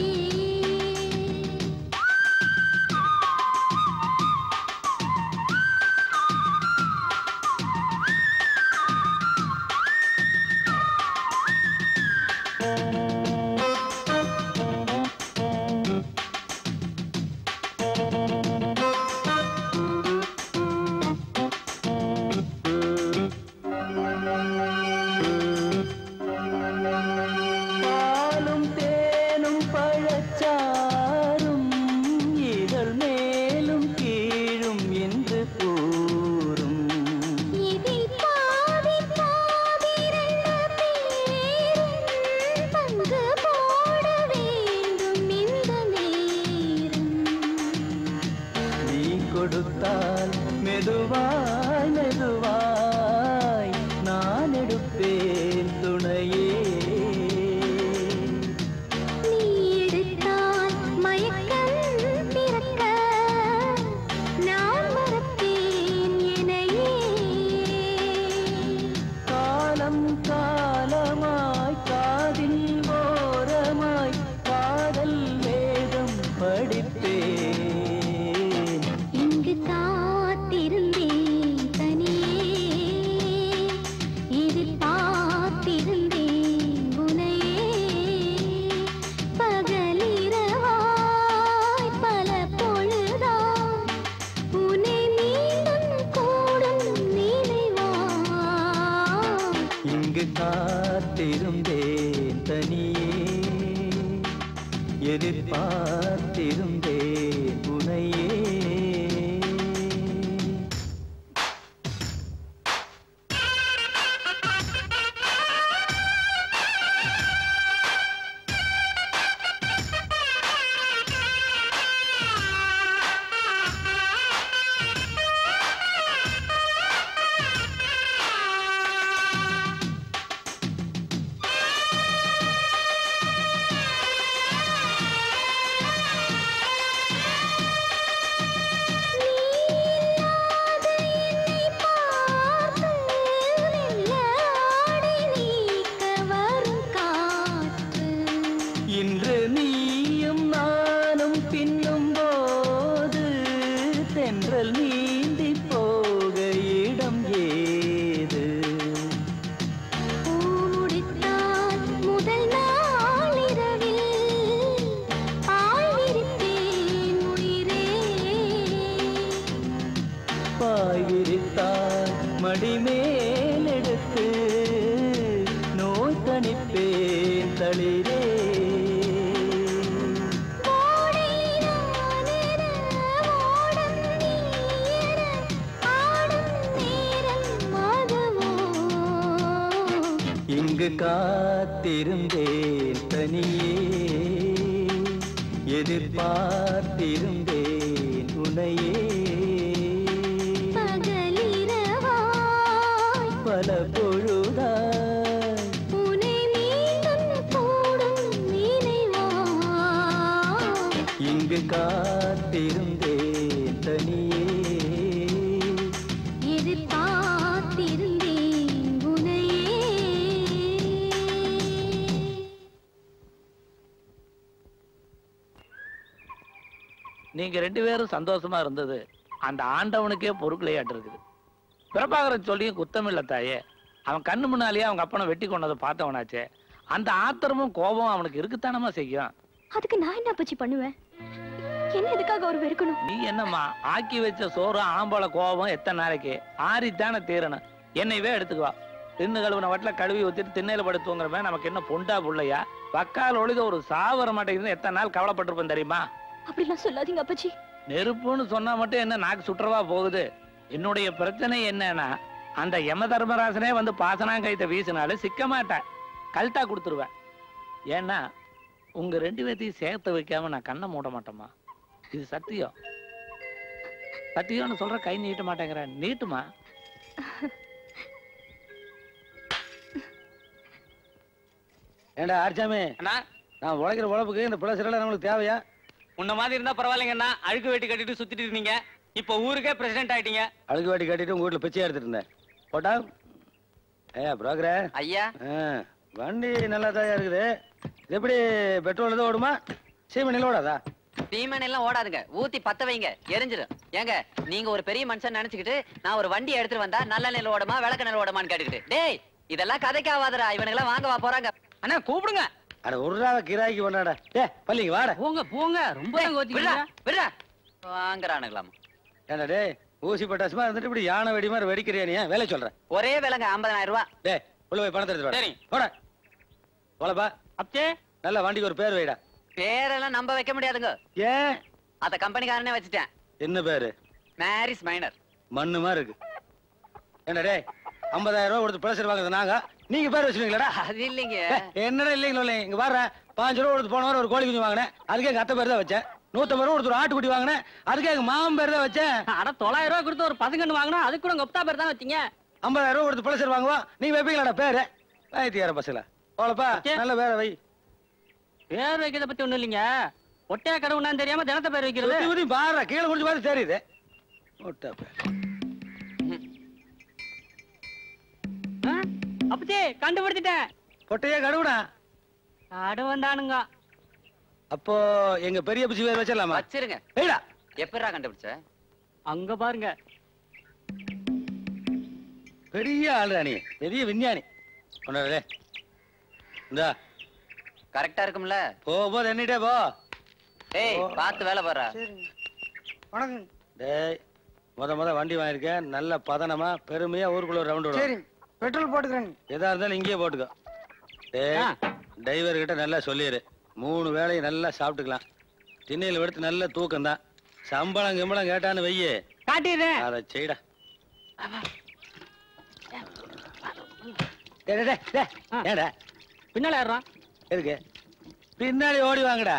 பாலும் தேனும் பழச்சாரும் இதழ் மேலும் கீழும் என்று கூறும். இதில் பாதி பாதி ரெண்டு பேரும் பங்கு போட வேண்டும் இந்த நேரம். நீ கொடுத்தால் மெதுவாய் மெதுவாய் நான் எடுப்பேன் துணையே. நீ எடுத்தால் மயக்கம் பிறக்க நான் மறப்பேன் என்னையே. காலம் காலமாய் காதில் ஓரமாய் காதல் வேதம் படிப்பேன். இங்கு காத்திருந்தேன் தனியே, எதிர்பார்த்திருந்தேன் உனையே. பகலிரவாய் பல பொழுதாய் உன்னை மீண்டும் கூடும் நினைவா. இங்கு காத்திருந்தேன் தனியே, எதிர்பார்த்திருந்தேன் உனையே. தென்றல் நீந்தி போக இடம் ஏது பூமுடித்தான் முதல் நாளிரவில் ஆய்விருத்தேன் உயிரே பாய் விரித்தாய் மடிமேலெடுத்து நோய் தணிப்பேன் தளிரே இங்கு காத்திருந்தேன் தனியே எதிர்பார்த்திருந்தேன் உன்னையே பகலிரவாய் பல பொழுதாய் உனை மீண்டும் கூடும் நினைவாய் இங்கு காத்திருந்தேன் தனியே எதிர்பார்த்திருந்தேன் உனையே. நீங்க ரெண்டு பேரும் சந்தோஷமா இருந்தது அந்த ஆண்டவனுக்கே பொறுக்கலையாட்டு இருக்குது. பிரபாகரன் சொல்லியும் குத்தம் இல்ல தாயே. அவன் கண்ணு முன்னாலேயே அவங்க அப்பனை வெட்டி கொண்டதை பார்த்தவனாச்சே. அந்த ஆத்திரமும் கோபம் அவனுக்கு இருக்குத்தானமா செய்யும். அதுக்கு நான் என்ன பச்சி பண்ணுவேன்? என்ன எதுக்காக ஒரு வெறுக்கணும்? நீ என்னம்மா ஆக்கி வச்ச சோறு ஆம்பளை கோபம் எத்தனை நாளைக்கு ஆறித்தானே தீரணும். என்னையவே எடுத்துக்குவா. தின்னு கழுவுன வட்டில கழுவி ஊத்திட்டு திண்ணையில படுத்துங்கிறமே நமக்கு என்ன பொண்டா புள்ளையா? வக்கால் ஒளித ஒரு சாவர மாட்டேங்குதுன்னு எத்தனை நாள் கவலைப்பட்டிருப்பேன் தெரியுமா? அப்படிலாம் சொல்லாதீங்க அப்பச்சி. நெருப்புன்னு சொன்னா மட்டும் என்ன நாக்கு சுற்றவா போகுது? என்னுடைய பிரச்சனை என்னன்னா அந்த யம தர்மராசனே வந்து பாசனாங்கைத்த வீசினாலும் சிக்க மாட்டேன், கல்ட்டா கொடுத்துருவேன். ஏன்னா உங்க ரெண்டு பேர்த்தையும் சேர்த்து வைக்காம நான் கண்ணை மூட மாட்டேம்மா. இது சத்தியம். சத்தியம்னு சொல்ற கை நீட்ட மாட்டேங்கிறேன். நீட்டுமா? ஏண்டா ஆர்ச்சாமி, நான் உழைக்கிற உழைப்புக்கு இந்த பிள்ளைசரெல்லாம் நம்மளுக்கு தேவையா? உன்ன மாதிரி இருந்தா பரவாயில்லைங்கண்ணா. அழுக்கு வேட்டி கட்டிட்டு சுத்திட்டு இருந்தீங்க, இப்ப ஊருக்கே பிரசிடென்ட் ஆயிட்டீங்க. அழுக்கு வேட்டி கட்டிட்டு உங்க வீட்டுல பிச்சை எடுத்துட்டு இருந்தேன். போட்டா ஏ புரோக்கரே ஐயா, வண்டி நல்லா தான் இருக்குது. எப்படி பெட்ரோல் எதுவும் ஓடுமா? சீமெண்ணில் ஓடாதா? சீமெண்ணெய் எல்லாம் ஓடாதுங்க, ஊத்தி பத்த வைங்க, எரிஞ்சிடும். ஏங்க நீங்க ஒரு பெரிய மனுஷன் நினைச்சுக்கிட்டு நான் ஒரு வண்டி எடுத்துட்டு வந்தா நல்ல நெல் ஓடமா விளக்க நெல் ஓடமான்னு கேட்டுக்கிட்டு, டேய் இதெல்லாம் கதைக்காவாதரா, இவனுங்கெல்லாம் வாங்க வா போறாங்க. அண்ணா கூப்பிடுங்க. அட ஒரு ரூபா கிராய்க்கு பண்ணாடா. ஏ பள்ளிங்க வாட. போங்க போங்க, ரொம்ப விடுறா வாங்குறானுங்களாமா. ஏண்டா டே ஊசி பட்டாசுமா இருந்துட்டு இப்படி யானை வெடி மாதிரி வெடிக்கிறியா? நீ வேலை சொல்றேன். ஒரே விலங்க ஐம்பதாயிரம் ரூபாய். டே உள்ள போய் பணத்தை எடுத்து சரி போட. போலப்பா அப்பே நல்ல வண்டிக்கு ஒரு பேர் வைடா. பேரெல்லாம் நம்ப வைக்க முடியாதுங்க. ஏன்? அத கம்பெனிக்காரனே வச்சுட்டேன். என்ன பேரு? Morris Minor. மண்ணு மாதிரி இருக்கு. ஏண்டா டே ஐம்பதாயிரம் ரூபாய் கொடுத்து பிளசர் வாங்குறது நாங்க, நீங்க பேர் வச்சுக்கீங்களா? அது இல்லைங்க. என்னடா இல்லைங்களா? இங்க வர்ற பாஞ்சு ரூபா கொடுத்து போன வாரம் ஒரு கோழி குஞ்சு வாங்கினேன், அதுக்கு எங்க அத்தை பேர் தான் வச்சேன். நூத்தம்பது ரூபா கொடுத்து ஒரு ஆட்டுக்குட்டி வாங்கினேன், அதுக்கு எங்க மாமன் பேர் தான் வச்சேன். ஆனா தொள்ளாயிரம் ரூபாய் கொடுத்து ஒரு பசங்கன்னு வாங்கினா அதுக்கு கூட கொப்தா பேர் தான் வச்சீங்க. ஐம்பதாயிரம் ரூபாய் கொடுத்து பிளசர் வாங்குவோம், நீங்க வைப்பீங்களாடா பேரு? வைத்தியார பசங்களா போலப்பா நல்ல பேரை வை. பேர் வைக்கிறத பத்தி ஒண்ணும் இல்லைங்க, ஒட்டையா கடவுனா தெரியாம தினத்தை பேர் வைக்கிறது. பாரு கீழே குடிச்சு மாதிரி தெரியுது. ஒட்டா பேர் அப்பச்சி கண்டுபிடிச்சிட்டேன். பொட்டையா கடவுடா கடவுந்தானுங்க. அப்போ எங்க பெரிய பிச்சு பேர் வச்சிடலாமா? வச்சிருங்க. ஏடா எப்படா கண்டுபிடிச்ச? அங்க பாருங்க, பெரிய ஆளுடா நீ, பெரிய விஞ்ஞானி. கொண்டாடே இந்தா கரெக்டா இருக்கும்ல? போ போது எண்ணிட்டே போ. டேய் பார்த்து வேலை பாரு. வணக்கம். டேய் முத முத வண்டி வாங்கியிருக்கேன், நல்ல பதனமா பெருமையா ஊருக்குள்ள ஒரு ரவுண்ட் வரும். சரி பெட்ரோல் போட்டுக்கிறேன். எதா இருந்தாலும் இங்கேயே போட்டுக்கோ. டேய் டிரைவர் கிட்ட நல்லா சொல்லிடு, மூணு வேளையும் நல்லா சாப்பிட்டுக்கலாம். திண்ணையில எடுத்து நல்ல தூக்கம் தான். சம்பளம் கிம்பளம் கேட்டான்னு வையே காட்டிடுறேன். அதை செய்டா. ஏடா பின்னால ஏறான் இருக்கு, பின்னாடி ஓடி வாங்கடா.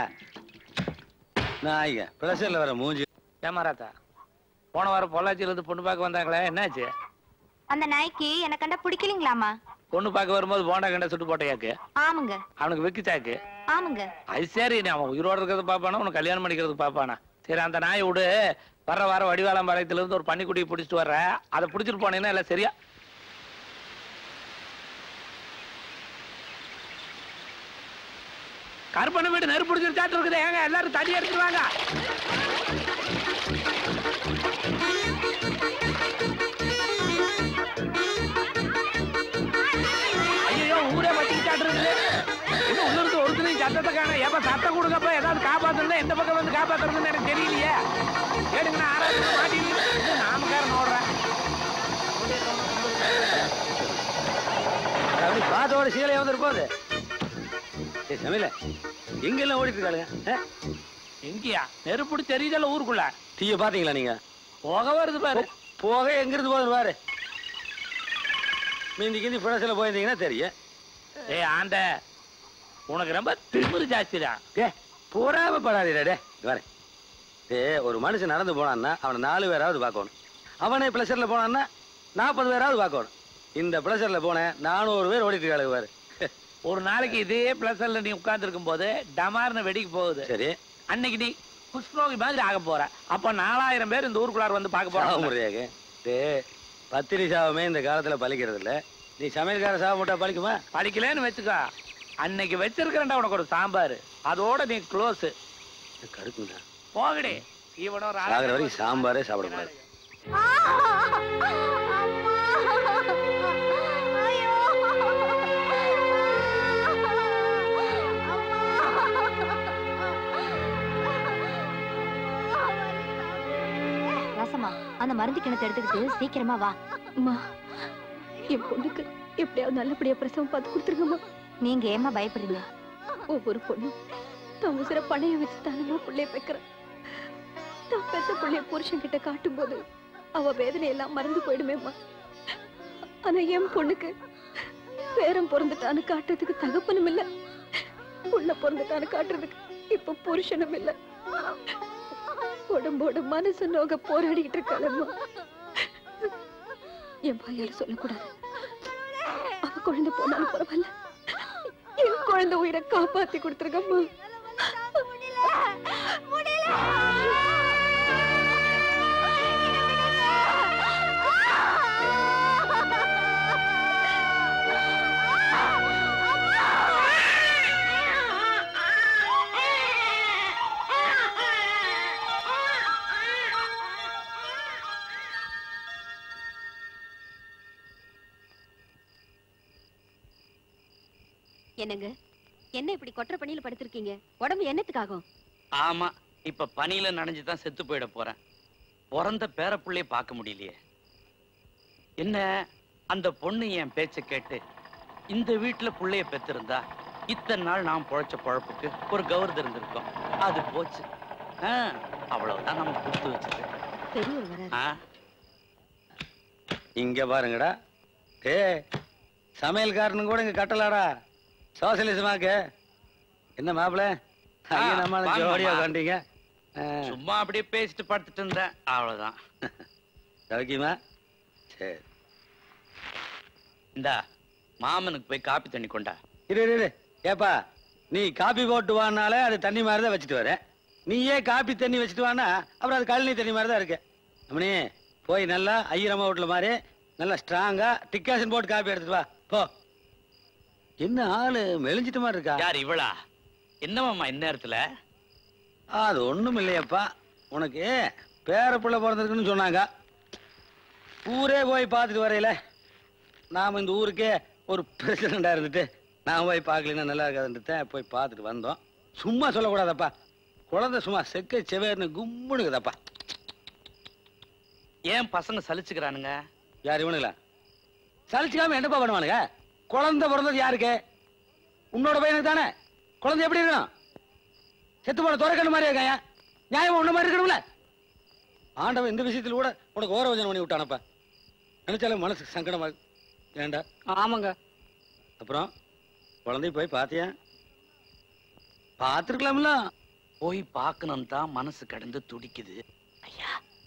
நான் பிரஷர்ல வர மூஞ்சி. ஏமாராத்தா போன வாரம் பொள்ளாச்சியில இருந்து பொண்ணு பார்க்க வந்தாங்களே, என்னாச்சு? அந்த நாய்க்கு என்ன கண்டா பிடிக்கலீங்களாமா? பொண்ணு பார்க்க வரும்போது போண்டா கண்ட சுட்டு போட்டையாக்கு. ஆமாங்க. அவனுக்கு வெக்கிச்சாக்கு. ஆமாங்க. அது சரி, அவன் உயிரோட இருக்கிறது பாப்பானா உனக்கு கல்யாணம் பண்ணிக்கிறது பாப்பானா? சரி அந்த நாயை விடு. வர்ற வாரம் வடிவாளம் பாளையத்துல இருந்து ஒரு பன்னிக்குட்டியை பிடிச்சிட்டு வர்ற, அதை பிடிச்சிட்டு போனீங்கன்னா எல்லாம் சரியா? கருப்பண்ண வீடு நெருப்பு பிடிச்சிருச்சாட்டு இருக்குது. ஏங்க எல்லாரும் தண்ணி எடுத்துருவாங்க. காணும். எப்ப சத்தம் கொடுக்கப்ப ஏதாவது காப்பாத்துறதா எந்த பக்கம் வந்து காப்பாத்துறதுன்னு எனக்கு தெரியலையே. கேளுங்கண்ணா ஆராய்ச்சி மாட்டி நாமக்காரன் ஓடுறேன். அப்படி பாத்தோட சீலையை வந்துட்டு போகுது. சமையல எங்கெல்லாம் ஓடிட்டு இருக்காளுங்க? எங்கயா நெருப்புடி தெரியுதல்ல ஊருக்குள்ள? தீய பாத்தீங்களா நீங்க? போக வருது பாரு. போக எங்க இருந்து போகுது பாரு. மீந்தி கிந்தி புழசில போயிருந்தீங்கன்னா தெரியும். ஏய் ஆண்ட, உனக்கு ரொம்ப திமிரு ஜாஸ்திதான். ஏ போராம படாதீடே. வரேன். ஏ ஒரு மனுஷன் நடந்து போனான்னா அவனை நாலு பேராவது பார்க்கணும். அவனே பிளஸர்ல போனான்னா நாற்பது பேராவது பார்க்கணும். இந்த பிளஸர்ல போனேன் நானூறு பேர் ஓடிட்டு இருக்காளுங்க பாரு. ஒரு நாளைக்கு இதே பிளஸர்ல நீ உட்கார்ந்து இருக்கும் போது டமார்னு வெடிக்கு போகுது. சரி, அன்னைக்கு நீ குஷ்ணோகி மாதிரி ஆக போற. அப்ப நாலாயிரம் பேர் இந்த ஊருக்குள்ளார வந்து பார்க்க போறாங்க. முறையாக பத்திரி சாவமே இந்த காலத்துல பலிக்கிறது இல்ல. நீ சமையல்கார சாவ மட்டும் பழிக்குமா? பழிக்கலன்னு வச்சுக்கோ, அன்னைக்கு வச்சிருக்கிறேன்டா உனக்கு ஒரு சாம்பார், அதோட நீ க்ளோஸ். கருக்குண்டா போகடி. இவனோட ஆகிற வரைக்கும் சாம்பாரே சாப்பிடக்கூடாது. ரசமா, அந்த மருந்து கிணத்தை எடுத்துக்கிட்டு சீக்கிரமா வா. அம்மா, என் பொண்ணுக்கு எப்படியாவது நல்லபடியா பிரசவம் பார்த்து கொடுத்துருங்கம்மா. நீங்க ஏமா பயப்படுறீங்க? ஒவ்வொரு பொண்ணும் தான் உசிர பணைய வச்சு தானமா பிள்ளைய பெக்கிறேன். தான் பெத்த பிள்ளைய புருஷன் கிட்ட காட்டும் போது அவ வேதனை எல்லாம் மறந்து போயிடுமேம்மா. ஆனா என் பொண்ணுக்கு பேரம் பிறந்துட்டான்னு காட்டுறதுக்கு தகப்பனும் இல்ல, புள்ள பிறந்துட்டான்னு காட்டுறதுக்கு இப்ப புருஷனும் இல்ல. உடம்போட மனசு நோக போராடிட்டு இருக்காளம்மா. என் வாயால சொல்லக்கூடாது. அவ குழந்தை போனாலும் பரவாயில்ல, என் குழந்தை உயிரை காப்பாத்தி கொடுத்துருக்கம்மா. என்னங்க, என்ன இப்படி கொற்ற பணியில படுத்திருக்கீங்க? உடம்பு என்னத்துக்காகும்? ஆமா, இப்ப பனியில நனைஞ்சுதான் செத்து போயிட போறேன். பிறந்த பேரப்புள்ளைய பார்க்க முடியலையே. என்ன அந்த பொண்ணு என் பேச்ச கேட்டு இந்த வீட்டுல புள்ளைய பெற்றிருந்தா இத்தனை நாள் நான் பொழைச்ச பொழப்புக்கு ஒரு கௌரவம் இருந்திருக்கும். அது போச்சு. அவ்வளவுதான் நம்ம கொடுத்து வச்சது. பெரியவர் வராரு. இங்க பாருங்கடா, ஏ சமையல்காரனு கூட இங்க கட்டலாடா. சோசியலிசமாக்கு என்ன மாப்பிள்ள நம்ம ஜோடியா கண்டீங்க? சும்மா அப்படியே பேசிட்டு படுத்துட்டு இருந்தேன், அவ்வளவுதான். சௌக்கியமா? சரி, இந்தா மாமனுக்கு போய் காப்பி தண்ணி கொண்டா. இரு இரு ஏப்பா, நீ காப்பி போட்டு வானாலே அது தண்ணி மாதிரி தான் வச்சுட்டு வர. நீயே காப்பி தண்ணி வச்சுட்டு வானா அப்புறம் அது கழனி தண்ணி மாதிரி தான் இருக்கு. அம்மனி போய் நல்லா ஐயரம்மா வீட்டுல மாதிரி நல்லா ஸ்ட்ராங்கா டிக்காசன் போட்டு காப்பி எடுத்துட்டு வா போ. என்ன ஆளு மெலிஞ்சிட்ட மாதிரி இருக்கா? யார் இவளா? என்னமாமா இந்நேரத்துல? அது ஒண்ணும் இல்லையப்பா, உனக்கு பேர பிள்ளை பிறந்திருக்குன்னு சொன்னாங்க. ஊரே போய் பார்த்துட்டு வரையில நாம இந்த ஊருக்கே ஒரு பிரசிடண்டா இருந்துட்டு நான் போய் பார்க்கலன்னா நல்லா இருக்காதுன்றத போய் பார்த்துட்டு வந்தோம். சும்மா சொல்லக்கூடாதப்பா, குழந்தை சும்மா செக்க செவேர்னு கும்முனுக்குதப்பா. ஏன் பசங்க சலிச்சுக்கிறானுங்க? யார் இவனுங்களா? சலிச்சுக்காம என்னப்பா பண்ணுவானுங்க? குழந்தை பிறந்தது யாருக்கு? உன்னோட பையனுக்கு தானே. குழந்தை எப்படி இருக்கணும்? செத்து போன துறக்கணும் மாதிரி இருக்காயா? நியாயமா உன்ன மாதிரி இருக்கணும்ல? ஆண்டவன் இந்த விஷயத்துல கூட உனக்கு ஓரவஞ்சனம் பண்ணி விட்டானப்பா. நினைச்சாலும் மனசுக்கு சங்கடமா ஏண்டா? ஆமாங்க. அப்புறம் குழந்தை போய் பாத்தியா? பாத்துருக்கலாம்ல. போய் பார்க்கணும் தான் மனசு கடந்து துடிக்குது. ஐயா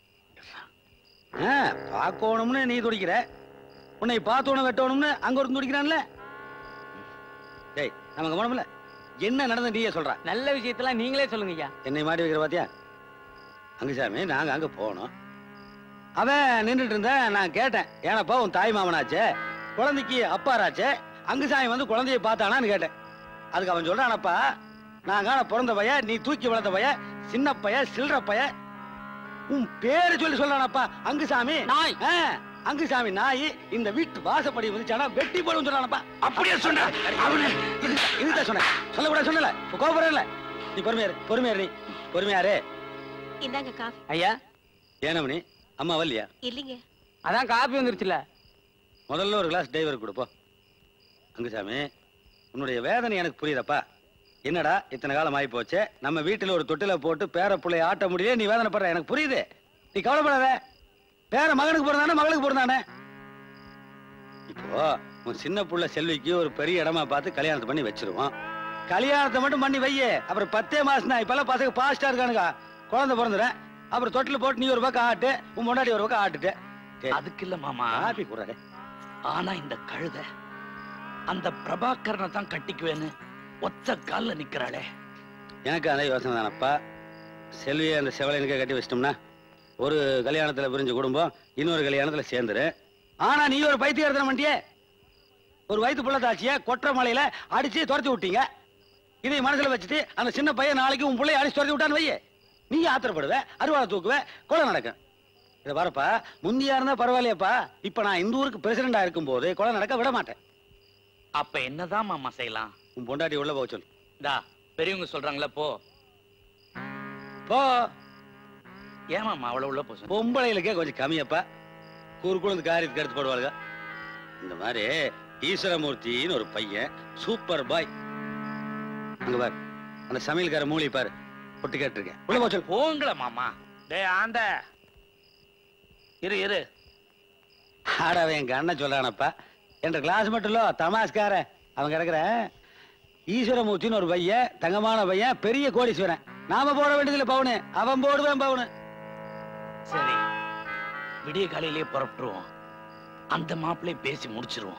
பார்க்கணும்னு நீ துடிக்கிற, உன்னை பார்த்தோன்னு வெட்டணும்னு அங்க ஒரு துடிக்கிறான்ல. டேய் நமக்கு போனோம்ல, என்ன நடந்து நீயே சொல்ற? நல்ல விஷயத்தெல்லாம் நீங்களே சொல்லுங்க ஐயா. என்னை மாட்டி வைக்கிற பாத்தியா? அங்குசாமி நாங்க அங்க போனோம். அவன் நின்றுட்டு இருந்த, நான் கேட்டேன், ஏனப்பா உன் தாய் மாமனாச்சே, குழந்தைக்கு அப்பாராச்சே, அங்குசாமி வந்து குழந்தைய பார்த்தானான்னு கேட்டேன். அதுக்கு அவன் சொல்றானப்பா, நான் காண பிறந்த பைய, நீ தூக்கி வளர்ந்த பைய, சின்ன பைய, சில்லற பைய, உன் பேரு சொல்லி சொல்றானப்பா அங்குசாமி. அங்குசாமி நாய் இந்த வீட்டு வாசப்படி வந்துச்சானா வெட்டி போடும் சொன்னானப்பா. அப்படியே சொன்ன அவனே இதுதான் சொன்னேன். சொல்லக்கூடாது சொன்னல. இப்ப கோபுரம் இல்ல. நீ பொறுமையாரு பொறுமையாரு நீ பொறுமையாரு. இந்தாங்க காஃபி. ஐயா ஏனமணி அம்மா வரலையா? இல்லைங்க. அதான் காபி வந்துருச்சுல. முதல்ல ஒரு கிளாஸ் டிரைவர் கொடுப்போ. அங்குசாமி உன்னுடைய வேதனை எனக்கு புரியுதப்பா. என்னடா இத்தனை காலம் ஆகி போச்சு, நம்ம வீட்டுல ஒரு தொட்டில போட்டு பேர பிள்ளைய ஆட்ட முடியல, நீ வேதனைப்படுற எனக்கு புரியுது. நீ கவலைப்படாத. பேர மகனுக்கு பிறந்தானே மகளுக்கு பிறந்தானே. இப்போ உன் சின்ன புள்ள செல்விக்கு ஒரு பெரிய இடமா பார்த்து கல்யாணத்தை பண்ணி வச்சிருவோம். கல்யாணத்தை மட்டும் பண்ணி வையே. அப்புறம் பத்தே மாசம் தான். இப்பெல்லாம் பசங்க பாஸ்டா இருக்கானுங்க. குழந்தை பிறந்துறேன் அப்புறம் தொட்டில போட்டு நீ ஒரு பக்கம் ஆட்டு, உன் முன்னாடி ஒரு பக்கம் ஆட்டுட்டு. அதுக்கு இல்ல மாமா, ஆப்பி கூடாது. ஆனா இந்த கழுத அந்த பிரபாகரனை தான் கட்டிக்குவேன்னு ஒத்த கால்ல நிக்கிறாளே. எனக்கு அதே யோசனை தானப்பா. செல்வியை அந்த செவலனுக்கே கட்டி வச்சிட்டோம்னா ஒரு கல்யாணத்துல பிரிஞ்ச குடும்பம் இன்னொரு கல்யாணத்துல சேர்ந்துரு. ஆனா நீ ஒரு பைத்தியக்காரத்தனம் பண்ணிட்டியே. ஒரு வயிற்று புள்ள தாச்சிய கொற்ற மலையில அடிச்சு துரத்தி விட்டீங்க. இதை மனசுல வச்சுட்டு அந்த சின்ன பையன் நாளைக்கு உன் பிள்ளைய அடிச்சு துரத்தி விட்டான்னு வையே, நீ ஆத்திரப்படுவ, அருவாளை தூக்குவ, கொலை நடக்கும். இதை பாருப்பா, முந்தியா இருந்தா பரவாயில்லையப்பா. இப்ப நான் இந்த ஊருக்கு பிரசிடண்டா இருக்கும் போது கொலை நடக்க விட மாட்டேன். அப்ப என்னதான் மாமா செய்யலாம்? உன் பொண்டாட்டி உள்ள போக சொல்லு. டா பெரியவங்க சொல்றாங்களா போ போ. ஏமாமா அவ்வளவு உள்ள போ. பொம்பளைகளுக்கே கொஞ்சம் கம்மியப்பா. கூறு குழந்தை காரியத்துக்கு எடுத்து போடுவாங்க. இந்த மாதிரி ஈஸ்வரமூர்த்தின்னு ஒரு பையன் சூப்பர் பாய். அங்க பாரு அந்த சமையல்கார மூலி பாரு பொட்டு கேட்டிருக்கேன். உள்ள போ சொல்லு. போங்கள மாமா. டேய் ஆண்ட இரு இரு. ஆடாவ எங்க அண்ணன் சொல்றானப்பா. என்ற கிளாஸ் மட்டும் இல்ல தமாஸ்கார அவன் கிடக்குற ஈஸ்வரமூர்த்தின்னு ஒரு பையன், தங்கமான பையன், பெரிய கோடீஸ்வரன். நாம போட வேண்டியதுல பவுனு, அவன் போடுவேன் பவுனு. சரி விடிய காலையிலேயே புறப்பட்டுருவோம். அந்த மாப்பிள்ளை பேசி முடிச்சிருவோம்.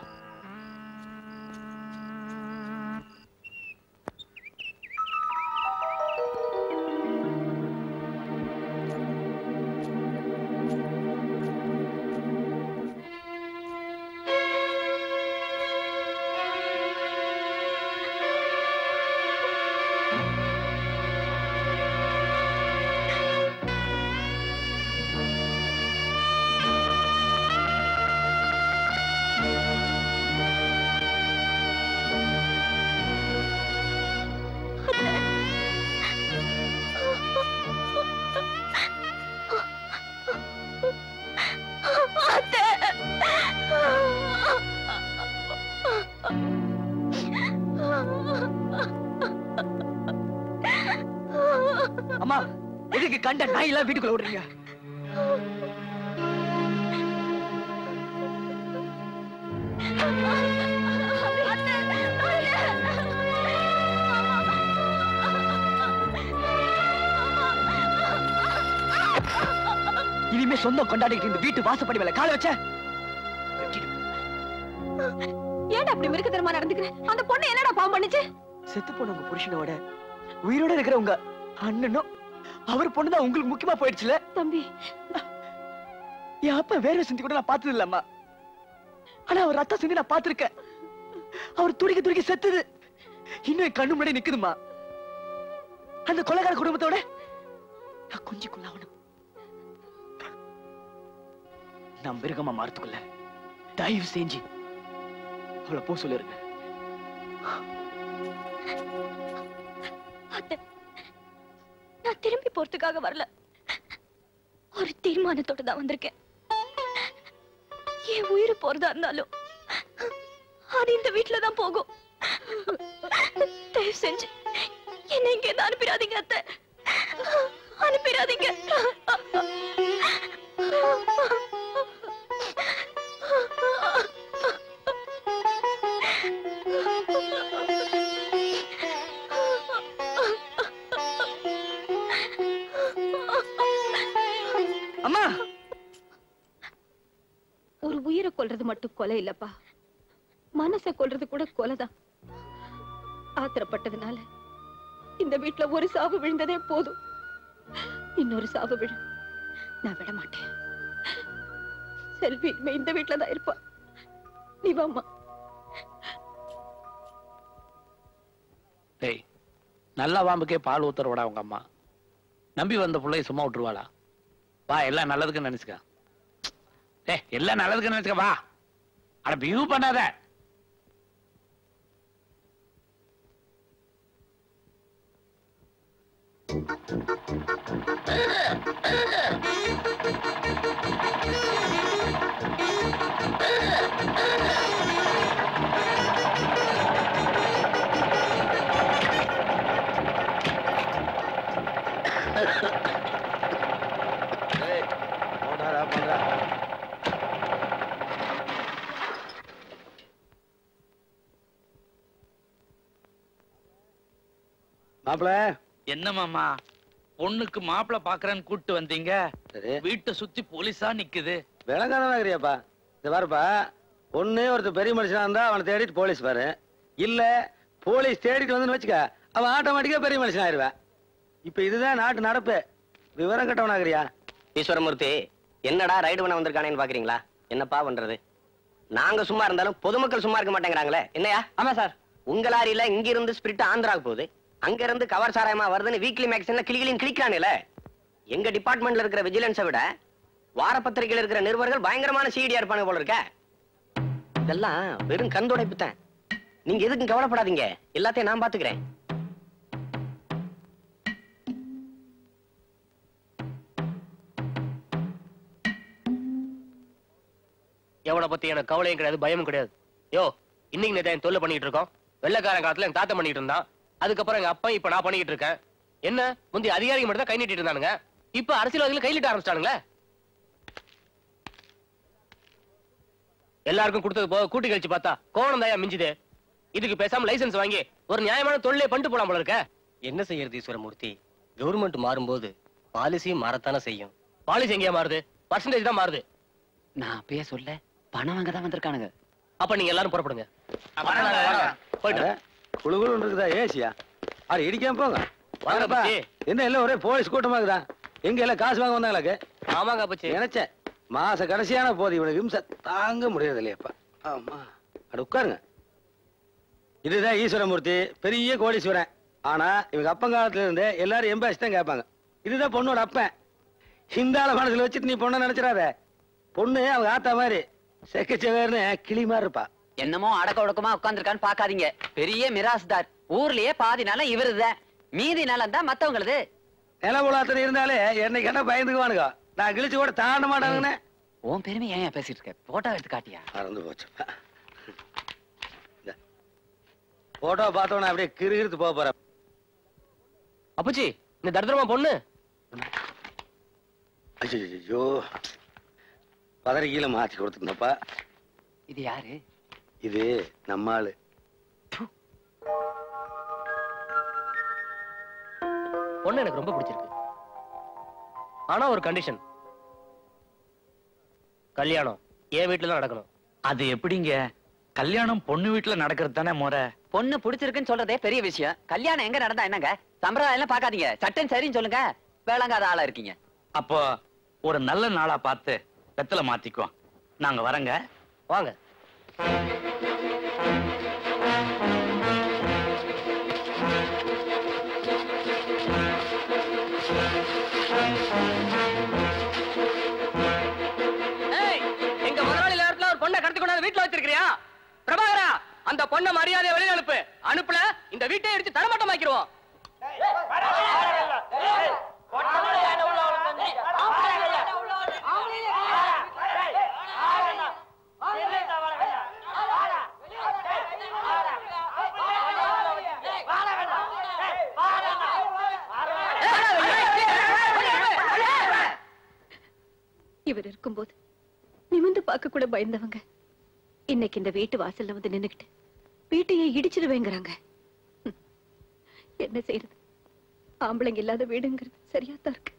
அம்மா எதுக்கு கண்ட நாய் எல்லாம் வீட்டுக்குள்ள விடுறீங்க? இனிமே சொந்தம் கொண்டாடிக்கிட்டு இந்த வீட்டு வாசப்படி மேல கால வச்ச ஏன் அப்படி மிருகத்தனமா நடந்துக்கிறேன்? அந்த பொண்ணு என்னடா பாவம் பண்ணுச்சு? செத்து போன உங்க புருஷனோட உயிரோட இருக்கிற உங்க அண்ணனும் அவர் பொண்ணுதான் உங்களுக்கு முக்கியமா போயிடுச்சுல தம்பி. என் அப்பா வேற சிந்தி கூட நான் பார்த்தது இல்லம்மா. ஆனா அவர் ரத்த சிந்தி நான் பார்த்திருக்கேன். அவர் துடிக்க துடிக்க செத்துது இன்னும் கண்ணு முன்னாடி நிக்குதுமா. அந்த கொலைகார குடும்பத்தோட நான் கொஞ்சம் கொள்ளாவணும். நான் மிருகமா மாறத்துக்குள்ள தயவு செஞ்சு அவளை போ சொல்லிருங்க. நான் திரும்பி போறதுக்காக வரல, ஒரு தீர்மானத்தோட தான் வந்திருக்கேன். என் உயிர் போறதா இருந்தாலும் அது இந்த வீட்டுல தான் போகும். தயவு செஞ்சு என்ன இங்க இருந்து அனுப்பிடாதீங்க அத்தை, அனுப்பிடாதீங்க. அம்மா, ஒரு உயிரை கொல்றது மட்டும் கொலை இல்லப்பா, மனசை கொல்றது கூட கொலைதான். ஆத்திரப்பட்டதுனால இந்த வீட்டுல ஒரு சாவு விழுந்ததே போதும். இன்னொரு சாவு விழ நான் விட மாட்டேன். செல்வி இனிமே இந்த வீட்டுல தான் இருப்பா. நீ வாம்மா. டேய், நல்ல வாம்புக்கே பால் ஊத்துறவடா உங்க அம்மா. நம்பி வந்த பிள்ளைய சும்மா விட்டுருவாளா? வா, எல்லாம் நல்லதுக்கு நினைச்சுக்க. ஏய் எல்லாம் நல்லதுக்கு நினைச்சுக்க வா. அட வியூ பண்ணாத. மாப்பிள என்ன மாமா பொண்ணுக்கு மாப்பிள பாக்குறேன்னு கூட்டு வந்தீங்க, வீட்டை சுத்தி போலீஸா நிக்குது. விளங்காதாகிறியாப்பா. இந்த பாருப்பா, பொண்ணு ஒருத்தர் பெரிய மனுஷனா இருந்தா அவனை தேடிட்டு போலீஸ் பாரு, இல்ல போலீஸ் தேடிட்டு வந்து வச்சுக்க அவன் ஆட்டோமேட்டிக்கா பெரிய மனுஷன் ஆயிருவேன். இப்ப இதுதான் நாட்டு நடப்பு. விவரம் கட்டவனாகிறியா? ஈஸ்வரமூர்த்தி, என்னடா ரைடு பண்ண வந்திருக்கானேன்னு பாக்குறீங்களா? என்னப்பா பண்றது, நாங்க சும்மா இருந்தாலும் பொதுமக்கள் சும்மா இருக்க மாட்டேங்கிறாங்களே. என்னையா? ஆமா சார். உங்க லாரியில இங்க இருந்து ஸ்பிரிட் ஆந்திராக்கு போகுது, அங்க இருந்து கவர் சாராயமா வருதுன்னு வீக்லி மேக்சின்ல கிளிகளின் கிளிக்கிறானுல. எங்க டிபார்ட்மெண்ட்ல இருக்கிற விஜிலன்ஸை விட வார பத்திரிகையில் இருக்கிற நிருபர்கள் பயங்கரமான சீடியா இருப்பாங்க போல இருக்க. இதெல்லாம் வெறும் கண்துடைப்பு தான். நீங்க எதுக்கும் கவலைப்படாதீங்க, எல்லாத்தையும் நான் பாத்துக்கிறேன். எவனை பத்தி எனக்கு கவலையும் கிடையாது, பயமும் கிடையாது. யோ, இன்னைக்கு நேரம் தொல்லை பண்ணிட்டு இருக்கோம். வெள்ளக்காரன் காலத்துல எங்க தாத்தா பண்ணிட்டு இருந்தான், அதுக்கப்புறம் எங்க அப்பா, இப்ப நான் பண்ணிட்டு இருக்கேன். என்ன முந்தைய அதிகாரிகள் மட்டும் தான் கை நீட்டிட்டு இருந்தானுங்க, இப்ப அரசியல்வாதிகள் கை நீட்ட ஆரம்பிச்சிட்டானுங்களே. எல்லாருக்கும் கொடுத்தது போக கூட்டி கழிச்சு பார்த்தா கோணம் தாயா மிஞ்சுது. இதுக்கு பேசாம லைசன்ஸ் வாங்கி ஒரு நியாயமான தொழிலை பண்ணிட்டு போலாம் போல இருக்க. என்ன செய்யறது ஈஸ்வரமூர்த்தி, கவர்மெண்ட் மாறும்போது பாலிசியும் மாறத்தானே செய்யும். பாலிசி எங்கேயா மாறுது, பர்சன்டேஜ் தான் மாறுது. நான் அப்பயே சொல்ல பணம் வாங்க தான் வந்திருக்கானுங்க. அப்ப நீங்க எல்லாரும் புறப்படுங்க. போயிட்டு குழுகுழு இருக்குதா ஏசியா? அது இடிக்காம போங்க. வாங்கப்பா. என்ன எல்லாம் ஒரே போலீஸ் கூட்டமா இருக்குதா? எங்க எல்லாம் காசு வாங்க வந்தாங்களாக்கு? ஆமாங்க அப்பச்சி. நினைச்சேன் மாச கடைசியான போது இவனுக்கு இம்சை தாங்க முடியாது இல்லையாப்பா. ஆமா, அட உட்காருங்க. இதுதான் ஈஸ்வரமூர்த்தி, பெரிய கோடீஸ்வரன். ஆனா இவங்க அப்பன் காலத்துல இருந்து எல்லாரும் எம்பாசி தான் கேட்பாங்க. இதுதான் பொண்ணோட அப்பன். ஹிந்தால மனசுல வச்சுட்டு நீ பொண்ணை நினைச்சிடாத. பொண்ணு அவங்க ஆத்தா மாதிரி செக்கச்சவேர்னு கிளி மாதிரி இருப்பா. என்னமோ அடக்க ஒடுக்கமா உட்கார்ந்துருக்கான்னு பாக்காதீங்க. பெரிய மிராஸ்தார், ஊர்லயே பாதி நிலம் இவருதான், மீதி நிலம் தான் மத்தவங்களது. நில உலாத்தனை இருந்தாலே என்னைக்கு என்ன பயந்துக்குவானுங்க. நான் கிழிச்சு கூட தாண்ட மாட்டாங்கன்னு. உன் பெருமை ஏன் பேசிட்டு இருக்க? போட்டோ எடுத்து காட்டியா? மறந்து போச்சுப்பா. போட்டோ பார்த்தோன்னா அப்படியே கிறுகிறுத்து போக போறேன். அப்பச்சி, இந்த தரித்திரமா பொண்ணு. ஐயோ, பதற கீழே மாத்தி கொடுத்துருந்தப்பா. இது யாரு? இது நம்ம ஆளு. பொண்ணு எனக்கு ரொம்ப பிடிச்சிருக்கு. ஆனா ஒரு கண்டிஷன், கல்யாணம் என் வீட்டுல தான் நடக்கணும். அது எப்படிங்க? கல்யாணம் பொண்ணு வீட்டுல நடக்கிறது தானே முறை. பொண்ணு பிடிச்சிருக்குன்னு சொல்றதே பெரிய விஷயம். கல்யாணம் எங்க நடந்தா என்னங்க? சம்பிரதாயம் எல்லாம் பாக்காதீங்க, சட்டன் சரின்னு சொல்லுங்க. வேளாங்காத ஆளா இருக்கீங்க. அப்போ ஒரு நல்ல நாளா பார்த்து வெத்தலை மாத்திக்குவோம். நாங்க வரங்க. வாங்க. எங்க முதலாளி நேரத்துல ஒரு பொண்ணை கடத்தி கொண்டாந்து வீட்டுல வச்சிருக்கிறியா? பிரபாகரா, அந்த பொண்ணை மரியாதையை வெளியே அனுப்பு. அனுப்புல இந்த வீட்டை இடிச்சு தரமட்டமாக்கிடுவோம். இவர் இருக்கும்போது நிமிந்து பார்க்க கூட பயந்தவங்க இன்னைக்கு இந்த வீட்டு வாசல்ல வந்து நின்னுக்கிட்டு வீட்டையே இடிச்சிருவேங்கிறாங்க. என்ன செய்யறது? ஆம்பளைங்க இல்லாத வீடுங்கிறது சரியாத்தான் இருக்கு.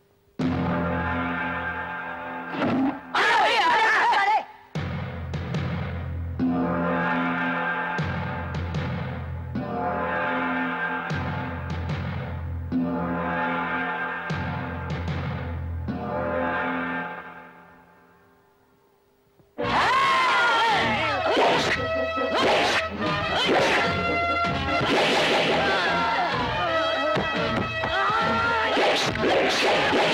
Shut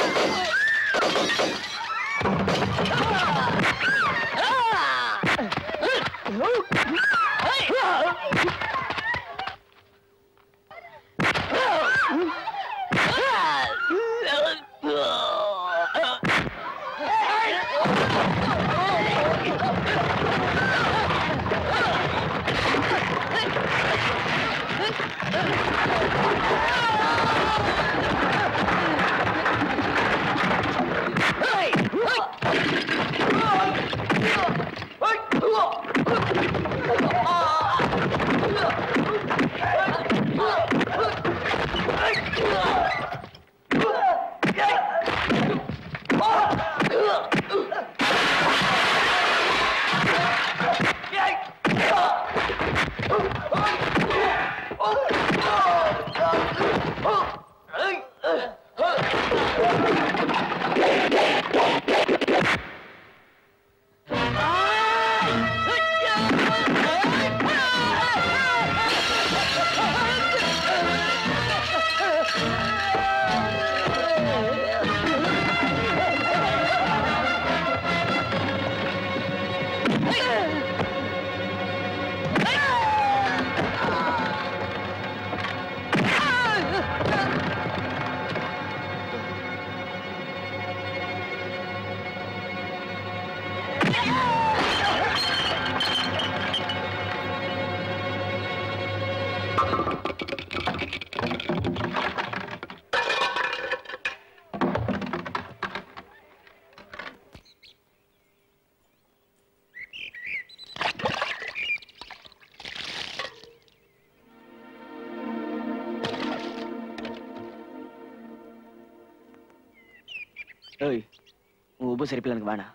உன் உபசரிப்புல எனக்கு வேணாம்.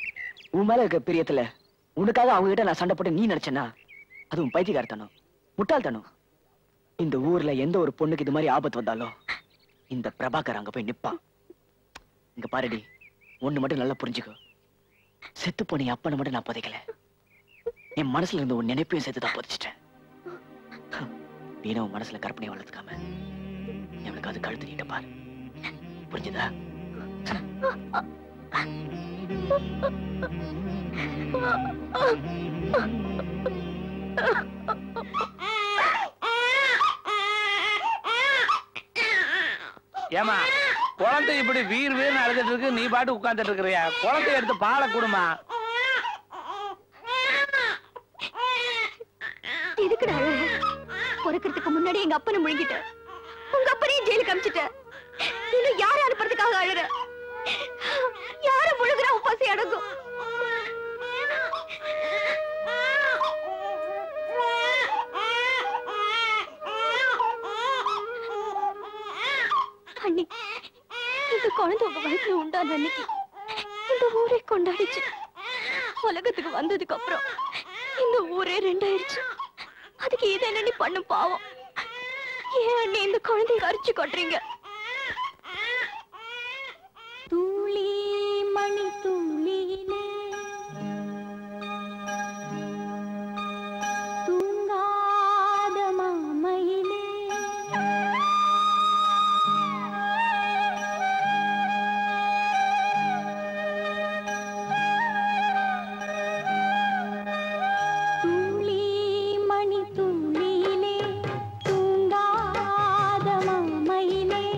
உன் மேல இருக்க பிரியத்துல உனக்காக அவங்க கிட்ட நான் சண்டை போட்டு நீ நினைச்சேன்னா அதுவும் பைத்தியக்காரத்தனம், முட்டாள்தனம். இந்த ஊர்ல எந்த ஒரு பொண்ணுக்கு இது மாதிரி ஆபத்து வந்தாலும் இந்த பிரபாகர் அங்க போய் நிப்பான். இங்க பாருடி, ஒண்ணு மட்டும் நல்லா புரிஞ்சுக்கோ. செத்து போன அப்பனை மட்டும் நான் புதைக்கல, என் மனசுல இருந்த ஒரு நினைப்பையும் சேர்த்து தான் புதைச்சிட்டேன். வீணா உன் மனசுல கற்பனையை வளர்த்துக்காம எனக்கு அது கழுத்து நீட்ட பாரு, புரிஞ்சுதா? ஏமா குழந்தை இப்படி வீர் வீர் அழுதுட்டு இருக்கு, நீ பாட்டு உட்கார்ந்துட்டு இருக்கிறியா? குழந்தை எடுத்து பாலை கொடுமா. எதுக்குடா பொறுக்கிறதுக்கு முன்னாடி எங்க அப்பனை முழுங்கிட்ட, உங்க அப்பனையும் ஜெயிலுக்கு அமிச்சிட்ட. இன்னும் யார அனுப்புறதுக்காக அழுற? யார முழுகுறா உன் பசி அடங்கும்? அண்ணி, இந்த குழந்தை உங்க வயசுல உண்டான அன்னைக்கு இந்த ஊரே கொண்டாடிச்சு. உலகத்துக்கு வந்ததுக்கு அப்புறம் இந்த ஊரே ரெண்டாயிருச்சு. அதுக்கு இதை என்ன பண்ணும் பாவம்? ஏன் அண்ணி இந்த குழந்தைய கரிச்சு கொட்டுறீங்க? தூளி மணி தூளியிலே தூங்காத மாமையிலே தூளி மணி தூளியிலே தூங்காத மாமையிலே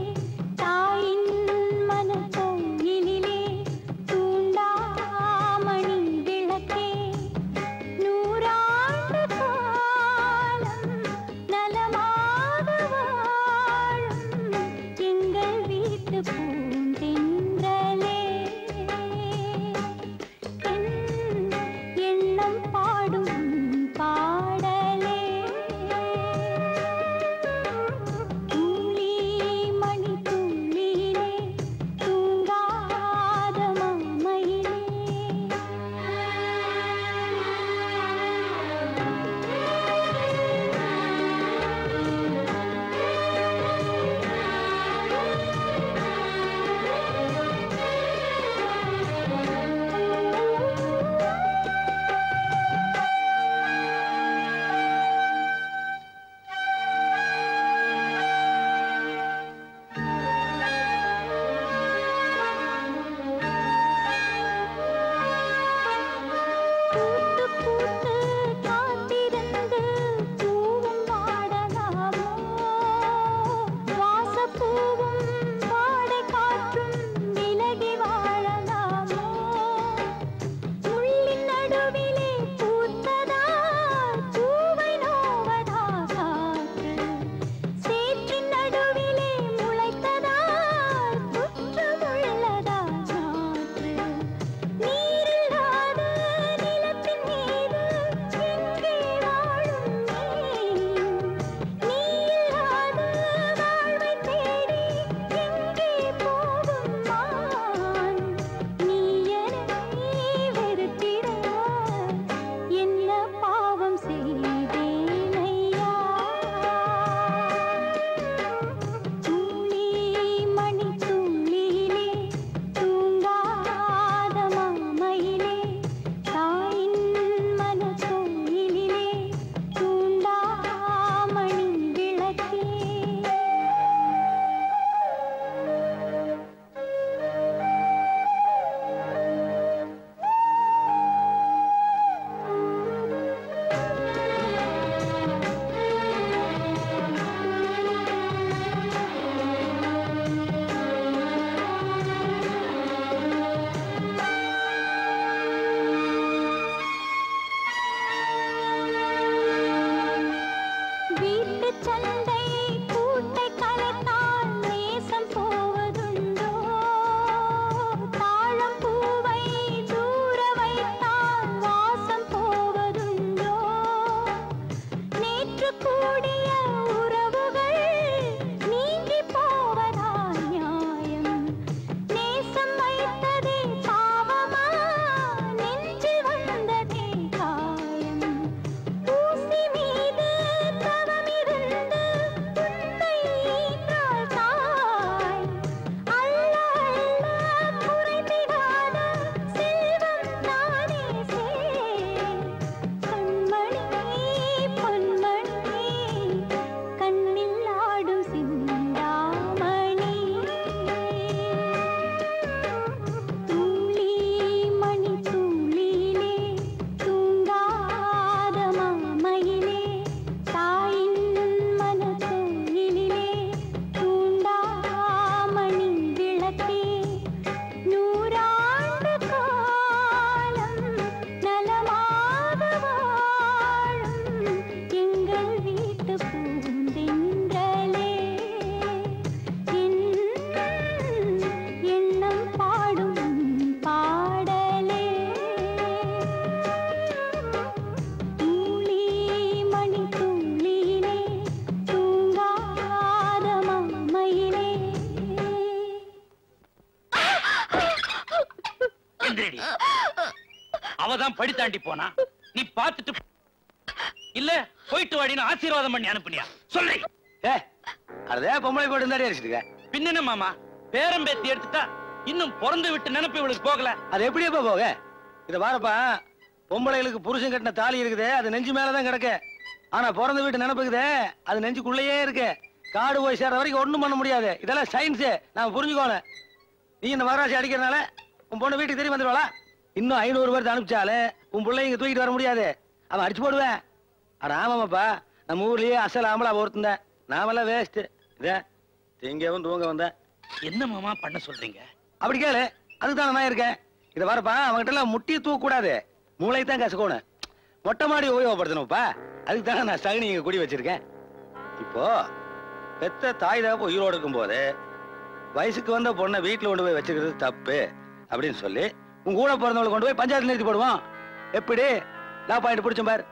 எந்திரடி. அவதான் படி தாண்டி போனா, நீ பார்த்துட்டு இல்ல போயிட்டு வாடின்னு ஆசீர்வாதம் பண்ணி அனுப்புனியா சொல்றீ? ஏ அதே பொம்பளை போட்டு இருந்தாடி அடிச்சுட்டு பின்ன மாமா பேரம் பேத்தி எடுத்துட்டா இன்னும் பிறந்து விட்டு நினைப்பு இவளுக்கு போகல. அது எப்படியப்பா போக? இத பாருப்பா, பொம்பளைகளுக்கு புருஷன் கட்டின தாலி இருக்குது, அது நெஞ்சு மேலதான் கிடக்கு. ஆனா பிறந்த வீட்டு நினைப்புக்குதே, அது நெஞ்சுக்குள்ளேயே இருக்கு. காடு போய் சேர்ற வரைக்கும் ஒண்ணும் பண்ண முடியாது. இதெல்லாம் சயின்ஸ், நான் புரிஞ்சுக்கோணும். நீ இந்த மகராசி அடிக்கிறதுனால உன் பொண்ணு வீட்டுக்கு திரும்பி வந்துடுவாளா? இன்னும் ஐநூறு பேர் அனுப்பிச்சாலே உன் பிள்ளை இங்க தூக்கிட்டு வர முடியாது. அவன் அடிச்சு போடுவேன். ஆனா ஆமாமாப்பா, நம்ம ஊர்லயே அசல் ஆம்பளா ஒருத்தன், நாமெல்லாம் வேஸ்ட். இத திங்கவும் தூங்க வந்த என்ன மாமா பண்ண சொல்றீங்க? அப்படி கேளு, அதுதான் நான் இருக்கேன். இத வரப்பா, அவங்ககிட்ட எல்லாம் முட்டியை தூக்க கூடாது, மூளை தான் கசக்கணும். மொட்டை மாடி உபயோகப்படுத்தணும்ப்பா. அதுக்கு தானே நான் சகுனி இங்க குடி வச்சிருக்கேன். இப்போ பெத்த தாய் தகப்ப உயிரோடு இருக்கும் போது வயசுக்கு வந்த பொண்ணை வீட்டுல கொண்டு போய் வச்சுக்கிறது தப்பு அப்படின்னு சொல்லி உங்க கூட பிறந்தவங்களை கொண்டு போய் பஞ்சாயத்து நிறுத்தி போடுவோம். எப்படி லா பாயிண்ட் பிடிச்சோம் பாரு.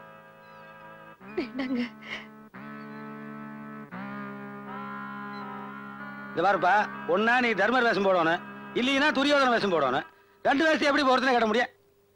இது பாருப்பா, ஒன்னா நீ தர்மர் வேஷம் போடணும், இல்லைன்னா துரியோதன வேஷம் போடணும். ரெண்டு வேஷம் எப்படி போறதுன்னு கேட்ட முடியும்?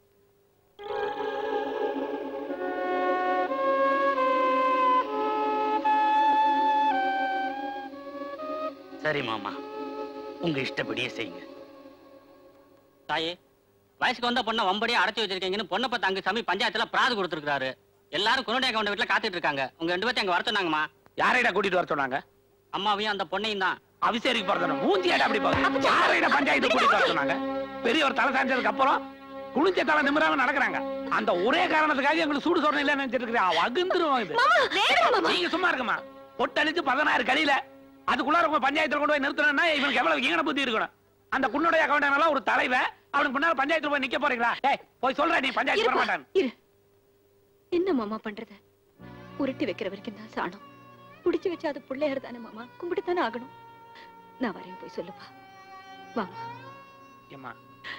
சரி மாமா, உங்க இஷ்டப்படியே செய்யுங்க. தாயே, வயசுக்கு வந்த பொண்ணை வம்படியா அடைச்சு வச்சிருக்கீங்கன்னு பொண்ணை பார்த்து அங்க சாமி பஞ்சாயத்துல பிராது கொடுத்துருக்காரு. எல்லாரும் குருடைய கவுண்ட வீட்டுல காத்துட்டு இருக்காங்க. உங்க ரெண்டு பேர்த்த அங்க வர சொன்னாங்கம்மா. யாரைடா கூட்டிட்டு வர சொன்னாங்க? அம்மாவையும் அந்த பொண்ணையும் தான். அபிஷேரிக்கு போறதுனா மூஞ்சியாடா அப்படி பாரு. யாரைடா பஞ்சாயத்து கூட்டிட்டு வர சொன்னாங்க? பெரிய ஒரு தலை சாஞ்சதுக்கு அப்புறம் குளிஞ்ச தலை நிமிராம நடக்கிறாங்க. அந்த ஒரே காரணத்துக்காக எங்களுக்கு சூடு சொரணை இல்ல நினைச்சிட்டு இருக்கேன். வகுந்துருவாங்க இது. நீங்க சும்மா இருக்குமா? பொட்டணிச்சு பதினாறு கடியில அதுக்குள்ளார உங்க பஞ்சாயத்துல கொண்டு போய் நிறுத்தணும்னா இவனுக்கு எவ்வளவு ஈன புத்தி இருக்கணும். அந்த குன்னுடைய அக்கௌண்ட் ஒரு தலைவன், அவனுக்கு முன்னால பஞ்சாயத்துல போய் நிக்க போறீங்களா? ஏய் போய் சொல்ற, நீ பஞ்சாயத்து வர மாட்டான். என்ன மாமா பண்றது? உருட்டி வைக்கிற வரைக்கும் தான் சாணம். புடிச்சு வச்சா அது பிள்ளையார் தானே மாமா, கும்பிட்டுத்தானே ஆகணும். நான் வரேன், போய் சொல்லுப்பா. வாமா. ஏம்மா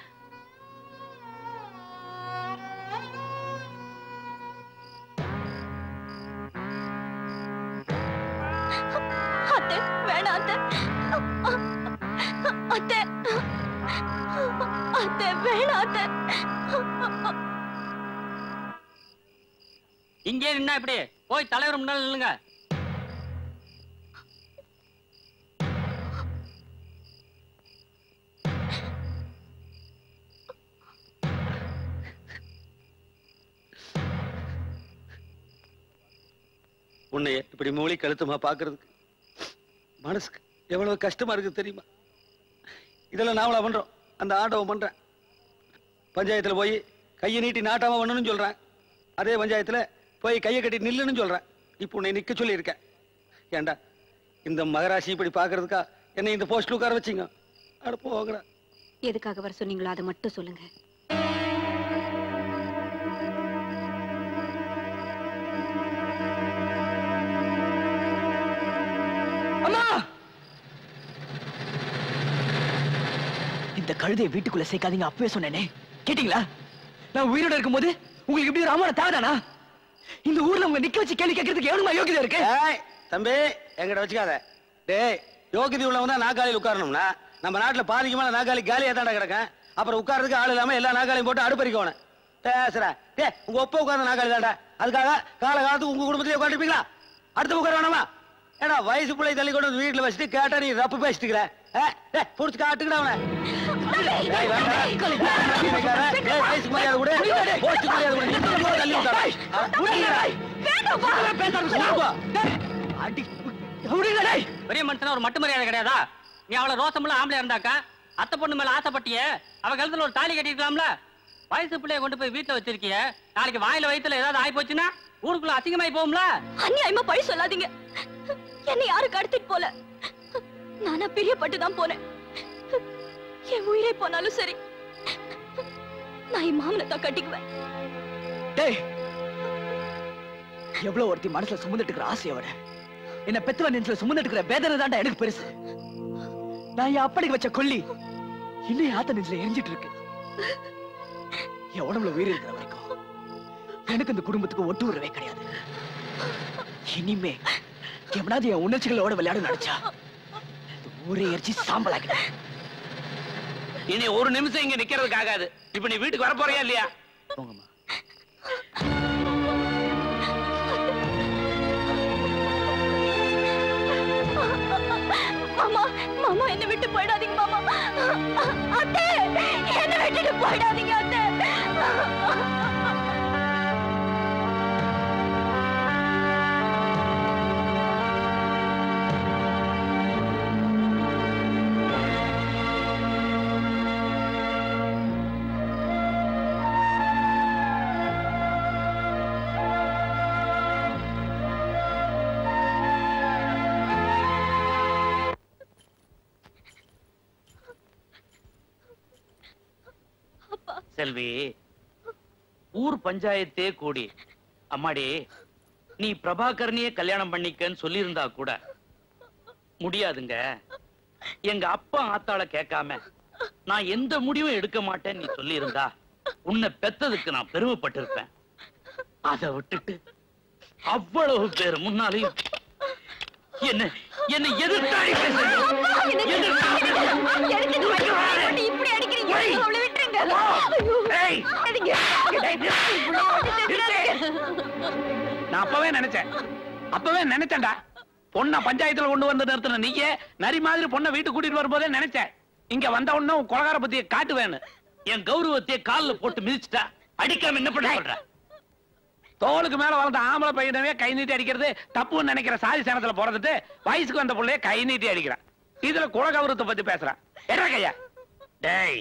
அத்தை வேணாம் அத்தை. அத்தை அத்தை வேணாம் அத்தை. இங்கே நின்னா இப்படி போய் தலைவர் முன்னால நில்லுங்க. உன்னை இப்படி மூளை கழுத்துமா பாக்குறதுக்கு மனசுக்கு எவ்வளவு கஷ்டமா இருக்கு தெரியுமா? இதெல்லாம் நாவலா பண்றோம், அந்த ஆண்டவன் பண்றேன். பஞ்சாயத்துல போய் கையை நீட்டி நாட்டாம பண்ணணும்னு சொல்றேன். அதே பஞ்சாயத்துல போய் கையை கட்டி நில்லுன்னு சொல்றேன். இப்போ உன்னை நிக்க சொல்லி இருக்கேன். ஏண்டா இந்த மகராசி இப்படி பாக்குறதுக்கா என்னை இந்த போஸ்ட்ல உட்கார வச்சிங்க? அட போங்கடா. எதுக்காக வர சொன்னீங்களோ அதை மட்டும் சொல்லுங்க. அம்மா, இந்த கழுதையை வீட்டுக்குள்ள சேர்க்காதீங்க அப்பவே சொன்னேனே, கேட்டீங்களா? நான் உயிரோட இருக்கும்போது உங்களுக்கு இப்படி ஒரு அம்மான தேவைதானா? இந்த ஊர்ல உங்க நிக்க வச்சு கேள்வி கேட்கறதுக்கு எவ்வளவு யோகியதை இருக்கு? தம்பி எங்கிட்ட வச்சுக்காத. டேய், யோகியதை உள்ளவன் தான் நாக்காளியில் உட்காரணும்னா நம்ம நாட்டுல பாதிக்கு மேல நாக்காளி காலியா தாண்டா கிடக்கேன். அப்புறம் உட்கார்றதுக்கு ஆள் இல்லாம எல்லா நாக்காளியும் போட்டு அடுப்பறிக்கணும். பேசுற டே, உங்க ஒப்ப உட்கார்ந்த நாக்காளி தாண்டா. அதுக்காக கால காலத்துக்கு உங்க குடும்பத்திலே உட்காந்துருப்பீங்களா? அடுத்து உட்கார வேணாமா? ஏடா வயசு பிள்ளை தள்ளி கொண்டு வந்து வீட்டுல வச்சுட்டு கேட்டா நீ ரப்பு பேசிட்டுக்கிற. புடிச்சு காட்டுக்கிட அவனை. வயசு மரியாதை கூட போஸ்ட் மரியாதை கூட தள்ளி பெரிய மனுஷனா ஒரு மட்டு மரியாதை கிடையாதா? நீ அவளை ரோசமுள்ள ஆம்பளை இருந்தாக்கா அத்தை பொண்ணு மேல ஆசைப்பட்டிய அவ கழுத்துல ஒரு தாலி கட்டிருக்கலாம்ல. வயசு பிள்ளைய கொண்டு போய் வீட்டுல வச்சிருக்கிய, நாளைக்கு வாயில வயித்துல ஏதாவது ஆயி போச்சுன்னா ஊருக்குள்ள அசிங்கமாயி போகும்ல. அநியாயமா பழி சொல்லாதீங்க. என்னை யாரு கடத்திட்டு போல, நானா பிரியப்பட்டுதான் போனேன். என் உயிரே போனாலும் சரி, நான் என் மாமனை தான் கட்டிக்குவேன். டேய், எவ்வளவு ஒருத்தி மனசுல சுமந்துட்டு இருக்கிற ஆசையை விட என்ன பெத்துவ நெஞ்சில சுமந்துட்டு இருக்கிற வேதனை தாண்டா எனக்கு பெருசு. நான் என் அப்படிக்கு வச்ச கொல்லி இன்னும் ஆத்த நெஞ்சில எரிஞ்சிட்டு இருக்கு. என் உடம்புல உயிர் இருக்கிற வரைக்கும் எனக்கு இந்த குடும்பத்துக்கு ஒட்டு உறவே கிடையாது. இனிமே எவனாவது என் உணர்ச்சிகளோட விளையாட நினைச்சா ஊரே எரிச்சு சாம்பலாக்கிட்டேன். இனி ஒரு நிமிஷம் இங்க நிக்கிறதுக்கு ஆகாது. இப்ப நீ வீட்டுக்கு வர போறியா இல்லையா? போங்கம்மா. மாமா மாமா என்ன விட்டு போயிடாதீங்க மாமா. அத்தை என்ன விட்டுட்டு போயிடாதீங்க அத்தை. செல்வி, ஊர் பஞ்சாயத்தே கூடி அம்மாடி நீ பிரபாகரனையே கல்யாணம் பண்ணிக்கன்னு சொல்லியிருந்தா கூட முடியாதுங்க. எங்க அப்பா ஆத்தாள கேட்காம நான் எந்த முடிவும் எடுக்க மாட்டேன் நீ சொல்லி இருந்தா உன்னை பெத்ததுக்கு நான் பெருமைப்பட்டிருப்பேன். அதை விட்டுட்டு அவ்வளவு பேர் முன்னாலையும் என்ன என்ன எதிர்த்தாடி நான் அப்பவே நினைச்சேன் அப்பவே நினைச்சேன்டா. பொண்ண பஞ்சாயத்துல கொண்டு வந்து நிறுத்தின நீயே நரி மாதிரி பொண்ணை வீட்டுக்கு கூட்டிட்டு வரும்போதே நினைச்சேன் இங்க வந்த உடனே கொலகார பத்திய காட்டுவேன்னு. என் கௌரவத்தையே காலில் போட்டு மிதிச்சுட்டா அடிக்காம என்ன பண்ண சொல்ற? தோளுக்கு மேல வளர்ந்த ஆம்பளை பையனவே கை நீட்டி அடிக்கிறது தப்புன்னு நினைக்கிற சாதி சேனத்துல போறதுட்டு வயசுக்கு வந்த பிள்ளைய கை நீட்டி அடிக்கிறான். இதுல குலகௌரவத்தை பத்தி பேசுறான். என்ன கையா? டேய்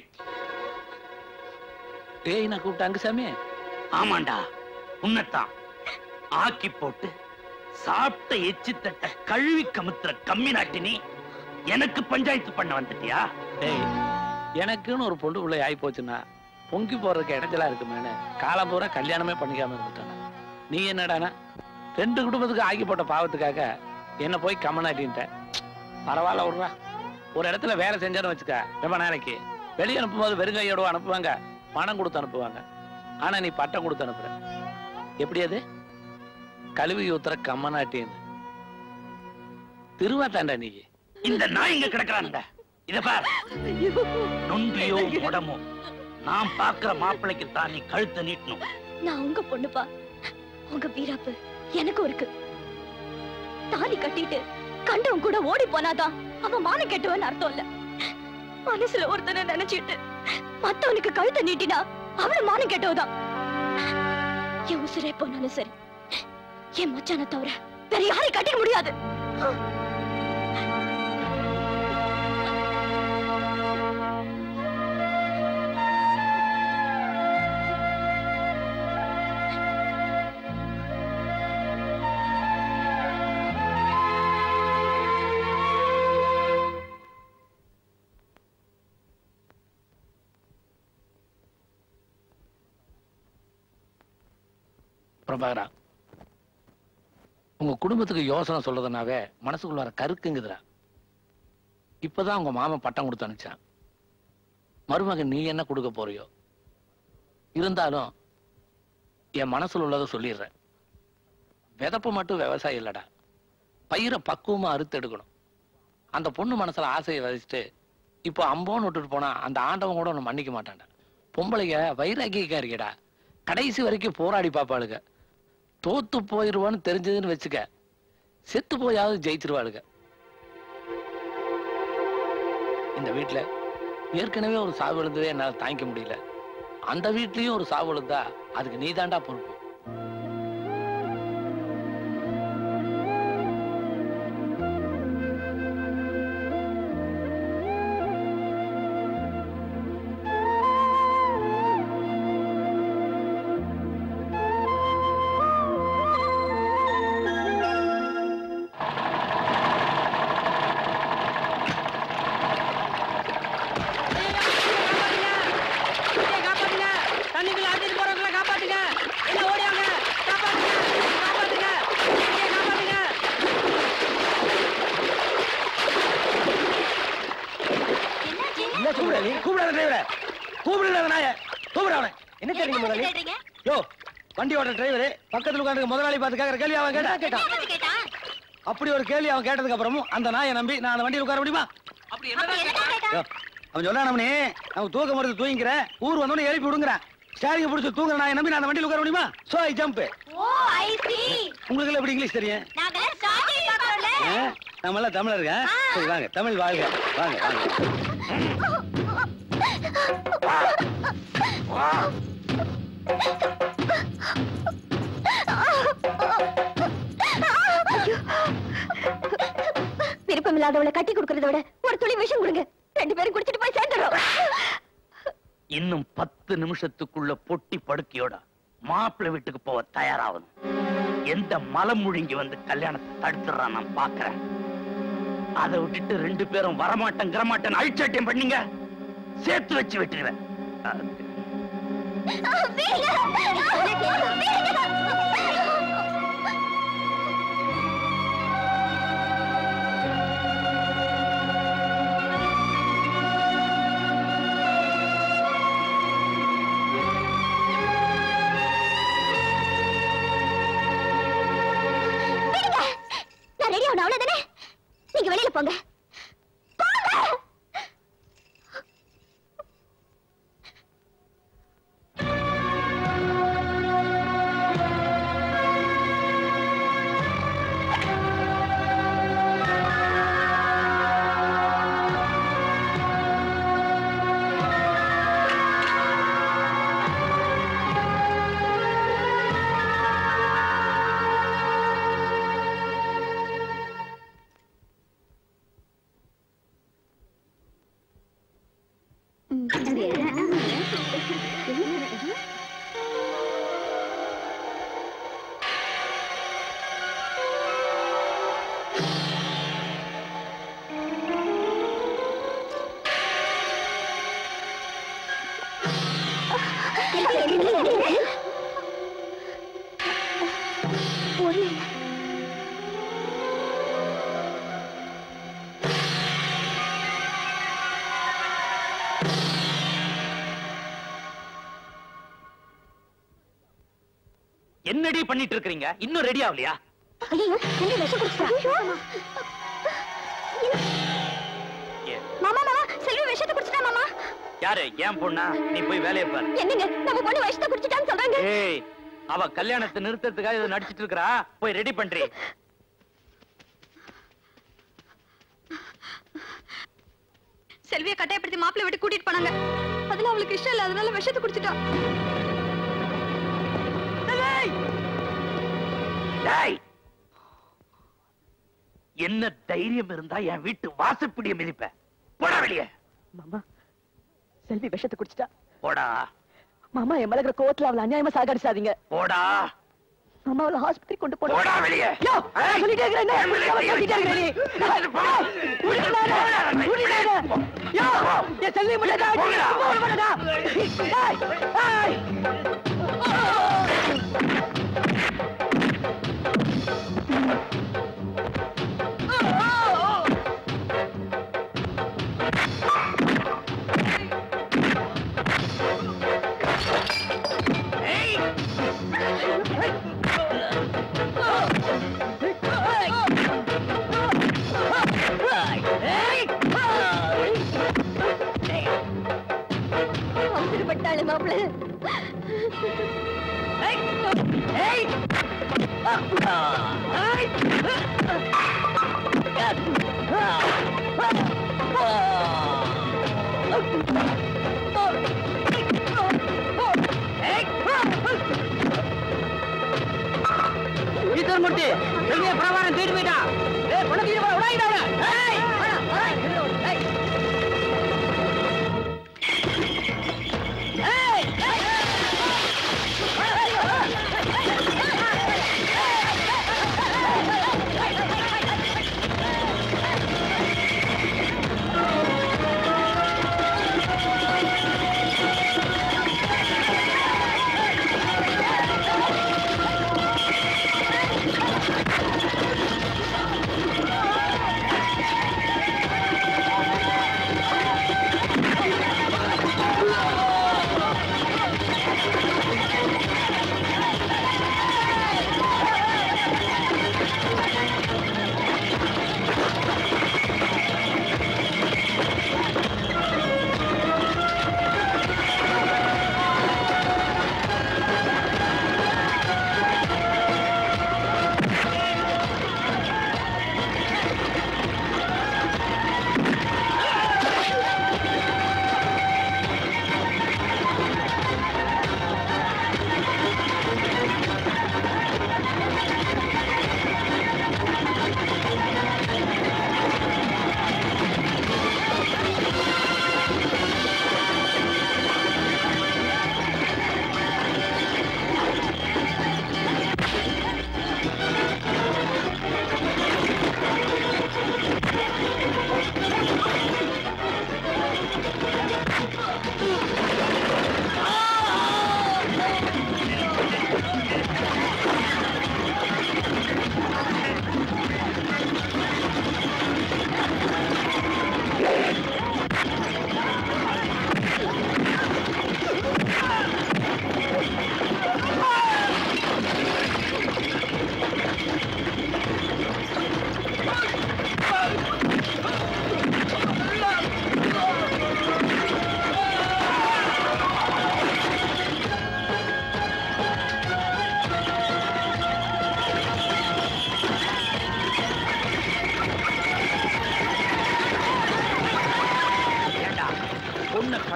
டேய் நான் கூப்பிட்டாங்க சாமி. ஆமாண்டா உன்னத்தான் ஆக்கி போட்டு சாப்பிட்ட எச்சி தட்ட கழுவி கமுத்துற கம்மி நாட்டினி எனக்கு பஞ்சாயத்து பண்ண வந்துட்டியா? டேய் எனக்குன்னு ஒரு பொண்ணு பிள்ளை ஆகி போச்சுன்னா பொங்கி போறதுக்கு இடைஞ்சலா இருக்குமேனு காலம் பூரா கல்யாணமே பண்ணிக்காம இருந்துட்டான. நீ என்னடானா ரெண்டு குடும்பத்துக்கு ஆக்கி போட்ட பாவத்துக்காக என்ன போய் கம்மநாட்டின்ட்ட. பரவாயில்ல விடுறா. ஒரு இடத்துல வேலை செஞ்சான்னு வச்சுக்க ரொம்ப நாளைக்கு வெளியே அனுப்பும்போது வெறுங்கையோட அனுப்புவாங்க, பணம் கொடுத்து அனுப்புவாங்க. ஆனா நீ பட்டம் கொடுத்து அனுப்புற. எப்படி அது? கழுவி ஊத்துற கம்மநாட்டின்னு திருவா தாண்டா நீ. இந்த நாய் இங்க கிடக்குறாங்க. இத பார், நொண்டியோ உடமோ நான் பாக்குற மாப்பிள்ளைக்கு தான் நீ கழுத்தை நீட்டணும். நான் உங்க பொண்ணுப்பா. உங்க வீராப்பு எனக்கும் இருக்கு. தாலி கட்டிட்டு கண்டவன் கூட ஓடி போனாதான் அவன் மான கெட்டவன் அர்த்தம் இல்ல. மனசுல ஒருத்தனை நினைச்சிட்டு மத்தவனுக்கு கழுத்தை நீட்டினா அவளை மான கெட்டவதான். என் உசுரே போனாலும் சரி என் மச்சான தவிர வேற யாரையும் கட்டிக்க முடியாது. பிரபாகரா, உங்க குடும்பத்துக்கு யோசனை சொல்றதுனாவே மனசுக்குள்ள வர கருக்குங்குதுடா. இப்பதான் உங்க மாமன் பட்டம் கொடுத்து அனுப்பிச்சான். மருமகன் நீ என்ன கொடுக்க போறியோ இருந்தாலும் என் மனசுல உள்ளதை சொல்லிடுறேன். விதப்பு மட்டும் விவசாயம் இல்லடா, பயிரை பக்குவமா அறுத்து எடுக்கணும். அந்த பொண்ணு மனசுல ஆசையை விதைச்சிட்டு இப்போ அம்போன்னு விட்டுட்டு போனா அந்த ஆண்டவன் கூட ஒண்ணு மன்னிக்க மாட்டான்டா. பொம்பளைங்க வைராக்கியக்கா இருக்கடா, கடைசி வரைக்கும் போராடி பாப்பாளுங்க. தோத்து போயிருவான்னு தெரிஞ்சதுன்னு வச்சுக்க, செத்து போயாவது ஜெயிச்சிருவாளுங்க. இந்த வீட்டுல ஏற்கனவே ஒரு சாவு விழுந்ததே என்னால தாங்கிக்க முடியல. அந்த வீட்லயும் ஒரு சாவு விழுந்தா அதுக்கு நீதாண்டா பொறுப்பு. வண்டி ஓட்ட டிரைவர் பக்கத்துல உட்கார்ந்து முதலாளி பார்த்து கேட்கிற கேள்வி அவன் கேட்டா கேட்டான். அப்படி ஒரு கேள்வி அவன் கேட்டதுக்கு அப்புறமும் அந்த நாயை நம்பி நான் அந்த வண்டியில் உட்கார முடியுமா? அவன் சொன்னா நம்மனே அவன் தூக்க மருந்து தூங்கிக்கிறேன் ஊர் வந்தோடனே எழுப்பி விடுங்கிறேன் ஸ்டாரிங்க பிடிச்சி தூங்குற நான் நம்பி நான் அந்த வண்டியில் உட்கார முடியுமா so I jump oh I see உங்களுக்கு எப்படி இங்கிலீஷ் தெரியும் நாங்க சாதி பார்க்கறோம்ல நம்ம எல்லாம் தமிழருங்க சரி வாங்க தமிழ் வாழ்க வாங்க வாங்க விருப்பம் இல்லாதவளை கட்டி கொடுக்கறத விட ஒரு துளி விஷம் கொடுங்க ரெண்டு பேரும் குடிச்சிட்டு போய் சேர்ந்துறோம் இன்னும் பத்து நிமிஷத்துக்குள்ள பொட்டி படுக்கையோட மாப்பிள்ளை வீட்டுக்கு போக தயாராகணும் எந்த மலம் முழுங்கி வந்து கல்யாணத்தை தடுத்துறான் நான் பாக்குறேன் அதை விட்டுட்டு ரெண்டு பேரும் வரமாட்டேன் கிரமாட்டேன் அழிச்சாட்டியம் பண்ணீங்க சேர்த்து வச்சு விட்டுருவேன் ரெடி ஆகணும் அவ்வளவுதானே நீங்க வெளியில போங்க என்னடி பண்ணிட்டு இருக்கீங்க இன்னும் ரெடி ஆகலையா மாமா மாமா செல்வி விஷத்தை குடிச்சிட்டா மாமா யாரு ஏன் பொண்ணா நீ போய் வேலையை பாரு என்னங்க நம்ம பொண்ணு விஷத்தை குடிச்சிட்டான்னு சொல்றாங்க ஏய் அவ கல்யாணத்தை நிறுத்தத்துக்காக இதை நடிச்சிட்டு இருக்கறா போய் ரெடி பண்றீ செல்வியை கட்டாயப்படுத்தி மாப்பிள்ளை விட்டு கூட்டிட்டு போனாங்க அதுல அவளுக்கு இஷ்டம் இல்ல அதனால விஷத்தை குடிச்சிட்டா என்ன தைரியம் இருந்தா என் வீட்டு வாசப்படியை மிதிப்ப போடா வெளியே மாமா செல்வி விஷத்தை குடிச்சிட்டா போடா மாமா என் மேல கோவத்துல அவளை அநியாயமா சாகடிச்சாதீங்க போடா மாமா அவளை ஹாஸ்பிட்டல் கொண்டு போடா போடா வெளியே யோ சொல்லிட்டே இருக்கறேன் யோ என் செல்வி முடடா போடா ஏய் ஏய் அவசரப்பட்டாளே மாப்பிள்ளை மூர்த்தி செல்வியை பிரபாரம் தூக்கிட்டு போயிட்டா ஏய் பொண்ணு தூக்கிட்டு போடா உடாயிடாத ஏய்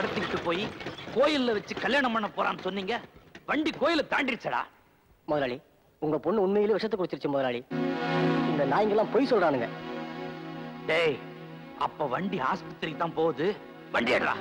கடத்திக்கிட்டு போய் கோயில்ல வச்சு கல்யாணம் பண்ண போறான்னு சொன்னீங்க. வண்டி கோயில தாண்டிடுச்சடா. முதலாளி, உங்க பொண்ணு உண்மையிலே விஷத்தை குடிச்சிருச்சு முதலாளி. இந்த நாய்ங்கெல்லாம் பொய் சொல்றானுங்க. டேய், அப்ப வண்டி ஆஸ்பத்திரிக்கு தான் போகுது. வண்டி ஏறா.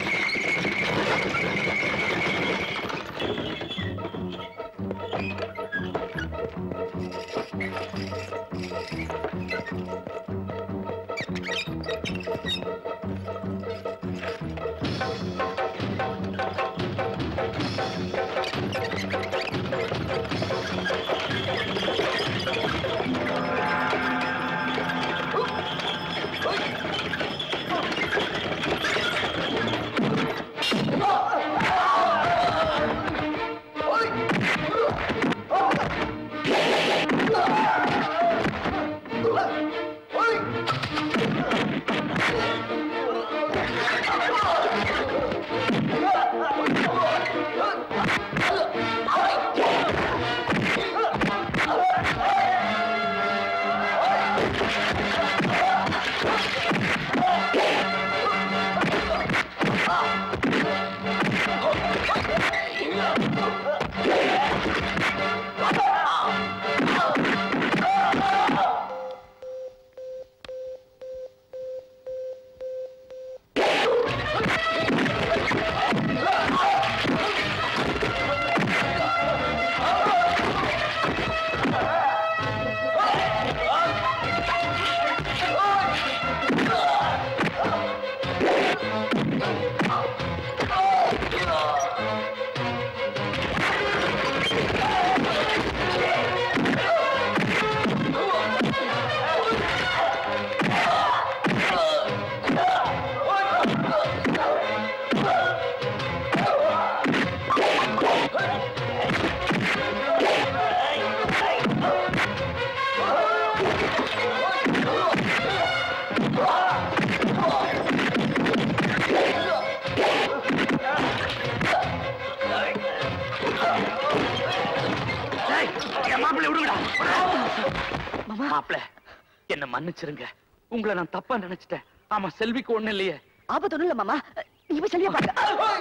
மாப்பிள, என்ன மன்னிச்சிருங்க. உங்களை நான் தப்பா நினைச்சிட்டேன். ஆமா, செல்விக்கு ஒண்ணு இல்லையே. ஆபத்து ஒண்ணு இல்ல மாமா. நீ செல்வியா பாருங்க.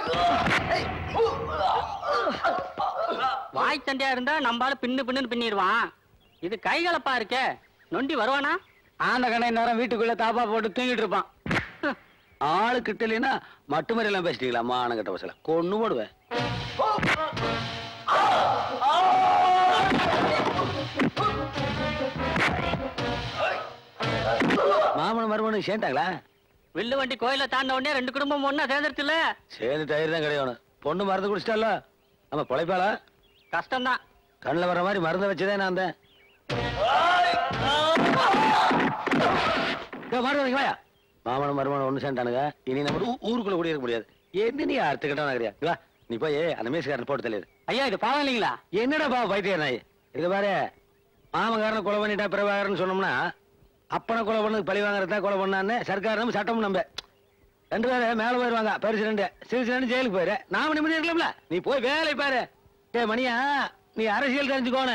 வாய் சண்டையா இருந்தா நம்மளால பின்னு பின்னு பின்னிடுவான். இது கைகலப்பா இருக்கே, நொண்டி வருவானா? ஆந்த கண்ணை நேரம் வீட்டுக்குள்ள தாப்பா போட்டு தூங்கிட்டு இருப்பான். ஆளு கிட்ட இல்லைன்னா மட்டு மாதிரி எல்லாம் பேசிட்டீங்களா? மான கட்ட பசல கொன்னு போடுவேன். மாமன மருமனு சேர்ந்தாங்களா? வில்லு வண்டி கோயில தாண்ட உடனே ரெண்டு குடும்பம் ஒண்ணா சேர்ந்துருச்சுல. சேர்ந்து டயர் தான் கிடையாது. பொண்ணு மருந்து குடிச்சிட்டால. நம்ம பொழைப்பாளா? கஷ்டம்தான். கண்ணில் வர்ற மாதிரி மருந்தை வச்சுதான் நான் தான். மாமன மருமன ஒண்ணு சேர்ந்தானுங்க. இனி நம்ம ஊருக்குள்ள கூட இருக்க முடியாது. என்ன நீ அடுத்த கட்டம் கிடையாது. நீ போய் அந்த மேசுக்காரன் போட்டு தெரியாது. ஐயா, இது பாவம் இல்லைங்களா? என்னடா பாவ பைத்தியம் நாய் இது பாரு. மாமகாரனை கொலை பண்ணிட்டா பிரபாகரன் சொன்னோம்னா அப்பனை கொலை பண்ணது பழி வாங்குறதா கொலை பண்ணான்னு சர்க்கார் சட்டம் நம்ப ரெண்டு பேரும் மேல போயிருவாங்க. பெருசு ரெண்டு சிறுசு ரெண்டு ஜெயிலுக்கு போயிரு. நாம நிம்மதி இருக்கலாம்ல. நீ போய் வேலை பாரு. ஏ மணியா, நீ அரசியல் தெரிஞ்சுக்கோன.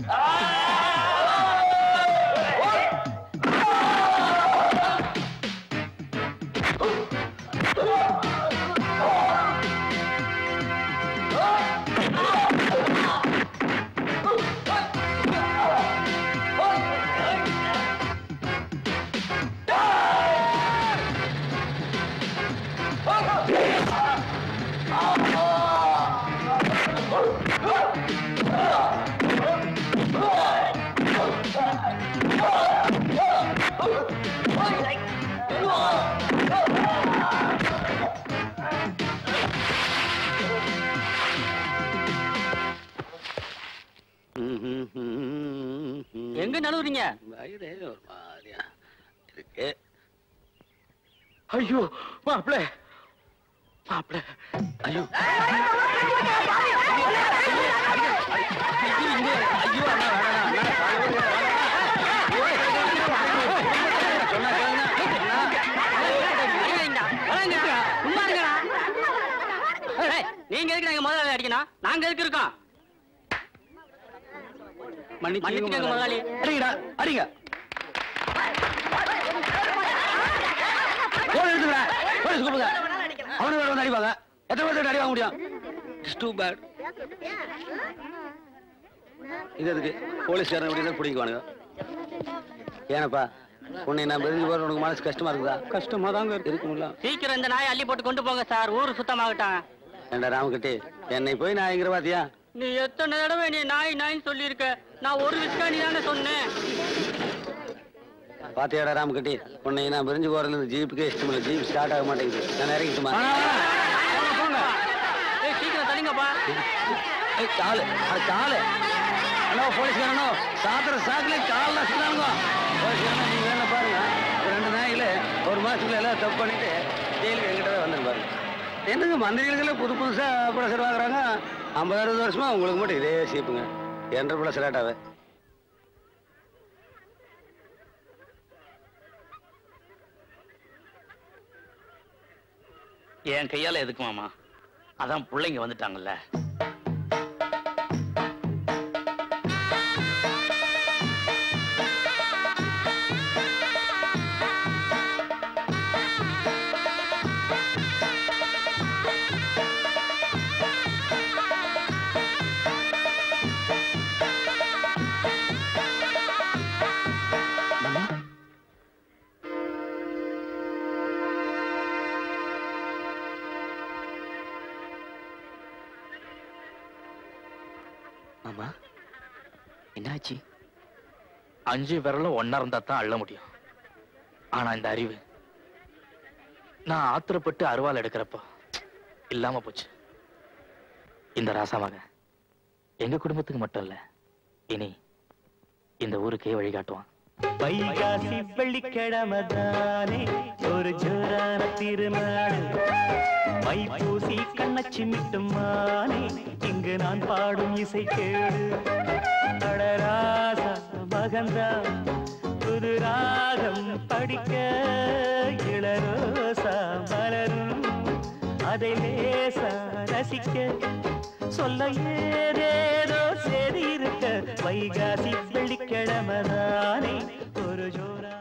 எங்க நழுவுறீங்க? இருக்கு. ஐயோ மாப்பிள, மாப்பிள, ஐயோ நீங்க எதுக்கு நாங்க முதலாளி அடிக்கணும்? நாங்க எதுக்கு இருக்கோம்? மன்னிச்சுக்கோங்க முதலாளி. அடிங்கடா, அடிங்க. போன் எடுத்துக்கடா. போலீஸ் கூப்பிடுங்க. அவனு வேற வந்து அடிப்பாங்க. எத்தனை பேர்த்து அடி வாங்க முடியும்? It's too bad. இது எதுக்கு போலீஸ்காரன் எப்படின்னா பிடிக்குவானுங்க. ஏனப்பா உன்னை நான் தெரிஞ்சு போற உனக்கு மனசு கஷ்டமா இருக்குதா? கஷ்டமா தாங்க இருக்குங்களா? சீக்கிரம் இந்த நாயை அள்ளி போட்டு கொண்டு போங்க சார், ஊரு சுத்தமாகட்டும். ஏண்டா ராமகிட்டி, என்னை போய் நாய்ங்கிற பாத்தியா? நீ எத்தனை தடவை நீ நாய் நாயின்னு சொல்லியிருக்க, நான் ஒரு விஸ்கா நீ தானே சொன்னேன். பாத்தியாடா ராமகிட்டி, உன்னை நான் பிரிஞ்சு போறதுல இந்த ஜீப்புக்கே இஷ்டம் இல்லை. ஜீப் ஸ்டார்ட் ஆக மாட்டேங்குது. நான் இறங்கிட்டுமா? சீக்கிரம் தள்ளிங்கப்பா. காலு அது காலு. ஹலோ போலீஸ்காரனோ, சாத்திர சாக்குல கால் நசுக்காங்க. போலீஸ்காரனா நீங்க வேணா பாருங்க, ரெண்டு நாயில ஒரு மாசத்துல எல்லாம் தப்பு பண்ணிட்டு ஜெயிலுக்கு எங்கிட்ட வந்துரு பாருங்க. என்னங்க மந்திரிகளுக்கு புது புதுசா ப்ளஸர் வாங்குறாங்க. ஐம்பது அறுபது வருஷமா உங்களுக்கு மட்டும் இதே சீப்புங்க. என்ற ப்ளஸர் ஆட்டாவே என் கையால எதுக்கு மாமா? அதான் பிள்ளைங்க வந்துட்டாங்கல்ல. மாமா என்னாச்சு? அஞ்சு விரலும் ஒன்னா இருந்தா தான் அள்ள முடியும். ஆனா இந்த அறிவு நான் ஆத்திரப்பட்டு அருவாள் எடுக்கிறப்போ இல்லாம போச்சு. இந்த ராசா மகன் எங்க குடும்பத்துக்கு மட்டும் இல்ல, இனி இந்த ஊருக்கே வழிகாட்டுவான். வைகாசி வெள்ளிக்கிழமைதானே ஒரு ஜோரான திருநாடு. மைப்பூசி கண்ணச்சி மிட்டுமானே இங்கு நான் பாடும் இசை கேடு. அடராசா மகந்தா புது ராகம் படிக்க இளரோசா மலரும் அதை லேசா ரசிக்க சொல்ல ஏதேதோ சேதி இருக்க. வைகாசி வெள்ளிக்கிழமைதானே ஒரு ஜோரா